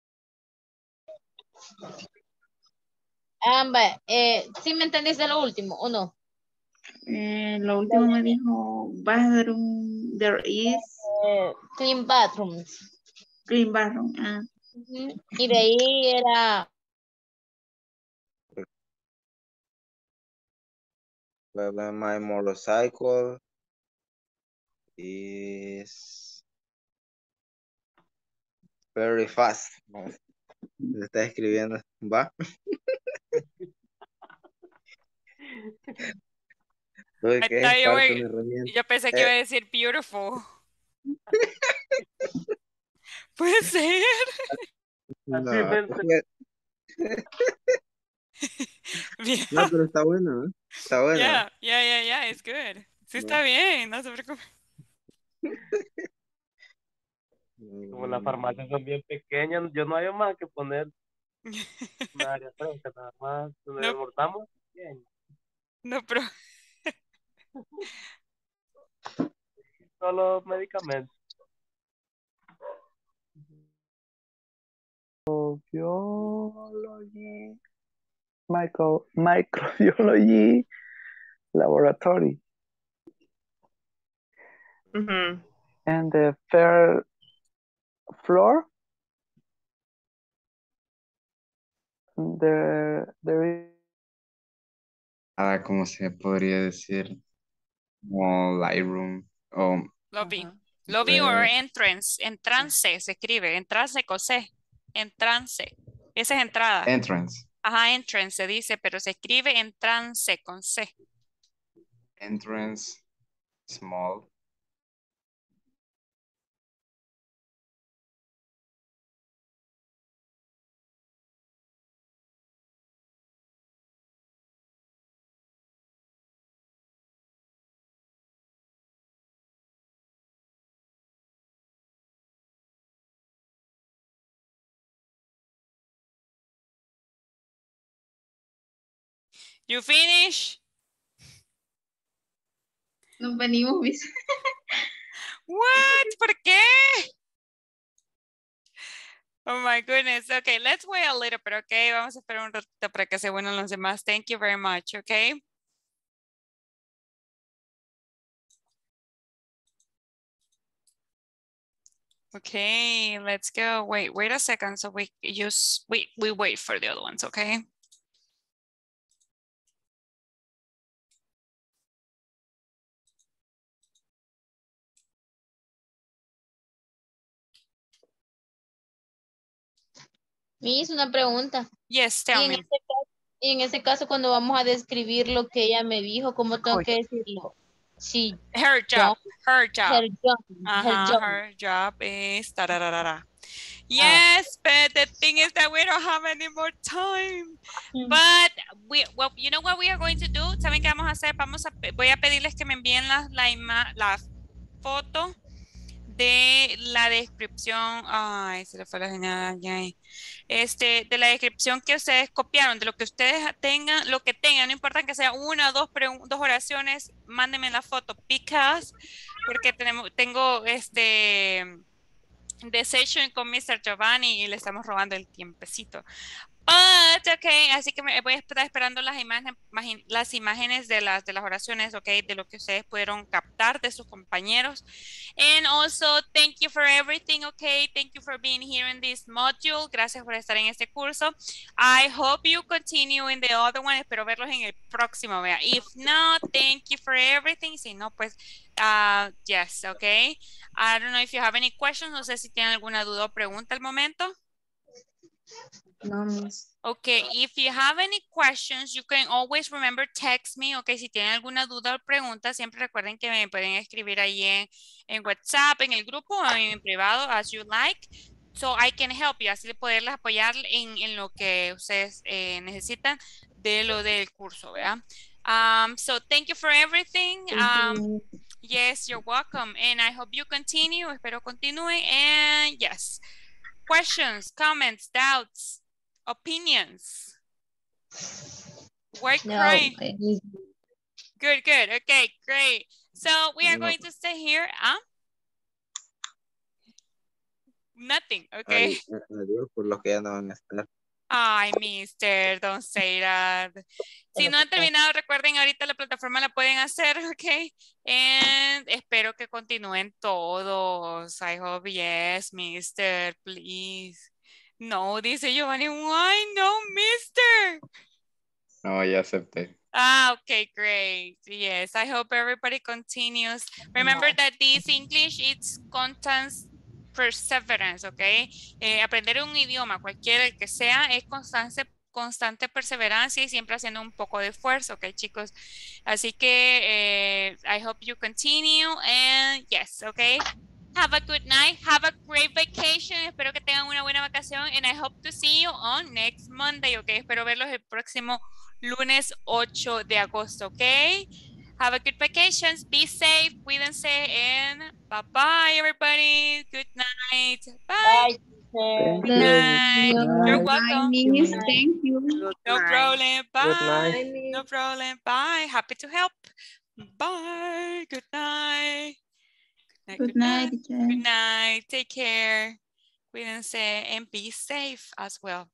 ¿Sí me entendiste lo último o no? Lo último me dijo bathroom, there is clean bathrooms. Clean bathroom. Y de ahí era my motorcycle is very fast. Se está escribiendo. ¿Va? Yo pensé que iba a decir beautiful. Puede ser. No, no, pero está bueno, ¿eh? Está bueno. Yeah, it's good. Sí, está bien, no se preocupe. Como las farmacias son bien pequeñas, yo no hay más que poner una área fresca, nada más donde desbordamos. No, pero solo medicamentos. Microbiology, microbiology laboratory. And the third floor, there is ¿Cómo se podría decir? Como lightroom. Lobby. Lobby or entrance. Entrance se escribe. Entrance con C. Entrance. Esa es entrada. Entrance. Ajá, entrance se dice, pero se escribe entrance con C. Entrance. Small. You finish? Nos venimos, mis. What? ¿Por qué? Oh my goodness. Okay, let's wait a little bit, okay? Vamos a esperar un ratito para que se unan los demás. Thank you very much, okay? Okay, let's go. Wait a second. So we wait for the other ones, okay? Me hizo una pregunta. Yes, tell me. Y en ese caso, cuando vamos a describir lo que ella me dijo, ¿cómo tengo que decirlo? Sí. Her job. Her job. Her job is tararara. Yes, but the thing is that we don't have any more time. But you know what we are going to do? ¿Saben qué vamos a hacer? Voy a pedirles que me envíen la foto de la descripción. Ay, se le fue la señal. De la descripción que ustedes copiaron, de lo que ustedes tengan, lo que tengan, no importa que sea una o dos oraciones, mándenme la foto, porque tengo the session con Mr. Giovanni y le estamos robando el tiempecito. But, okay, así que voy a estar esperando las imágenes de las oraciones, okay, de lo que ustedes pudieron captar de sus compañeros. And also, thank you for everything, okay? Thank you for being here in this module. Gracias por estar en este curso. I hope you continue in the other one. Espero verlos en el próximo, vea. If not, thank you for everything. Si no, pues, yes, okay? I don't know if you have any questions. No sé si tienen alguna duda o pregunta al momento. No, miss. Okay, if you have any questions, you can always remember text me. Okay, si tienen alguna duda o pregunta, siempre recuerden que me pueden escribir ahí en WhatsApp, en el grupo o en privado, as you like. So I can help you, así de poderles apoyar en lo que ustedes necesitan de lo del curso, ¿verdad? So thank you for everything. Yes, you're welcome. And I hope you continue. Espero continúen. And yes, questions, comments, doubts, opinions. Why crying? Good. Okay, great. So we are going to stay here. Nothing, okay. Por lo que ya no van a estar. Ay, mister, don't say that. Si no han terminado, recuerden, ahorita la plataforma la pueden hacer, ok. And espero que continúen todos. I hope yes, mister, please. No, dice Giovanni, why no, mister? No, ya acepté. Okay, great. Yes, I hope everybody continues. Remember that this English, it's constants perseverance, okay? Aprender un idioma, cualquiera que sea, es constante perseverancia y siempre haciendo un poco de esfuerzo, okay, chicos? Así que I hope you continue and yes, okay? Have a good night. Have a great vacation. Espero que tengan una buena vacación and I hope to see you on next Monday, okay? Espero verlos el próximo lunes 8 de agosto, okay? Have a good vacations. Be safe. Cuídense and bye-bye, everybody. Good night. Bye. Good night. You're welcome. Thank you. No problem. Bye. night. No problem. Bye. Happy to help. Bye. Good night. Good night. Good night. Take care. Cuídense and be safe as well.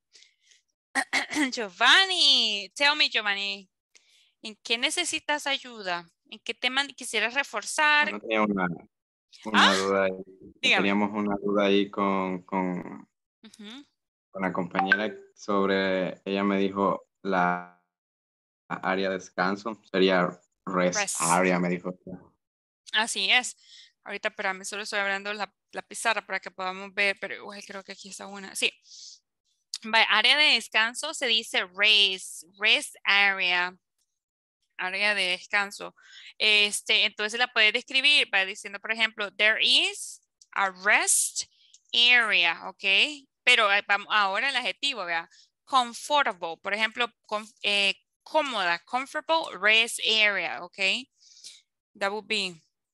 Giovanni, tell me, Giovanni, ¿en qué necesitas ayuda? ¿En qué tema quisieras reforzar? Bueno, tenía una Ah, duda ahí. dígame. Teníamos una duda ahí con Ujú. la compañera sobre, ella me dijo la área de descanso, sería rest Rest. area, me dijo. Así es. Ahorita, espérame, solo estoy abriendo la pizarra para que podamos ver, pero uy, creo que aquí está una. Sí. Área de descanso se dice rest area. Área de descanso. Entonces la puedes describir, va diciendo, por ejemplo, there is a rest area, ¿ok? Pero vamos ahora el adjetivo, vea. Comfortable, por ejemplo, cómoda, comfortable rest area, ¿ok? That would be.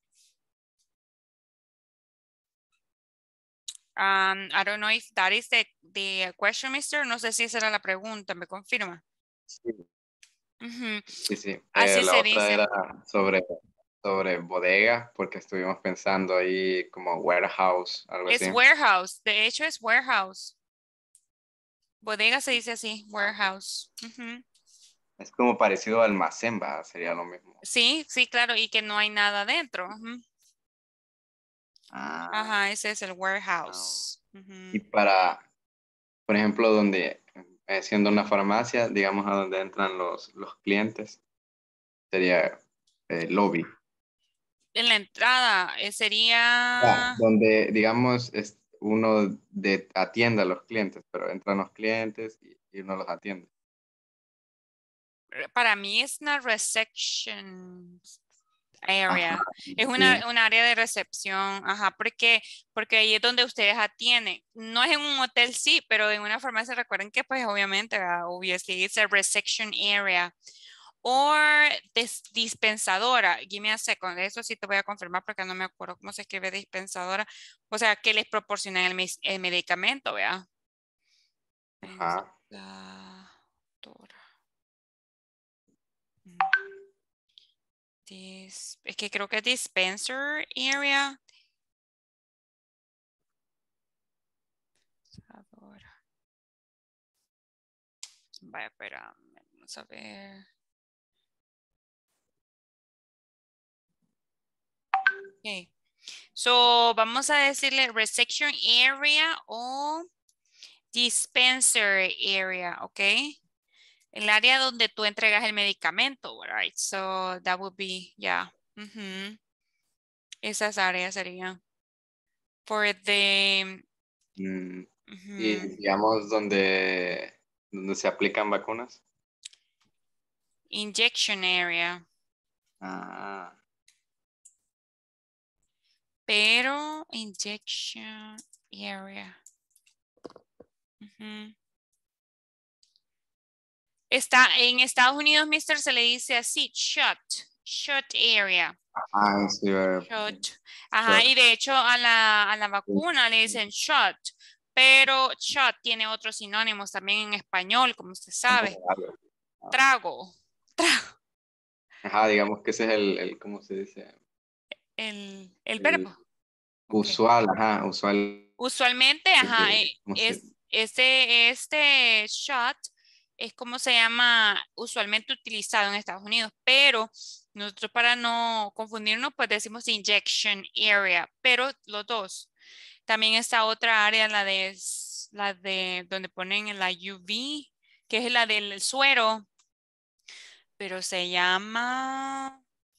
I don't know if that is the question, mister. No sé si esa era la pregunta, ¿me confirma? Sí, Ujú. sí. Así La se otra dice. era sobre bodega, porque estuvimos pensando ahí como warehouse, algo Es así. warehouse, de hecho es warehouse. Bodega se dice así, warehouse. Ujú. Es como parecido a almacén, ¿va? Sería lo mismo. Sí, claro, y que no hay nada dentro. Ujú. Ah, Ajá, ese es el warehouse. Ujú. y para, por ejemplo, donde, siendo una farmacia, digamos a donde entran los clientes, sería lobby. En la entrada Ah, sería, donde, digamos, uno atiende a los clientes, pero entran los clientes y uno los atiende. para mí es una reception area. Ajá, Es sí. un área de recepción, ajá, porque ahí es donde ustedes atienden. No es en un hotel, sí, pero en una farmacia recuerden que pues obviamente, obviously, it's a reception area. Or dispensadora. Give me a second. Eso sí te voy a confirmar porque no me acuerdo cómo se escribe dispensadora. O sea, que les proporcionan el medicamento, ¿vea? Ajá. Dispensadora. Es que creo que es dispenser area. Dispensadora. Vaya, espérame. Vamos a ver. Ok. So, vamos a decirle reception area o dispenser area, ¿ok? El área donde tú entregas el medicamento, right? So, that would be, yeah. Esas áreas serían. For the... Y digamos donde se aplican vacunas. Injection area. Ah. Pero, injection area. Está en Estados Unidos, mister, se le dice así, shot area. Ah, sí. Shot. Ajá, y de hecho a la vacuna le dicen shot, pero shot tiene otros sinónimos también en español, como usted sabe. Trago. Ajá, digamos que ese es el ¿cómo se dice? El verbo. Usual, ajá, usual. Usualmente, ajá, ¿Cómo se dice? este shot es como se llama usualmente utilizado en Estados Unidos, pero nosotros para no confundirnos, pues decimos injection area, pero los dos. También está otra área, la de donde ponen la UV, que es la del suero, pero se llama,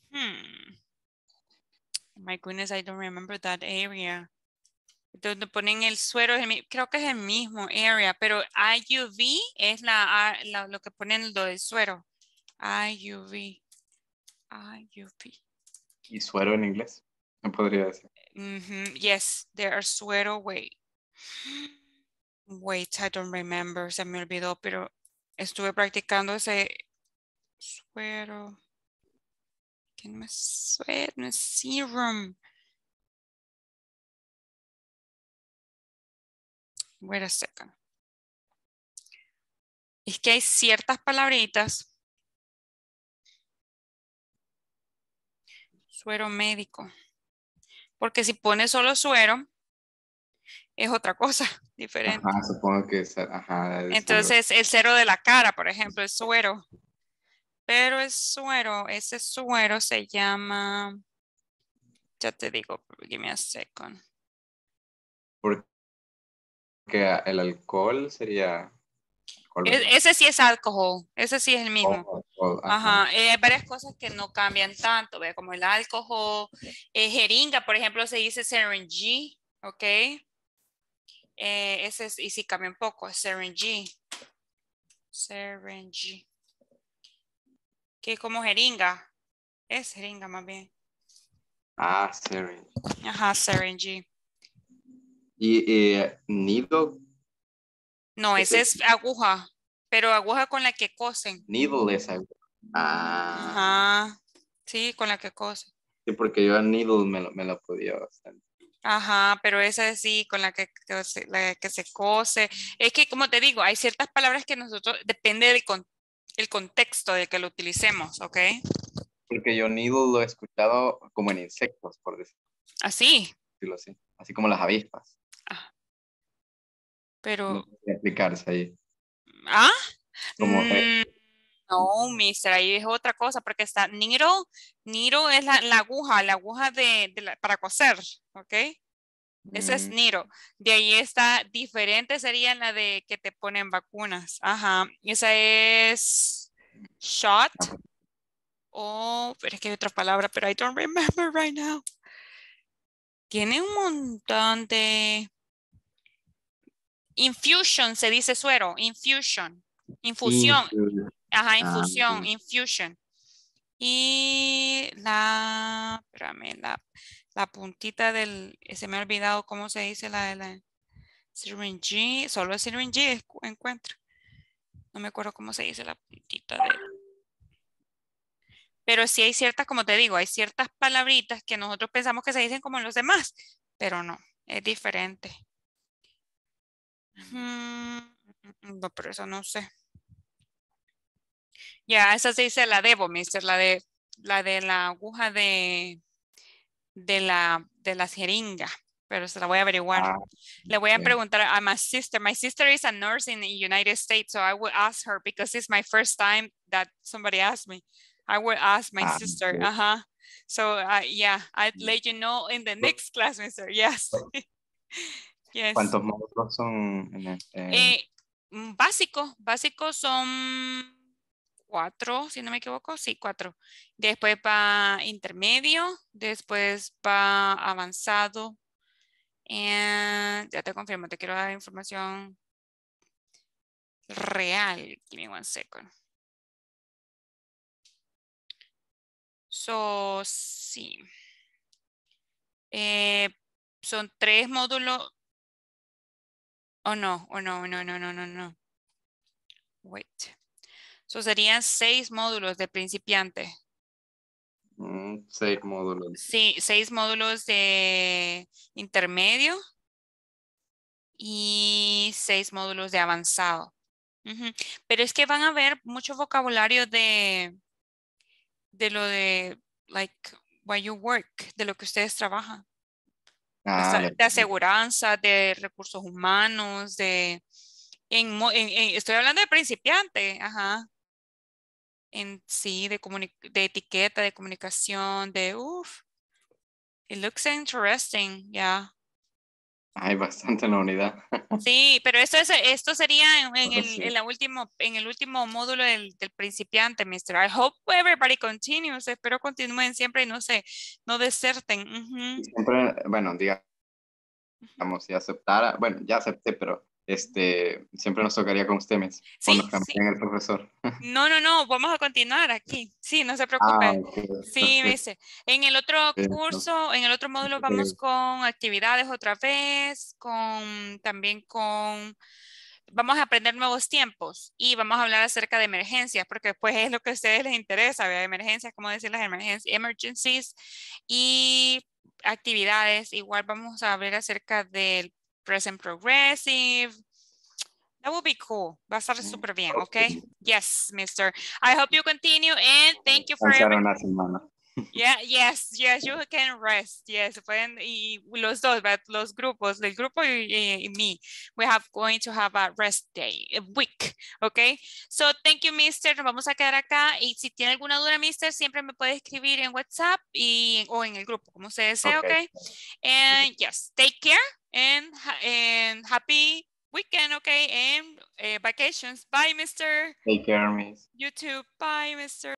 my goodness, I don't remember that area. Donde ponen el suero, creo que es el mismo area, pero IUV es lo que ponen lo del suero. IUV. ¿Y suero en inglés? No podría decir. Yes, there are suero, wait, I don't remember, se me olvidó, pero estuve practicando ese suero. ¿Qué no es suero? No es serum. Wait a second. Es que hay ciertas palabritas. Suero médico. Porque si pones solo suero, es otra cosa diferente. Ajá, supongo que es, ajá, es algo. Entonces, el cero de la cara, por ejemplo, el suero. Pero el suero, ese suero se llama, ya te digo, give me a second. Porque el alcohol sería alcohol, ¿verdad? Ese sí es alcohol, ese sí es el mismo. Alcohol, ajá. Ajá, hay varias cosas que no cambian tanto, ¿ve? Como el alcohol, jeringa, por ejemplo, se dice syringe, ¿ok? Ese es, y sí cambia un poco, syringe. Syringe. Que es como jeringa. Es jeringa más bien. Ah, syringe. Ajá, syringe. Y needle. No, ese es aguja, pero aguja con la que cosen. Needle es aguja. Ah. Ajá, sí, con la que cosen. Sí, porque yo a needle me lo podía bastante. Ajá, pero esa es sí, con la que se cose. Es que, como te digo, hay ciertas palabras que nosotros, depende del el contexto de que lo utilicemos, ¿ok? Porque yo needle lo he escuchado como en insectos, por decirlo Así. así. Así como las avispas. Pero. No puede aplicarse ahí. ¿Ah? Como, No, mister, ahí es otra cosa, porque está needle. Needle es la aguja para coser, ¿ok? Esa es needle. De ahí está diferente, sería la de que te ponen vacunas. Ajá. Esa es shot. Pero es que hay otra palabra, pero I don't remember right now. Tiene un montón de... Infusion, se dice suero. Infusion. Infusión. Ajá, infusión. Infusion. Y espérame, la puntita se me ha olvidado cómo se dice la de la syringe. Solo el syringe encuentro. No me acuerdo cómo se dice la puntita de... Pero sí hay ciertas, como te digo, hay ciertas palabritas que nosotros pensamos que se dicen como en los demás, pero no, es diferente. No, pero eso no sé. Ya, esa se dice la debo, mister, la de la aguja de la jeringa, pero se la voy a averiguar. Le voy a preguntar a my sister. My sister is a nurse in the United States, so I will ask her because it's my first time that somebody asked me. I will ask my sister. Okay. So yeah, I'll let you know in the next class, mister. Yes. Yes. ¿Cuántos módulos son Básicos son 4, si no me equivoco. Sí, 4. Después va intermedio, después va avanzado. Ya te confirmo, te quiero dar información real. Give me one second. So, sí. Son 3 módulos. No. Wait. So serían 6 módulos de principiante. 6 módulos. Sí, 6 módulos de intermedio y 6 módulos de avanzado. Pero es que van a ver mucho vocabulario de lo de, like, why you work, de lo que ustedes trabajan. De aseguranza, de recursos humanos, estoy hablando de principiante, ajá. En sí, de etiqueta, de comunicación, it looks interesting, yeah. Hay bastante en la unidad. Sí, pero esto sería en el último módulo del principiante, mister. I hope everybody continues. Espero continúen siempre y no deserten. Siempre, bueno, digamos, si aceptara, bueno, ya acepté, pero siempre nos tocaría con ustedes. Sí, nos cambiarían el profesor. No, vamos a continuar aquí. Sí, no se preocupe. Sí, dice. En el otro curso, en el otro módulo vamos con actividades otra vez, vamos a aprender nuevos tiempos y vamos a hablar acerca de emergencias, porque pues es lo que a ustedes les interesa, ¿verdad? Emergencias, cómo decir las emergencies y actividades. Igual vamos a hablar acerca del present progressive. That will be cool. Va a estar súper bien, okay? Yes, mister. I hope you continue and thank you for una semana. Yeah, yes, you can rest. Yes, pueden, y los dos, ¿verdad? Los grupos, el grupo y me, going to have a rest day, a week, okay? So, thank you, mister. Nos vamos a quedar acá y si tiene alguna duda, mister, siempre me puede escribir en WhatsApp o en el grupo, como usted desee, okay? And yes, take care and happy weekend, okay? And vacations. Bye, mister. Take care, miss. You too. Bye, mister.